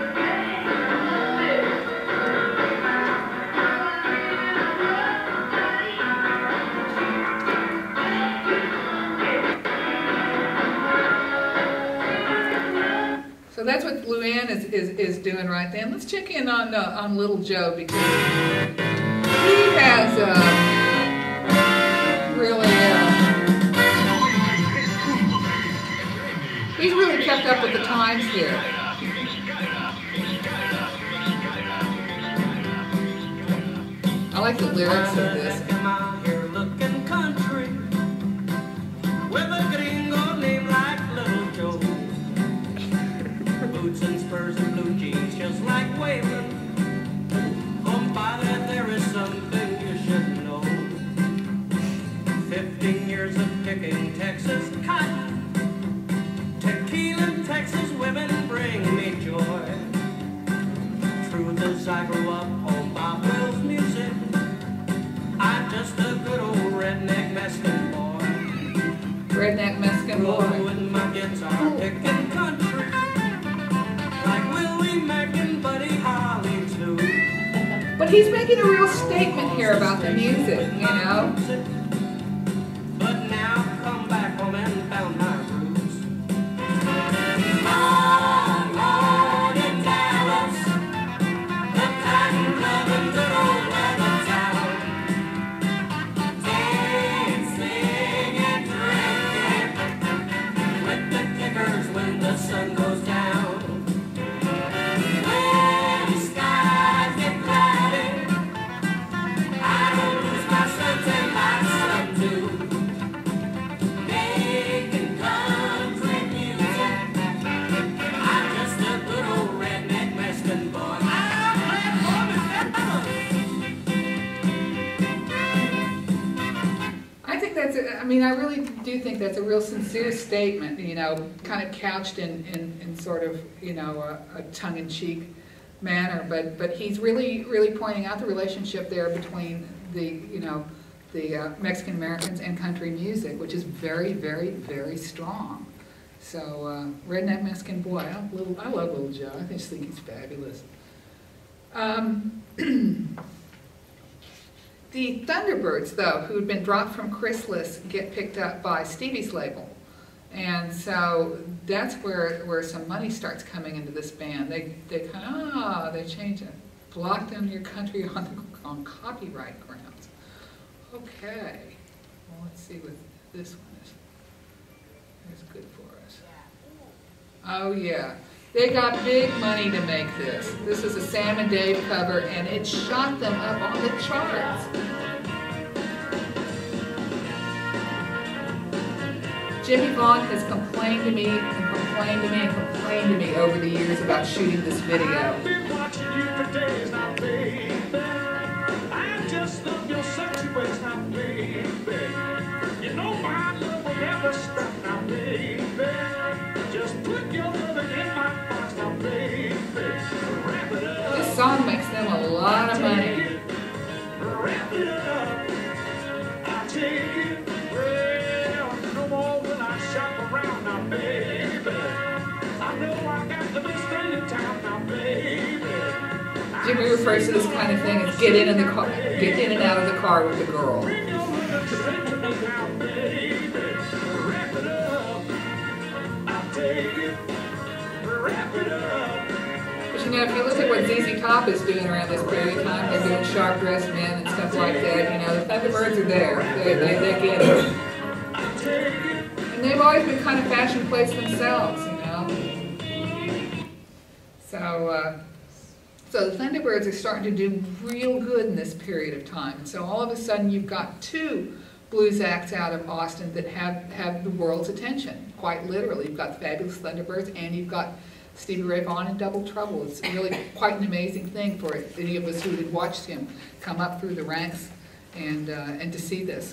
thing. So that's what Luann is doing right then. Let's check in on Little Joe, because he has he's really kept up with the times here. I like the lyrics of this. I'm out here looking country with a gringo named like Little Joe. Boots and spurs and blue redneck Mexican boy. With my guitar picking country, like Willie Mack and Buddy Holly too. But he's making a real statement here about the music, you know? But now come back home and found my roots. Long, long in Dallas, the cotton loving good old weather town. Dancing and drinking with the kickers when the sun goes down. When the skies get cloudy, I don't lose my sense and my sun too. Making country music, I'm just a good old redneck Mexican boy. I think that's, I mean, I really do think that's a real sincere statement, you know, kind of couched in sort of, you know, a tongue-in-cheek manner, but he's really pointing out the relationship there between the, you know, the Mexican Americans and country music, which is very, very, very strong. So, redneck Mexican boy, I love Little Joe. I just think he's fabulous. The Thunderbirds, though, who had been dropped from Chrysalis, get picked up by Stevie's label. And so that's where some money starts coming into this band. They kind of, they change it. Block down your country on copyright grounds. Okay. Well, let's see what this one is good for us. Oh, yeah. They got big money to make this. This is a Sam and Dave cover, and it shot them up on the charts. Jimmy Vaughn has complained to me and complained to me and complained to me over the years about shooting this video. I've been watching you for days now, baby. I just love your sexy ways now, baby. You know my love will never stop now, baby. Just put your loving in my box now, baby. Wrap it up. This song makes them a lot of money. Wrap it up. I'll take it. Well, no more will I shop around now, baby. I know I got the best friend in town now, baby. Jimmy refers to this kind of thing as get in the car, get in and out of the car with the girl. But you know, if you look at what ZZ Top is doing around this period of time, they're doing Sharp Dressed Men and stuff like that. You know, the Thunderbirds are there. They get it. And they've always been kind of fashion plates themselves, you know. So the Thunderbirds are starting to do real good in this period of time. And so all of a sudden you've got two blues acts out of Austin that have the world's attention, quite literally. You've got the Fabulous Thunderbirds and you've got Stevie Ray Vaughan in Double Trouble. It's really quite an amazing thing for any of us who had watched him come up through the ranks and to see this.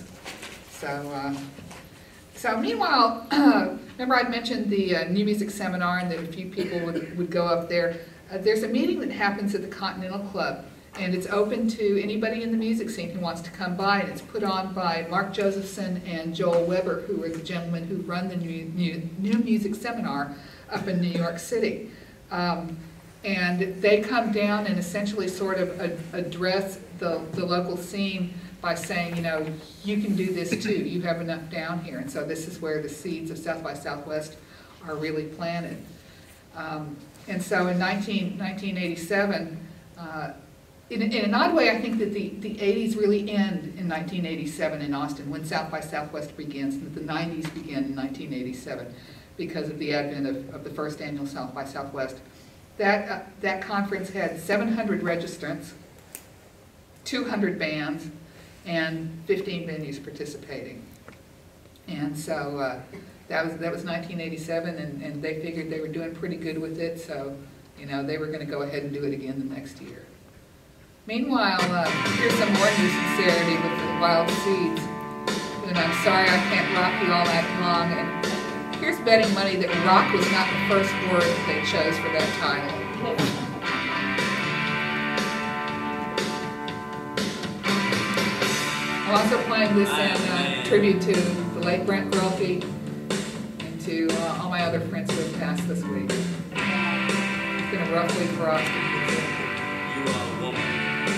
So meanwhile, remember I'd mentioned the New Music Seminar and that a few people would go up there. There's a meeting that happens at the Continental Club, and it's open to anybody in the music scene who wants to come by, and it's put on by Mark Josephson and Joel Weber, who are the gentlemen who run the New Music Seminar up in New York City. And they come down and essentially sort of address the local scene by saying, you know, you can do this too, you have enough down here. And so this is where the seeds of South by Southwest are really planted. And so in 1987, in an odd way, I think that the 80s really end in 1987 in Austin, when South by Southwest begins, and the 90s begin in 1987 because of the advent of the first annual South by Southwest. That conference had 700 registrants, 200 bands, and 15 venues participating. And so that was 1987, and they figured they were doing pretty good with it, so you know they were going to go ahead and do it again the next year. Meanwhile, here's some more new sincerity with the Wild Seeds. And I'm sorry I can't rock you all that long. And here's betting money that rock was not the first word that they chose for that title. I'm also playing this in tribute to the late Brent Grelke to all my other friends who have passed this week. It's been a rough week for Austin. You are a woman.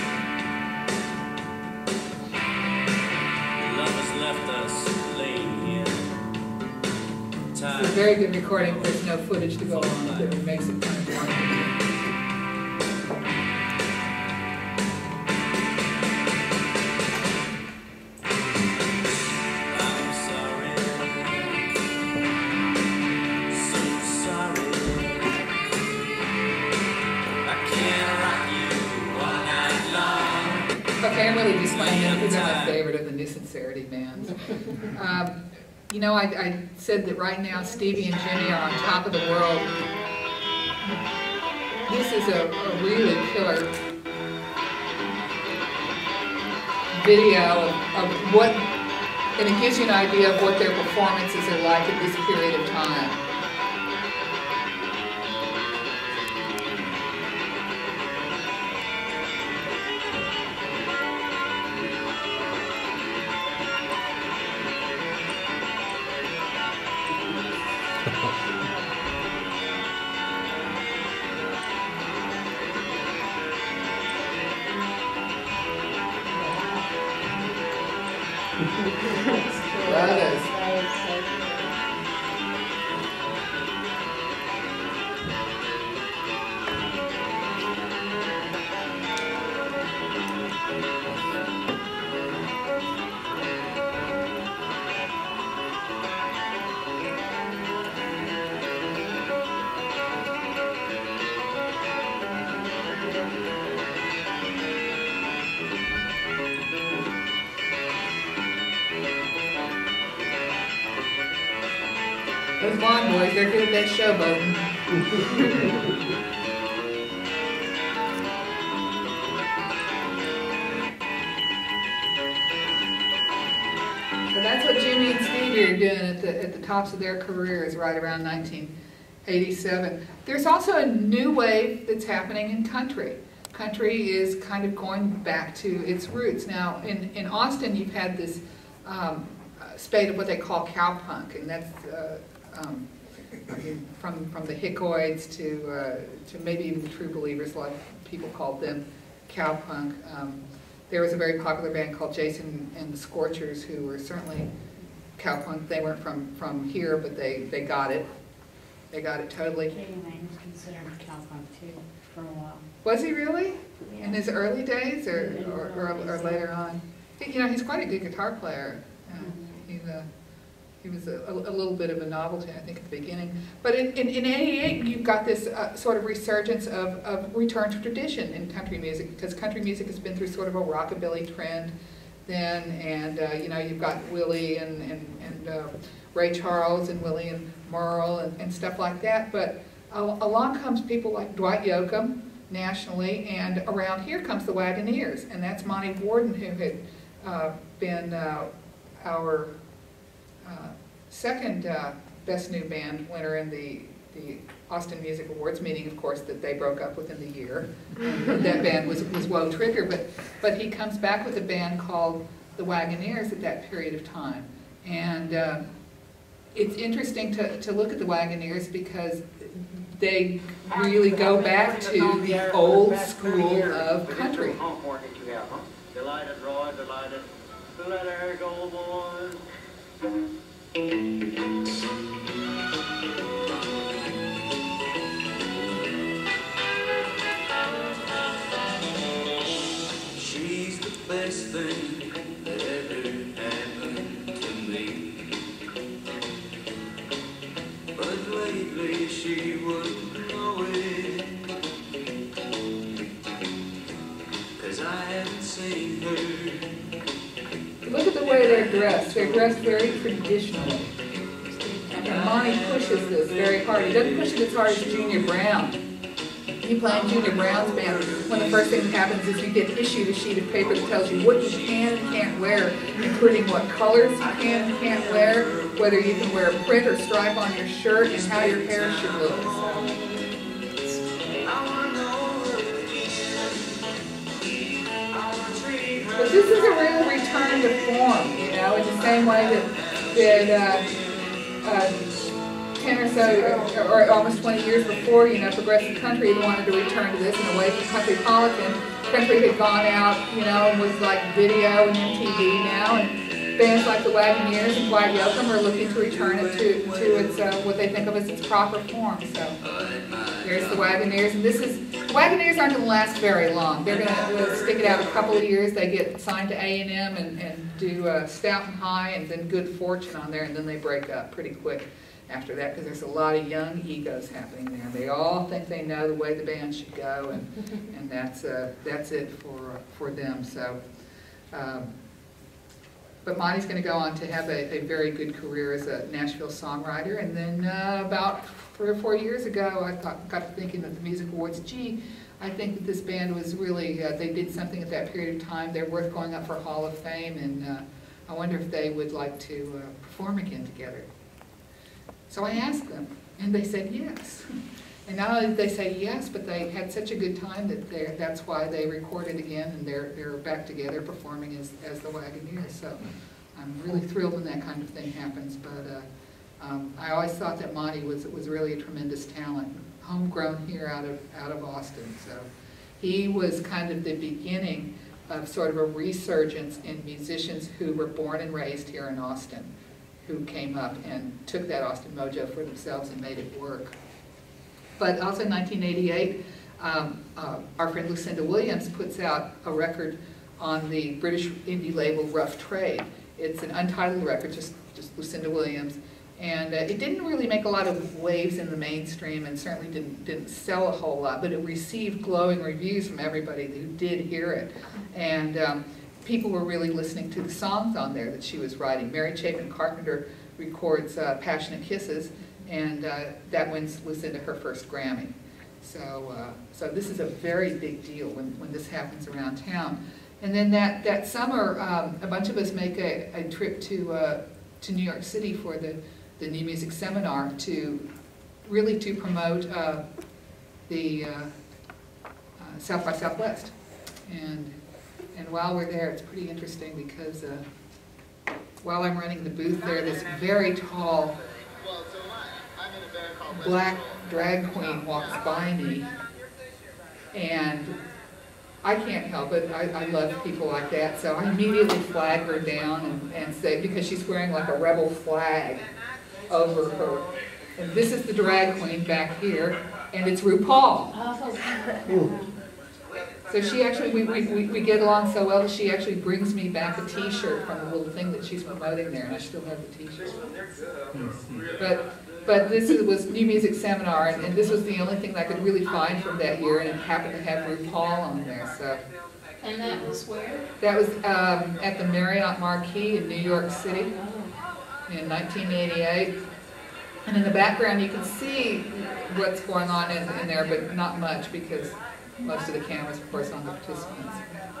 Love has left us laying here. It's a very good recording. There's no footage to go along with it. It makes it kind of boring. Okay, I'm really just playing it because they're my favorite of the New Sincerity bands. You know, I said that right now Stevie and Jimmy are on top of the world. This is a really killer video of what, and it gives you an idea of what their performances are like at this period of time. Brothers. Those blonde boys, they're good at that showboating. So that's what Jimmy and Stevie are doing at the tops of their careers right around 1987. There's also a new wave that's happening in country. Country is kind of going back to its roots. Now, in Austin, you've had this spate of what they call cowpunk, and that's from the Hickoids to maybe even the True Believers, a lot of people called them cowpunk. There was a very popular band called Jason and the Scorchers who were certainly cowpunk. They weren't from here, but they got it. They got it totally. Katie Lang was considered cowpunk too for a while. Was he really? Yeah. In his early days or later on? You know, he's quite a good guitar player. He was a little bit of a novelty, I think, at the beginning. But in 88, you've got this sort of resurgence of return to tradition in country music, because country music has been through sort of a rockabilly trend then, and you know, you've got Willie and Ray Charles and Willie and Merle and stuff like that. But along comes people like Dwight Yoakam nationally, and around here comes the Wagoneers, and that's Monty Warden, who had been our second Best New Band winner in the Austin Music Awards, meaning, of course, that they broke up within the year. And that band was Woe Trigger, but he comes back with a band called the Wagoneers at that period of time. And it's interesting to look at the Wagoneers because they really go back to the old school of country. Delighted, Roy, delighted. Let her go, boys. She's the best thing that ever happened to me. But lately she wouldn't know it, 'cause I haven't seen her. Look at the way they're dressed. They're dressed very traditionally. And Monty pushes this very hard. He doesn't push it as hard as Junior Brown. You play in Junior Brown's band, one of the first things that happens is you get issued a sheet of paper that tells you what you can and can't wear, including what colors you can and can't wear, whether you can wear a print or stripe on your shirt, and how your hair should look. But this is a real return to form, you know, in the same way that 10 or so, or almost 20 years before, you know, progressive country wanted to return to this and away from country politan. Country had gone out, you know, and was like video and MTV now, and bands like the Wagoneers and White Yoakum are looking to return it to its, what they think of as its proper form. So there's the Wagoneers, and the Wagoneers aren't going to last very long. They're going to stick it out a couple of years. They get signed to A&M and do Stoughton High and then Good Fortune on there, and then they break up pretty quick after that, because there's a lot of young egos happening there. They all think they know the way the band should go, and that's it for them. So, but Monty's going to go on to have a very good career as a Nashville songwriter. And then about 3 or 4 years ago, I got to thinking that the Music Awards, gee, I think that this band was really, they did something at that period of time. They're worth going up for Hall of Fame, and I wonder if they would like to perform again together. So I asked them, and they said yes. And not only did they say yes, but they had such a good time that that's why they recorded again, and they're back together performing as the Wagoneers. So I'm really thrilled when that kind of thing happens. But I always thought that Monty was really a tremendous talent, homegrown here out of Austin. So he was kind of the beginning of sort of a resurgence in musicians who were born and raised here in Austin, who came up and took that Austin mojo for themselves and made it work. But also in 1988, our friend Lucinda Williams puts out a record on the British indie label Rough Trade. It's an untitled record, just Lucinda Williams. And it didn't really make a lot of waves in the mainstream, and certainly didn't sell a whole lot, but it received glowing reviews from everybody who did hear it. And people were really listening to the songs on there that she was writing. Mary Chapin Carpenter records Passionate Kisses, and that wins Lucinda her first Grammy. So this is a very big deal when this happens around town. And then that summer, a bunch of us make a trip to New York City for the New Music Seminar to promote the South by Southwest. And while we're there, it's pretty interesting because while I'm running the booth there, this very tall black drag queen walks by me, and I can't help it. I love people like that, so I immediately flag her down and say, because she's wearing like a rebel flag over her. And this is the drag queen back here, and it's RuPaul. So she actually, we get along so well that she actually brings me back a t-shirt from the little thing that she's promoting there, and I still have the t-shirt. But this was New Music Seminar, and this was the only thing that I could really find from that year, and it happened to have RuPaul on there. So. And that was where? That was at the Marriott Marquis in New York City in 1988. And in the background you can see what's going on in there, but not much because most of the cameras, of course, on the participants.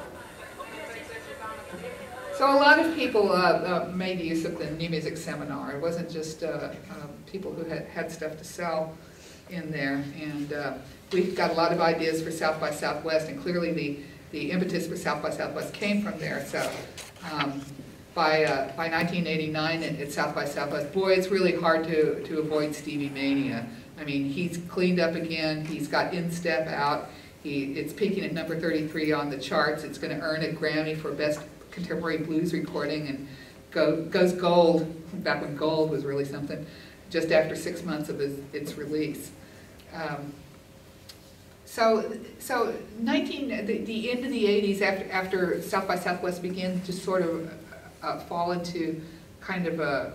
So a lot of people made use of the New Music Seminar. It wasn't just people who had stuff to sell in there. And we've got a lot of ideas for South by Southwest, and clearly the impetus for South by Southwest came from there. So by 1989 at South by Southwest, boy, it's really hard to avoid Stevie Mania. I mean, he's cleaned up again. He's got In Step out. It's peaking at number 33 on the charts. It's going to earn a Grammy for Best Contemporary Blues Recording, and goes gold, back when gold was really something, just after 6 months of its release. So the end of the 80s, after South by Southwest began to sort of fall into kind of a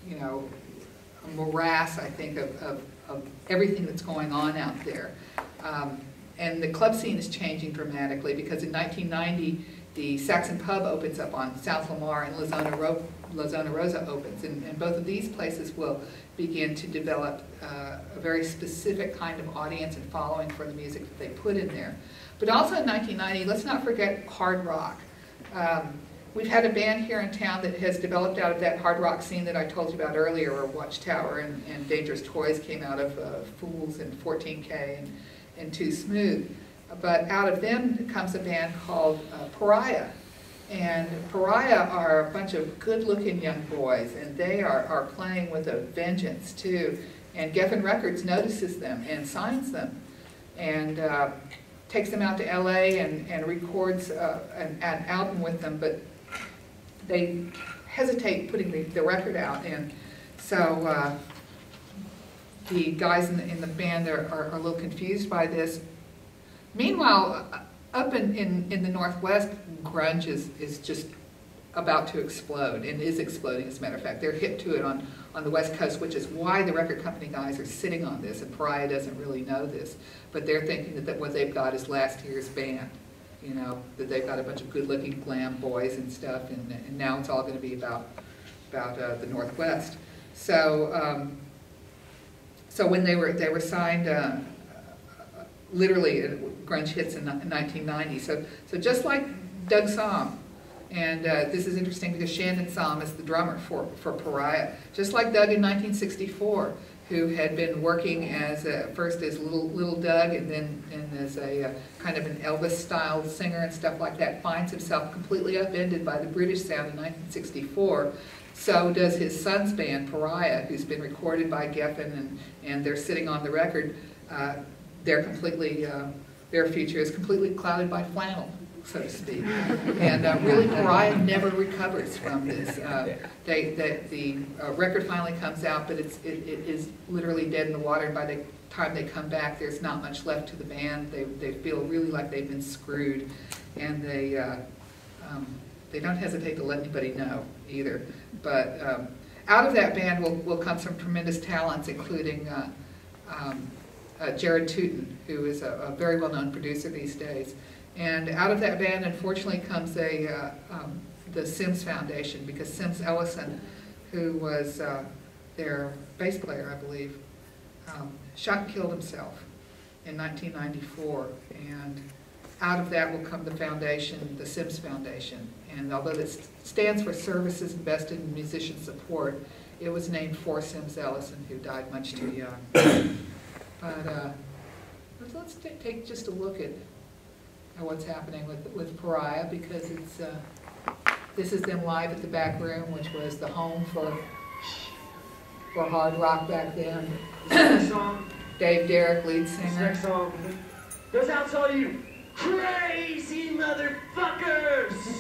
morass, I think, of everything that's going on out there. And the club scene is changing dramatically, because in 1990, the Saxon Pub opens up on South Lamar, and La Zona Rosa opens. And both of these places will begin to develop a very specific kind of audience and following for the music that they put in there. But also in 1990, let's not forget hard rock. We've had a band here in town that has developed out of that hard rock scene that I told you about earlier, where Watchtower and Dangerous Toys came out of Fools and 14K and Too Smooth. But out of them comes a band called Pariah. And Pariah are a bunch of good-looking young boys, and they are playing with a vengeance, too. And Geffen Records notices them and signs them, and takes them out to LA and records an album with them, but they hesitate putting the record out, and so the guys in the band are a little confused by this. Meanwhile, up in the Northwest, grunge is just about to explode, and is exploding, as a matter of fact. They're hip to it on the West Coast, which is why the record company guys are sitting on this, and Pariah doesn't really know this, but they're thinking that what they've got is last year's band, you know, that they've got a bunch of good-looking glam boys and stuff, and now it's all going to be about the Northwest. So so when they were signed, literally grunge hits in 1990. So just like Doug Somm. And this is interesting because Shandon Somm is the drummer for Pariah. Just like Doug in 1964, who had been working as first as little Doug and then as a kind of an Elvis-style singer and stuff like that, finds himself completely upended by the British sound in 1964. So does his son's band, Pariah, who's been recorded by Geffen, and they're sitting on the record. They're completely, their future is completely clouded by flannel, so to speak. And really, Pariah never recovers from this. The record finally comes out, but it is literally dead in the water. And by the time they come back, there's not much left to the band. They feel really like they've been screwed, and they don't hesitate to let anybody know either. But out of that band will come some tremendous talents, including Jared Tootin, who is a very well-known producer these days. And out of that band, unfortunately, comes the Sims Foundation, because Sims Ellison, who was their bass player, I believe, shot and killed himself in 1994. And out of that will come the foundation, the Sims Foundation. And although this stands for Services Invested in Musician Support, it was named for Sims Ellison, who died much too young. But let's take just a look at what's happening with Pariah, because it's this is them live at the Back Room, which was the home for hard rock back then. Dave Derrick, lead singer. Next song goes out to all you crazy motherfuckers.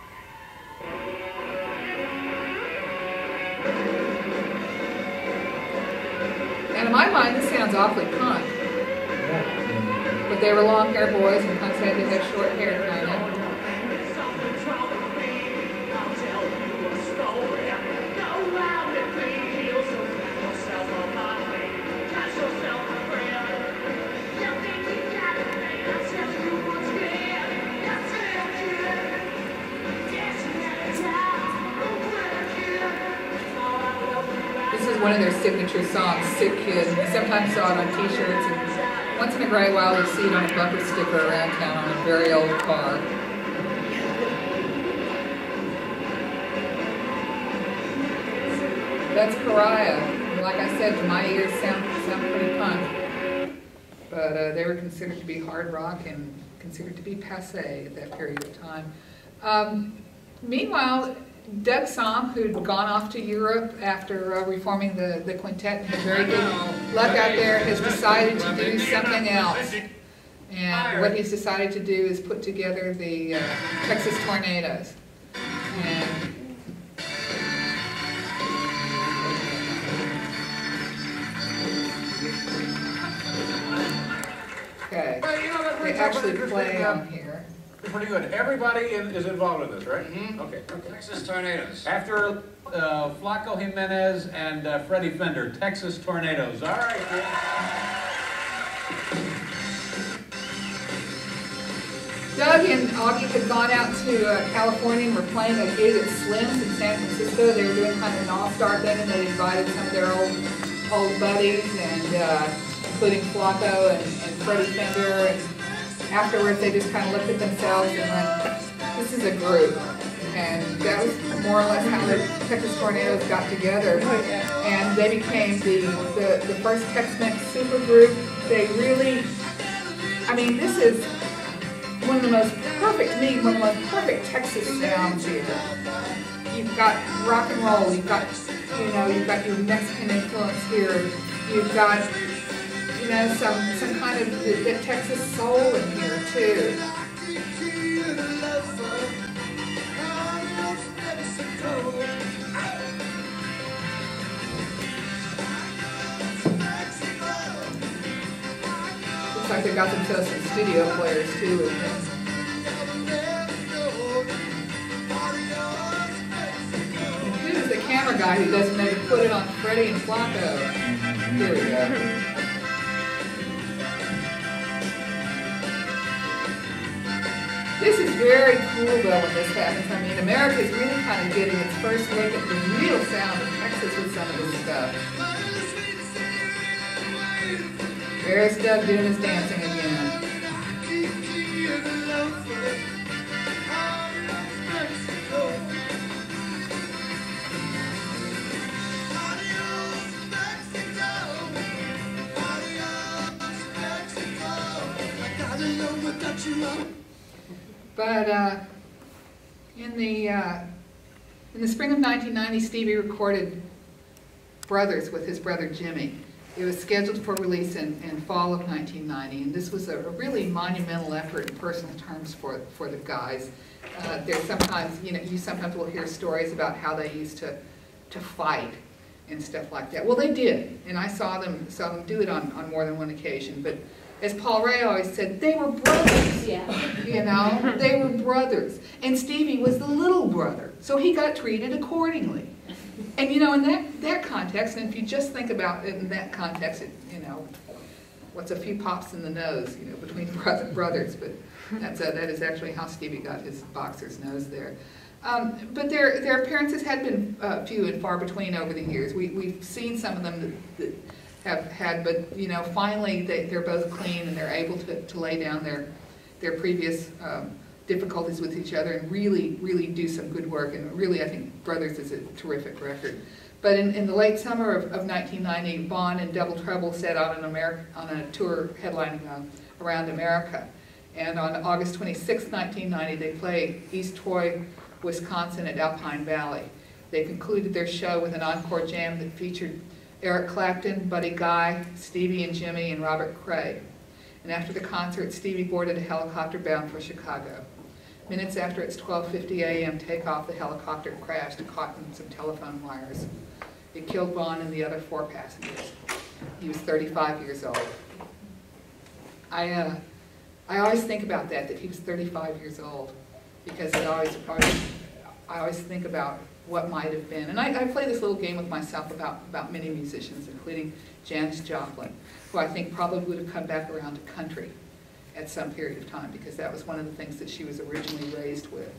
And in my mind, this sounds awfully punk. But they were long-haired boys, and punks had to have short hair, kind of. This is one of their signature songs, Sick Kid. You sometimes saw it on t-shirts, and once in a great while you see it on a bumper sticker around town on a very old car. That's Pariah. Like I said, to my ears, sound pretty punk. But they were considered to be hard rock and considered to be passé at that period of time. Meanwhile, Doug Somm, who'd gone off to Europe after reforming the quintet and had very good luck out there, has decided to do something else. And what he's decided to do is put together the Texas Tornadoes. And okay, they actually play on here. Pretty good. Everybody is involved in this, right? Mm-hmm. Okay. Texas Tornadoes. After Flaco Jimenez and Freddie Fender, Texas Tornadoes. All right. Doug and Augie had gone out to California and were playing a gig at Slim's in San Francisco. They were doing kind of an all-star thing, and they invited some of their old buddies, and including Flaco and Freddie Fender. And afterwards, they just kind of looked at themselves and went, "This is a group." And that was more or less how the Texas Tornadoes got together. And they became the first Tex-Mex supergroup. They really, I mean, this is one of the most perfect, to me, one of the most perfect Texas sounds here. You've got rock and roll, you've got your Mexican influence here. You've got, you know, some kind of the Texas soul in here too. Looks like they got themselves some studio players too in this. And who's the camera guy who doesn't know to put it on Freddie and Flacco? Here we go. This is very cool though when this happens. I mean, America is really kind of getting its first look at the real sound of Texas with some of this stuff. There's Doug doing his dancing again. But in the spring of 1990, Stevie recorded Brothers with his brother Jimmy. It was scheduled for release in fall of 1990, and this was a really monumental effort in personal terms for the guys. There's sometimes, you know, you sometimes will hear stories about how they used to fight and stuff like that. Well, they did, and I saw them do it on more than one occasion. But as Paul Ray always said, they were brothers. Yeah. You know, they were brothers, and Stevie was the little brother, so he got treated accordingly. And you know, in that context, and if you just think about it in that context, you know, what's a few pops in the nose, you know, between brothers, but that is actually how Stevie got his boxer's nose there. But their appearances had been few and far between over the years. We've seen some of them that have had, but you know, finally they're both clean and they're able to lay down their previous difficulties with each other and really do some good work. And really, I think Brothers is a terrific record. But in the late summer of 1990, Vaughn and Double Trouble set out on a tour headlining around America. And on August 26, 1990, they played East Troy, Wisconsin at Alpine Valley. They concluded their show with an encore jam that featured Eric Clapton, Buddy Guy, Stevie and Jimmy, and Robert Cray. And after the concert, Stevie boarded a helicopter bound for Chicago. Minutes after its 12:50 a.m. takeoff, the helicopter crashed, caught in some telephone wires. It killed Vaughn and the other 4 passengers. He was 35 years old. I always think about that he was 35 years old, because I always think about what might have been. And I play this little game with myself about many musicians, including Janis Joplin, who I think probably would have come back around to country at some period of time, because that was one of the things that she was originally raised with.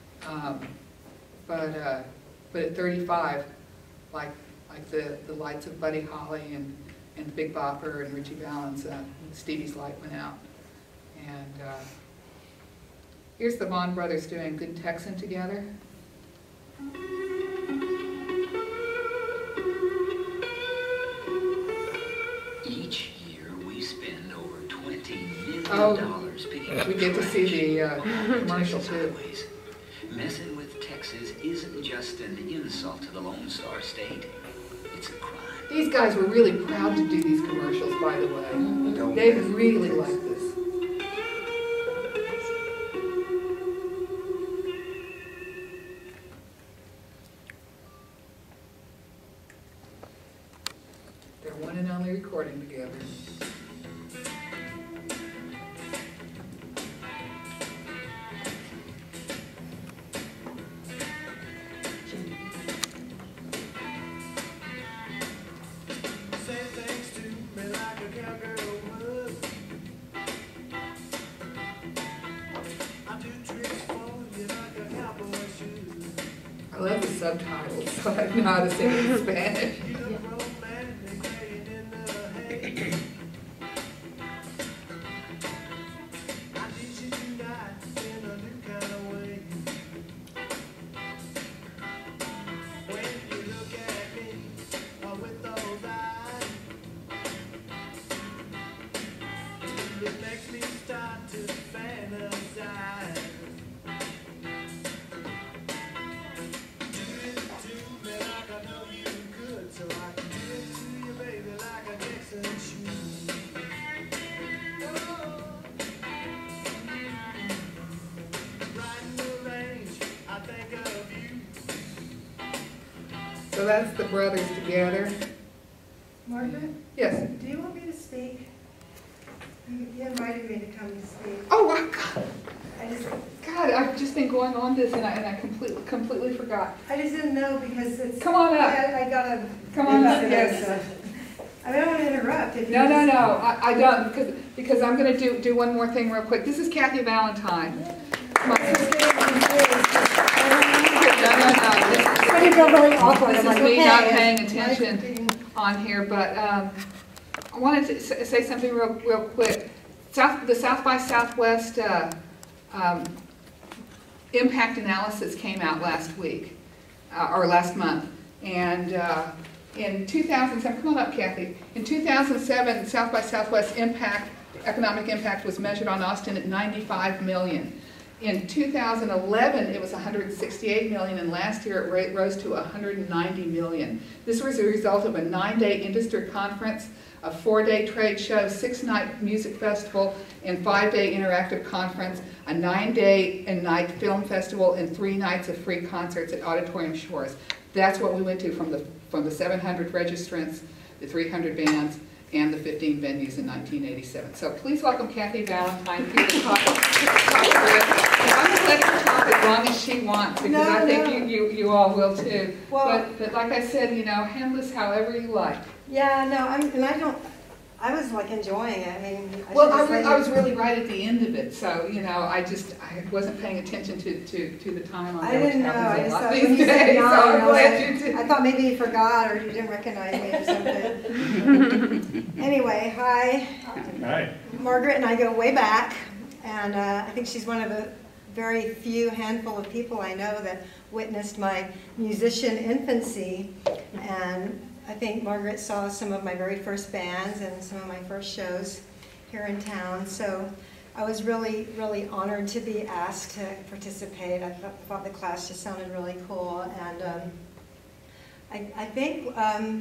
But at 35, like the lights of Buddy Holly and Big Bopper and Richie Valens, Stevie's light went out. And here's the Vaughn brothers doing Good Texan together. Each year we spend over $20 million picking up we get to see the commercial too. Messing with Texas isn't just an insult to the Lone Star State, it's a crime. These guys were really proud to do these commercials, by the way. They really liked this. Their one and only recording together. I love the subtitles, so I know how to sing in Spanish. So I can give it to you, baby, like I So that's the brothers together. Margaret? Yes. Do you want me to speak? You invited me to come to speak. Oh, my God. God, I've just been going on this and I completely forgot. I just didn't know because it's. Come on up. I gotta. Come on up, yes. I don't want to interrupt. If you No, just- I don't, because I'm going to do one more thing real quick. This is Kathy Valentine. Come on. It's going to go really awkward. This I'm is like, me not okay. paying attention on here, but I wanted to say something real quick. The South by Southwest impact analysis came out last week, or last month, and in 2007, come on up, Kathy. In 2007, South by Southwest economic impact was measured on Austin at 95 million. In 2011, it was 168 million, and last year it rose to 190 million. This was a result of a 9-day industry conference, a 4-day trade show, 6-night music festival, and 5-day interactive conference, a 9-day and night film festival, and 3 nights of free concerts at Auditorium Shores. That's what we went to from the 700 registrants, the 300 bands, and the 15 venues in 1987. So please welcome Kathy Valentine here to talk with us. I'm going to let her talk as long as she wants, because I think you all will too. Well, but like I said, handle this however you like. Yeah, no, I was like enjoying it. I mean, I was really right at the end of it, so I wasn't paying attention to the time on there. I didn't know. I just thought these when you said days, no, so I'm glad you did. I thought maybe you forgot or you didn't recognize me or something. Anyway, hi. Hi. Margaret and I go way back, and I think she's one of the very few handful of people I know that witnessed my musician infancy, and I think Margaret saw some of my very first bands and some of my first shows here in town, so I was really, really honored to be asked to participate. I thought the class just sounded really cool, and I think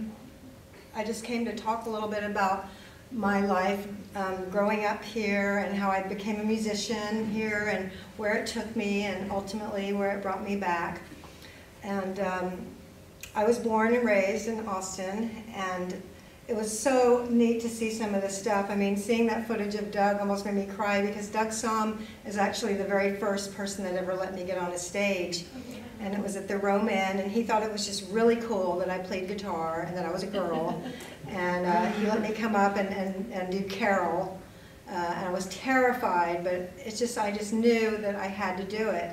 I just came to talk a little bit about my life growing up here and how I became a musician here and where it took me and ultimately where it brought me back. And I was born and raised in Austin, and it was so neat to see some of this stuff. I mean, seeing that footage of Doug almost made me cry, because Doug Somm is actually the very first person that ever let me get on a stage. And it was at the Roman, and he thought it was just really cool that I played guitar and that I was a girl. And he let me come up and do Carol. And I was terrified, but it's just, I just knew that I had to do it.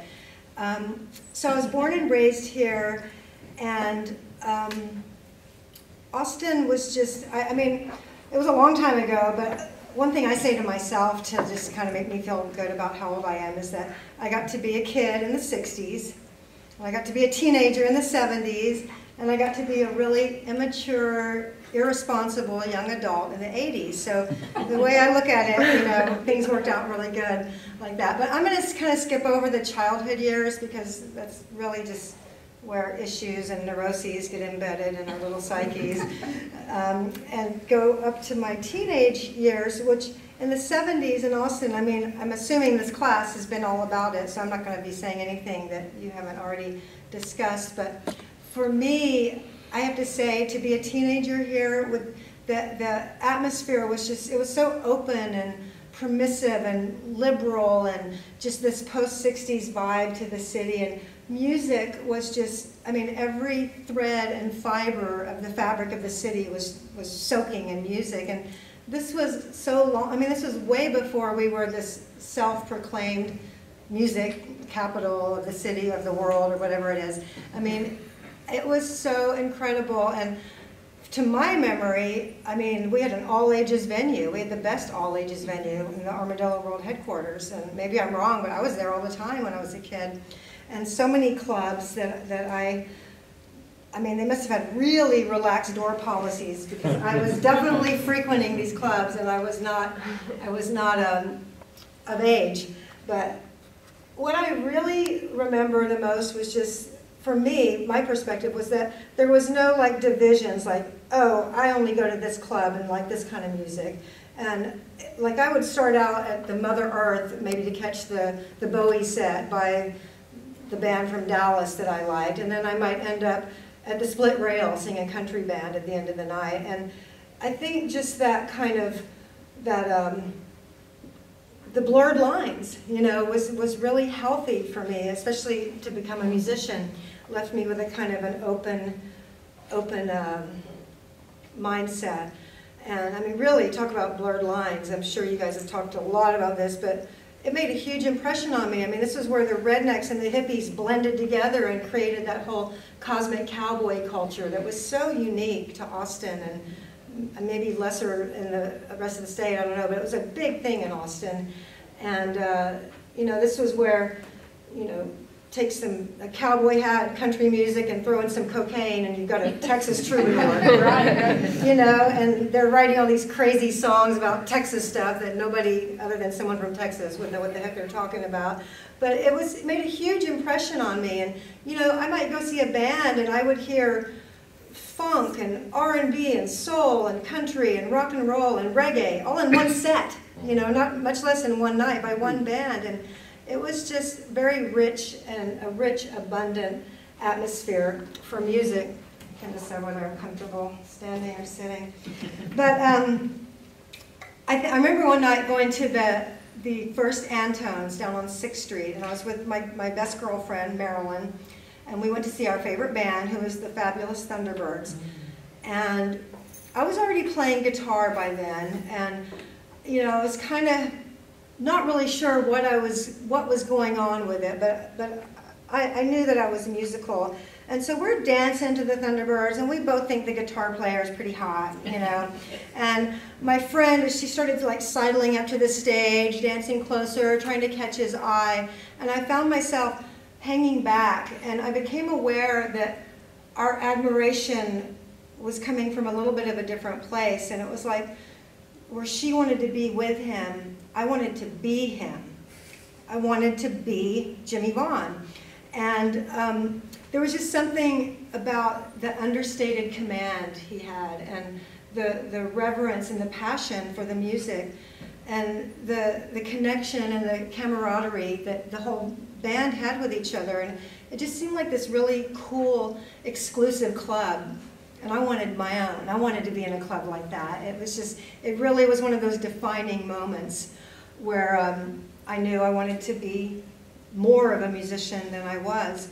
So I was born and raised here, and Austin was just, I mean, it was a long time ago, but one thing I say to myself to just kind of make me feel good about how old I am is that I got to be a kid in the 60s, I got to be a teenager in the 70s, and I got to be a really immature, irresponsible young adult in the 80s. So the way I look at it, things worked out really good like that. But I'm going to kind of skip over the childhood years, because that's really just where issues and neuroses get embedded in our little psyches, and go up to my teenage years, which in the 70s in Austin, I mean, I'm assuming this class has been all about it, so I'm not going to be saying anything that you haven't already discussed, but for me, I have to say, to be a teenager here, with the atmosphere was just, it was so open and permissive and liberal, and just this post-60s vibe to the city, and music was just, I mean, every thread and fiber of the fabric of the city was soaking in music. And this was so long, I mean, this was way before we were this self-proclaimed music capital of the city, of the world, or whatever it is. I mean, it was so incredible. And to my memory, I mean, we had an all-ages venue. We had the best all-ages venue in the Armadillo World Headquarters. And maybe I'm wrong, but I was there all the time when I was a kid. And so many clubs that I mean, they must have had really relaxed door policies, because I was definitely frequenting these clubs, and I was not of age. But what I really remember the most was just, for me, my perspective was that there was no like divisions, like, oh, I only go to this club and like this kind of music. And like I would start out at the Mother Earth, maybe to catch the Bowie set by the band from Dallas that I liked, and then I might end up at the Split Rail sing a country band at the end of the night. And I think just that kind of, the blurred lines, you know, was really healthy for me, especially to become a musician. Left me with a kind of an open mindset. And I mean, really, talk about blurred lines. I'm sure you guys have talked a lot about this, but it made a huge impression on me. I mean, this is where the rednecks and the hippies blended together and created that whole cosmic cowboy culture that was so unique to Austin and maybe lesser in the rest of the state, I don't know, but it was a big thing in Austin. And, you know, this was where, you know, take a cowboy hat, country music, and throw in some cocaine, and you've got a Texas troubadour, right? You know, and they're writing all these crazy songs about Texas stuff that nobody other than someone from Texas would know what the heck they're talking about. But it made a huge impression on me. And, you know, I might go see a band, and I would hear funk and R&B and soul and country and rock and roll and reggae all in one set, you know, not much less in one night by one band. And it was just very rich and a rich, abundant atmosphere for music. I can't decide whether I'm comfortable standing or sitting. But I remember one night going to the first Antones down on 6th Street, and I was with my best girlfriend, Marilyn, and we went to see our favorite band, who was the Fabulous Thunderbirds. And I was already playing guitar by then, and you know, I was kind of not really sure what was going on with it, but I knew that I was musical. And so we're dancing to the Thunderbirds, and we both think the guitar player is pretty hot, you know. And my friend, she started like sidling up to the stage, dancing closer, trying to catch his eye. And I found myself hanging back, and I became aware that our admiration was coming from a little bit of a different place. And it was like, where she wanted to be with him, I wanted to be him. I wanted to be Jimmy Vaughn. And there was just something about the understated command he had, and the reverence and the passion for the music, and the connection and the camaraderie that the whole band had with each other. And it just seemed like this really cool, exclusive club. And I wanted my own. I wanted to be in a club like that. It really was one of those defining moments where I knew I wanted to be more of a musician than I was.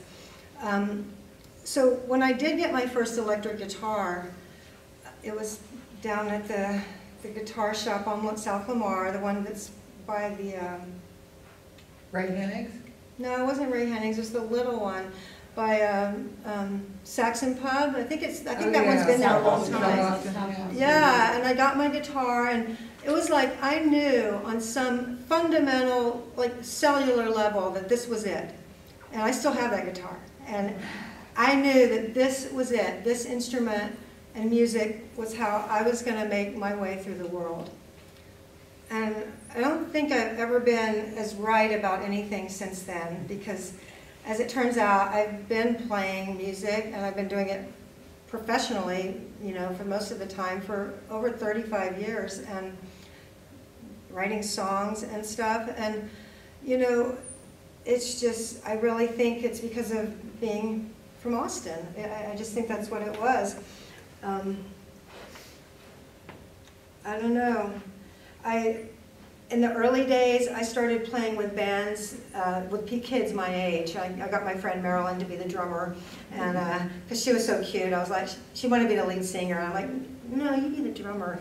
So when I did get my first electric guitar, it was down at the guitar shop on South Lamar, the one that's by the... Ray Hennig's? No, it wasn't Ray Hennig's, it was the little one by Saxon Pub. I think that one's been there a long time. Yeah, and I got my guitar, and it was like I knew on some fundamental, like cellular level, that this was it. And I still have that guitar. And I knew that this was it. This instrument and music was how I was going to make my way through the world. And I don't think I've ever been as right about anything since then, because as it turns out, I've been playing music, and I've been doing it professionally, you know, for most of the time, for over 35 years, and writing songs and stuff. And, you know, it's just, I really think it's because of being from Austin. I just think that's what it was. I don't know. In the early days, I started playing with bands with kids my age. I got my friend Marilyn to be the drummer, and because she was so cute, I was like, she wanted to be the lead singer. I'm like, no, you be the drummer.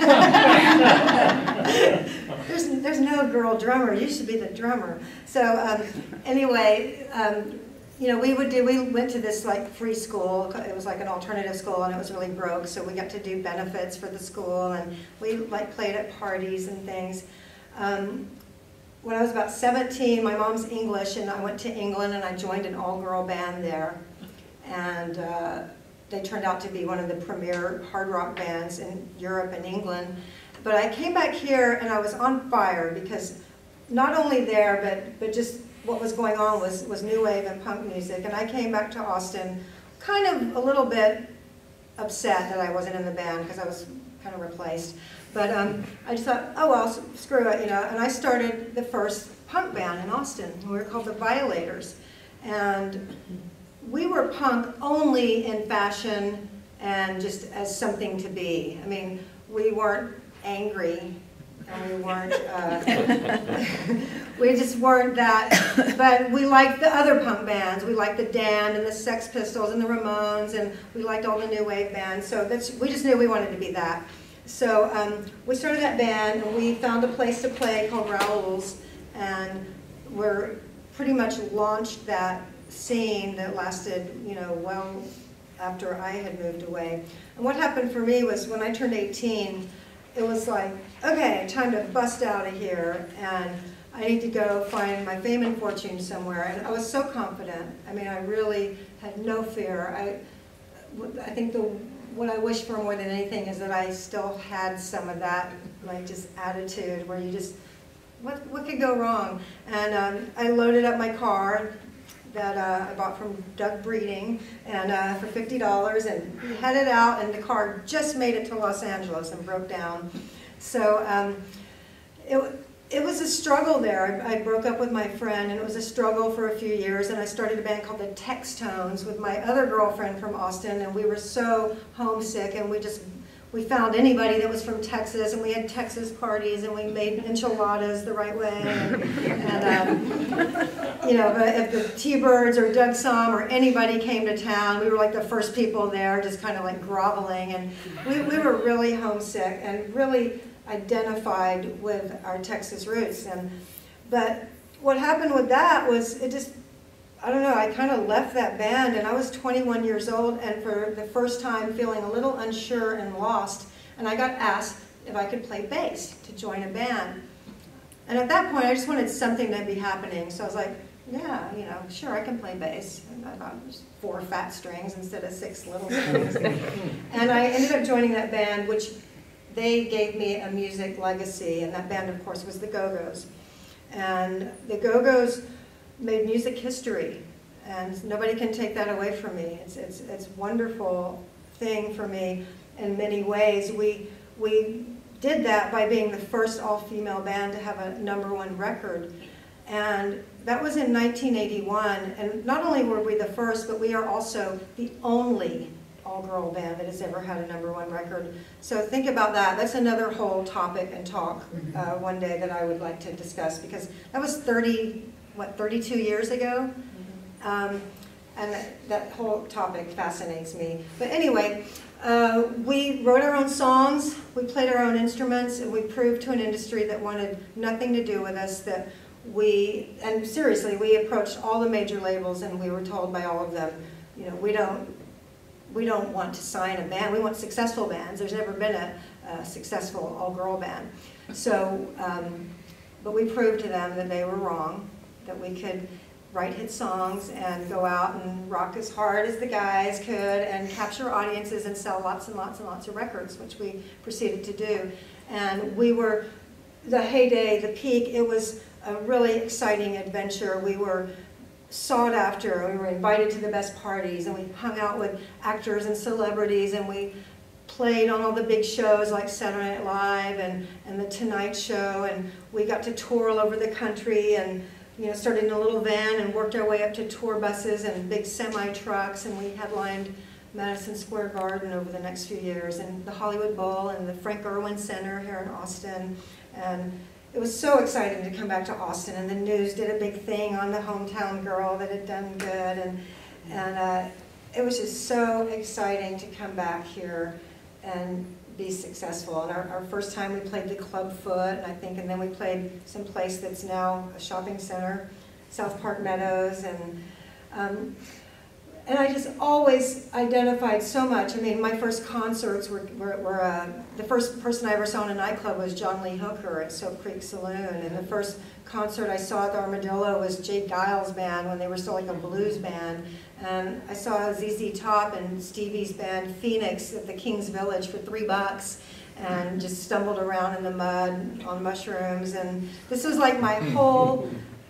There's no girl drummer. You should be the drummer. So anyway, you know, we went to this like free school. It was like an alternative school, and it was really broke. So we got to do benefits for the school, and we like played at parties and things. When I was about 17, my mom's English, and I went to England, and I joined an all-girl band there. And they turned out to be one of the premier hard rock bands in Europe and England. But I came back here, and I was on fire, because not only there, but just what was going on was new wave and punk music. And I came back to Austin kind of a little bit upset that I wasn't in the band, because I was kind of replaced. But I just thought, oh well, screw it, you know. And I started the first punk band in Austin. We were called the Violators. And we were punk only in fashion and just as something to be. I mean, we weren't angry, and we weren't, we just weren't that, but we liked the other punk bands. We liked the Damned and the Sex Pistols and the Ramones, and we liked all the new wave bands, so we just knew we wanted to be that. So we started that band, and we found a place to play called Raoul's, and we're pretty much launched that scene that lasted, you know, well after I had moved away. And what happened for me was when I turned 18, it was like, okay, time to bust out of here, and I need to go find my fame and fortune somewhere. And I was so confident. I mean, I really had no fear. I think what I wish for more than anything is that I still had some of that, like, just attitude where you just, what could go wrong? And I loaded up my car that I bought from Doug Breeding, and for $50, and we headed out, and the car just made it to Los Angeles and broke down. So it was a struggle there. I broke up with my friend, and it was a struggle for a few years, and I started a band called the Textones with my other girlfriend from Austin, and we were so homesick, and we found anybody that was from Texas, and we had Texas parties, and we made enchiladas the right way. And you know, but if the T-Birds or Doug Somm or anybody came to town, we were like the first people there, just kind of like groveling. And we were really homesick and really identified with our Texas roots. But what happened with that was it just, I don't know, I kind of left that band, and I was 21 years old, and for the first time feeling a little unsure and lost, and I got asked if I could play bass to join a band. And at that point, I just wanted something to be happening, so I was like, yeah, you know, sure, I can play bass. And I thought it was 4 fat strings instead of 6 little strings. And I ended up joining that band, which they gave me a music legacy, and that band, of course, was the Go-Go's. And the Go-Go's made music history, and nobody can take that away from me. It's a wonderful thing for me in many ways. We did that by being the first all-female band to have a #1 record, and that was in 1981. And not only were we the first, but we are also the only all-girl band that has ever had a #1 record. So think about that. That's another whole topic and talk one day that I would like to discuss, because that was 32 years ago? And that whole topic fascinates me. But anyway, we wrote our own songs, we played our own instruments, and we proved to an industry that wanted nothing to do with us that and seriously, we approached all the major labels, and we were told by all of them, you know, we don't want to sign a band, we want successful bands. There's never been a successful all-girl band. So, but we proved to them that they were wrong, that we could write hit songs and go out and rock as hard as the guys could and capture audiences and sell lots and lots and lots of records, which we proceeded to do. And we were, the heyday, the peak, it was a really exciting adventure. We were sought after, we were invited to the best parties, and we hung out with actors and celebrities, and we played on all the big shows like Saturday Night Live and The Tonight Show, and we got to tour all over the country, and you know, started in a little van and worked our way up to tour buses and big semi-trucks, and we headlined Madison Square Garden over the next few years, and the Hollywood Bowl and the Frank Irwin Center here in Austin. And it was so exciting to come back to Austin, and the news did a big thing on the hometown girl that had done good, and it was just so exciting to come back here and be successful. And our first time we played the Club Foot, and then we played some place that's now a shopping center, South Park Meadows, and I just always identified so much. I mean, my first concerts were the first person I ever saw in a nightclub was John Lee Hooker at Soap Creek Saloon, and the first concert I saw at the Armadillo was Jay Giles' band when they were still like a blues band. And I saw ZZ Top and Stevie's band Phoenix at the King's Village for $3 and just stumbled around in the mud on mushrooms. And this was like my whole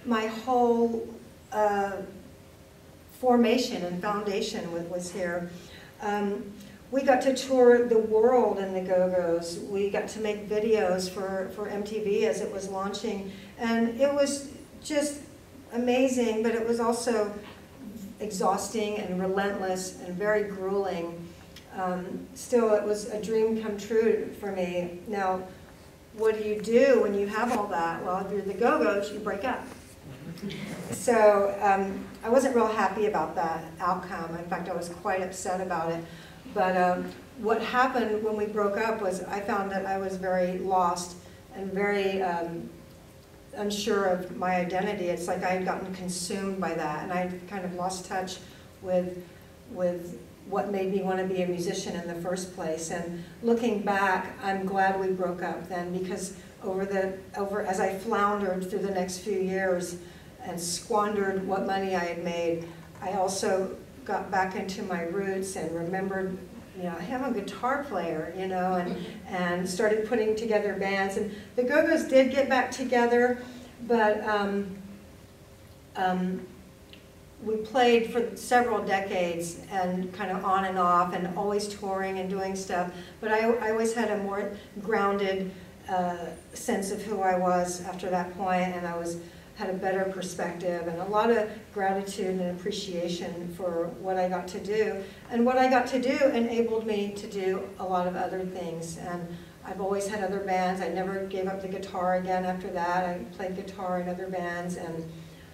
formation and foundation was here. We got to tour the world in the Go-Go's. We got to make videos for MTV as it was launching. And it was just amazing, but it was also exhausting and relentless and very grueling. Still, it was a dream come true for me. Now, what do you do when you have all that? Well, if you're the Go-Go's, you break up. So I wasn't real happy about that outcome. In fact, I was quite upset about it. But what happened when we broke up was I found that I was very lost and very unsure of my identity. It's like I had gotten consumed by that, and I kind of lost touch with what made me want to be a musician in the first place. And looking back, I'm glad we broke up then, because as I floundered through the next few years and squandered what money I had made, I also got back into my roots and remembered, you know, I am a guitar player, you know, and started putting together bands. And the Go-Go's did get back together, but we played for several decades and kind of on and off and always touring and doing stuff. But I always had a more grounded sense of who I was after that point, and I had a better perspective and a lot of gratitude and appreciation for what I got to do. And what I got to do enabled me to do a lot of other things. And I've always had other bands. I never gave up the guitar again after that. I played guitar in other bands, and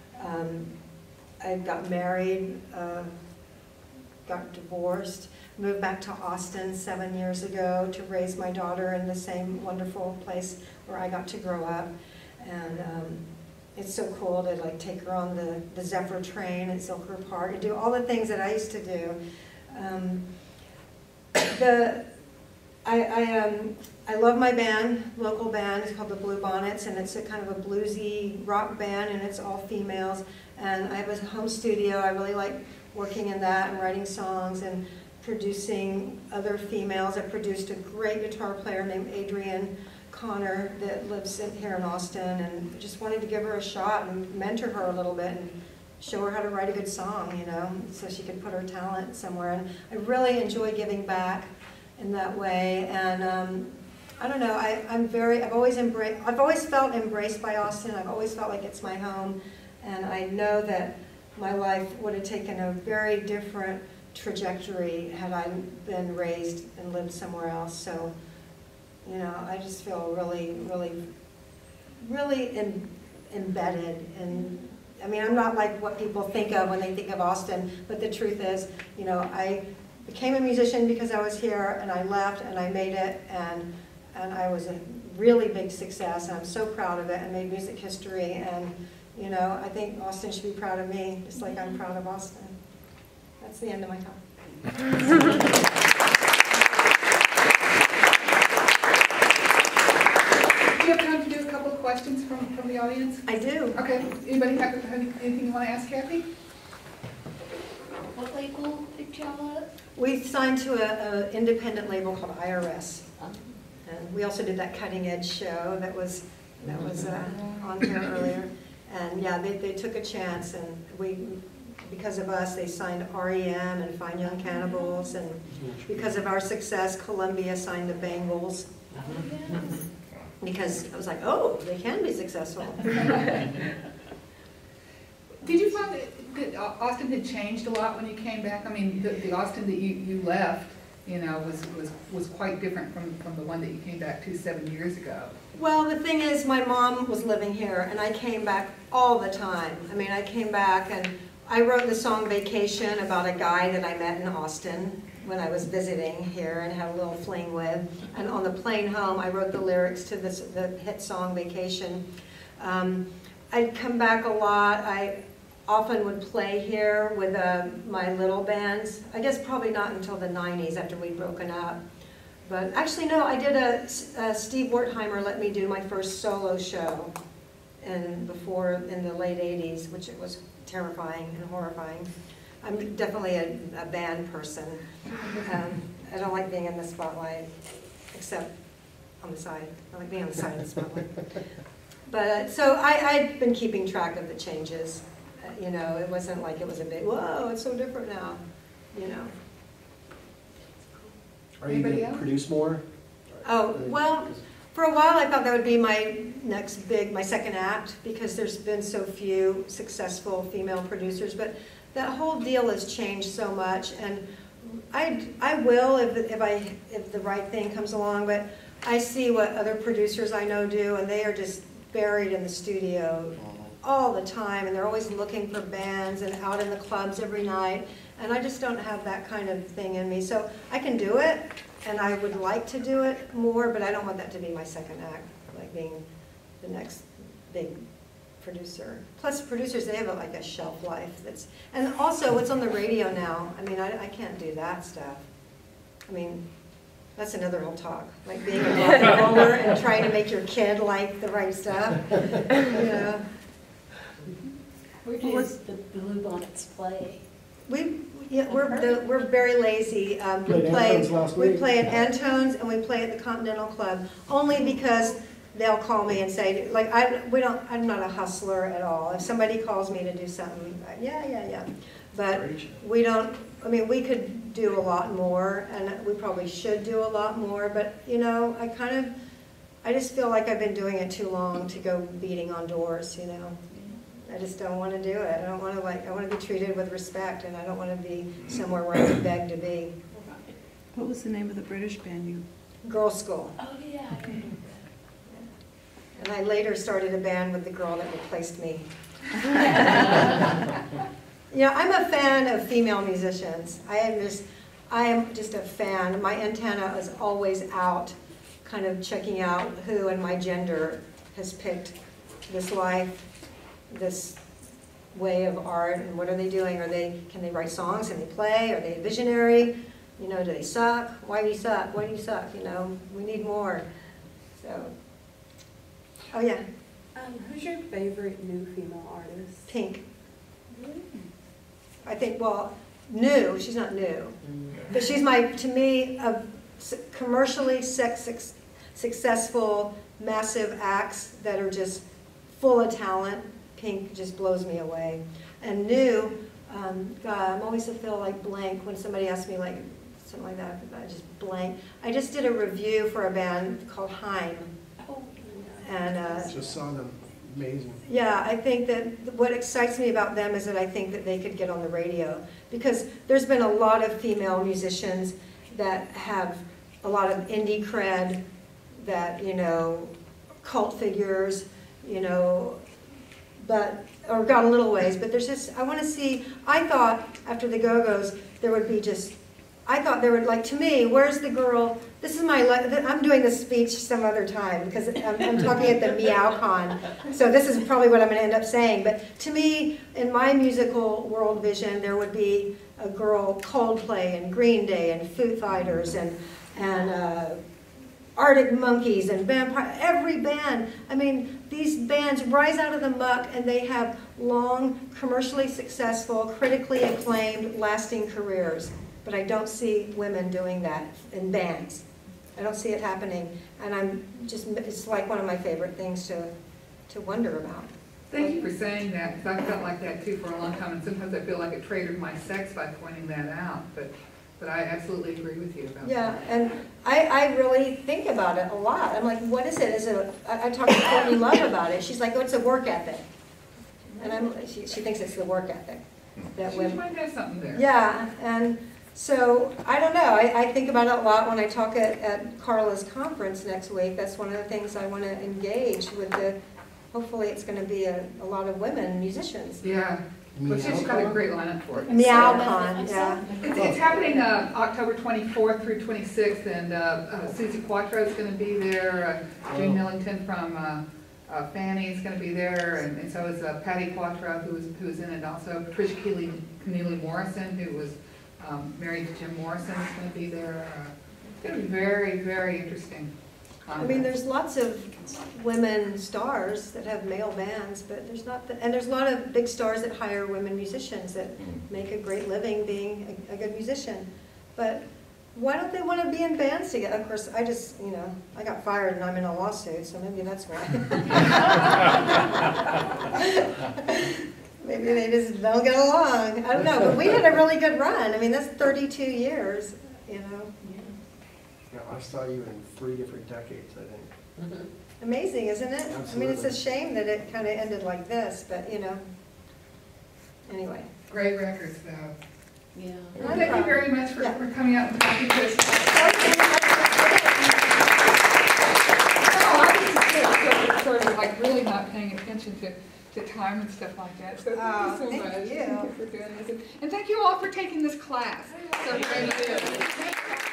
I got married, got divorced, moved back to Austin 7 years ago to raise my daughter in the same wonderful place where I got to grow up. And it's so cool to like take her on the Zephyr train at Zilker Park and do all the things that I used to do. I love my band, local band. It's called the Blue Bonnets, and it's a kind of a bluesy rock band, and it's all females. And I have a home studio. I really like working in that and writing songs and producing other females. I produced a great guitar player named Adrienne Connor that lives here in Austin, and just wanted to give her a shot and mentor her a little bit and show her how to write a good song, you know, so she could put her talent somewhere. And I really enjoy giving back in that way. And I don't know, I've always felt embraced by Austin. I've always felt like it's my home, and I know that my life would have taken a very different trajectory had I been raised and lived somewhere else. So, you know, I just feel really, really, really embedded. And I mean, I'm not like what people think of when they think of Austin, but the truth is, you know, I became a musician because I was here, and I left and I made it, and I was a really big success, and I'm so proud of it, and made music history. And you know, I think Austin should be proud of me, just like I'm proud of Austin. That's the end of my talk. Do you have time to do a couple of questions from the audience? I do. Okay. Anybody have anything you want to ask Kathy? What label picked y'all up? We signed to an independent label called IRS. And we also did that Cutting Edge show that was on here earlier. And yeah, they took a chance, and because of us, they signed REM and Fine Young Cannibals, and because of our success, Columbia signed the Bangles. Because I was like, oh, they can be successful. Did you find that Austin had changed a lot when you came back? I mean, the Austin that you left, you know, was quite different from the one that you came back to 7 years ago. Well, the thing is, my mom was living here, and I came back all the time. I mean, I came back, and I wrote the song Vacation about a guy that I met in Austin when I was visiting here and had a little fling with. And on the plane home, I wrote the lyrics to the hit song Vacation. I'd come back a lot. I often would play here with my little bands. I guess probably not until the 90s after we'd broken up. But actually, no, I did Steve Wertheimer let me do my first solo show in the late 80s, which it was terrifying and horrifying. I'm definitely a band person. I don't like being in the spotlight, except on the side. I like being on the side of the spotlight. But so I'd been keeping track of the changes. You know, it wasn't like it was a big, whoa, it's so different now, you know. Are you going to produce more? Oh, well, For a while, I thought that would be my my second act, because there's been so few successful female producers, but that whole deal has changed so much, and I will if the right thing comes along, but I see what other producers I know do, and they are just buried in the studio all the time, and they're always looking for bands and out in the clubs every night, and I just don't have that kind of thing in me. So I can do it, and I would like to do it more, but I don't want that to be my second act, like being the next big producer. Plus producers, they have like a shelf life that's, and also what's on the radio now, I mean, I can't do that stuff. I mean, that's another whole talk, like being a rock and roller and trying to make your kid like the right stuff, you know. Where does the Bluebonnets play? We're very lazy. We play at Antone's and we play at the Continental Club, only because they'll call me and say, like, I'm not a hustler at all. If somebody calls me to do something, yeah. But we don't, I mean, we could do a lot more, and we probably should do a lot more, but, you know, I just feel like I've been doing it too long to go beating on doors, you know. I just don't want to do it. I don't want to, like, I want to be treated with respect, and I don't want to be somewhere where I have to beg to be. What was the name of the British band you? Girl School. Oh, yeah. And I later started a band with the girl that replaced me. Yeah, I'm a fan of female musicians. I am just a fan. My antenna is always out, kind of checking out who in my gender has picked this life, this way of art, and what are they doing? Can they write songs? Can they play? Are they visionary? You know, do they suck? Why do you suck? Why do you suck? You know, we need more. So, oh yeah. Who's your favorite new female artist? Pink. I think, well, new, she's not new, but she's to me, commercially successful, massive acts that are just full of talent. Pink just blows me away. And new, God, I'm always feel like blank when somebody asks me like something like that, I just blank. I just did a review for a band called Haim. And just saw them. Amazing. Yeah, I think that what excites me about them is that I think that they could get on the radio, because there's been a lot of female musicians that have a lot of indie cred, that, you know, cult figures, you know, or got a little ways, but there's just, I want to see, I thought after the Go-Go's there would be just, I thought there would, like, to me, where's the girl, this is my, I'm doing this speech some other time, because I'm talking at the MeowCon, so this is probably what I'm going to end up saying, but to me, in my musical world vision, there would be a girl, Coldplay, and Green Day, and Foo Fighters, and Arctic Monkeys, and Vampire, every band. I mean, these bands rise out of the muck, and they have long, commercially successful, critically acclaimed, lasting careers. But I don't see women doing that in bands. I don't see it happening, and it's like one of my favorite things to wonder about. Thank you for saying that, because I felt like that too for a long time, and sometimes I feel like it traded my sex by pointing that out, but I absolutely agree with you about that. Yeah, and I really think about it a lot. I'm like, what is it? I talked to Courtney Love about it. She's like, oh, it's a work ethic. And she thinks it's the work ethic. That She might have something there. Yeah, and so, I don't know, I think about it a lot when I talk at Carla's conference next week. That's one of the things I want to engage with hopefully it's going to be a lot of women musicians. Yeah, well, she's got a great lineup for it. MeowCon, yeah. It's happening October 24th through 26th, and Susie Quattro is going to be there, June Millington from Fanny is going to be there, and so is Patty Quattro, who was in it also. Patricia Keneally Morrison, who was married to Jim Morrison, is going to be there. It's going to be very, very interesting. I mean, there's lots of women stars that have male bands, but there's not, and there's a lot of big stars that hire women musicians that make a great living being a good musician. But why don't they want to be in bands together? Of course, I just, you know, I got fired and I'm in a lawsuit, so maybe that's why. Maybe they just don't get along. I don't know, but we had a really good run. I mean, that's 32 years, you know. Yeah, I saw you in 3 different decades, I think. Amazing, isn't it? I mean, it's a shame that it kind of ended like this, but you know, anyway. Great records, though. Yeah. Well, thank you very much for coming out and talking to us. I was sort of like really not paying attention to time and stuff like that. So thank you so much. Thank you. Thank you for doing this. And thank you all for taking this class. So very good.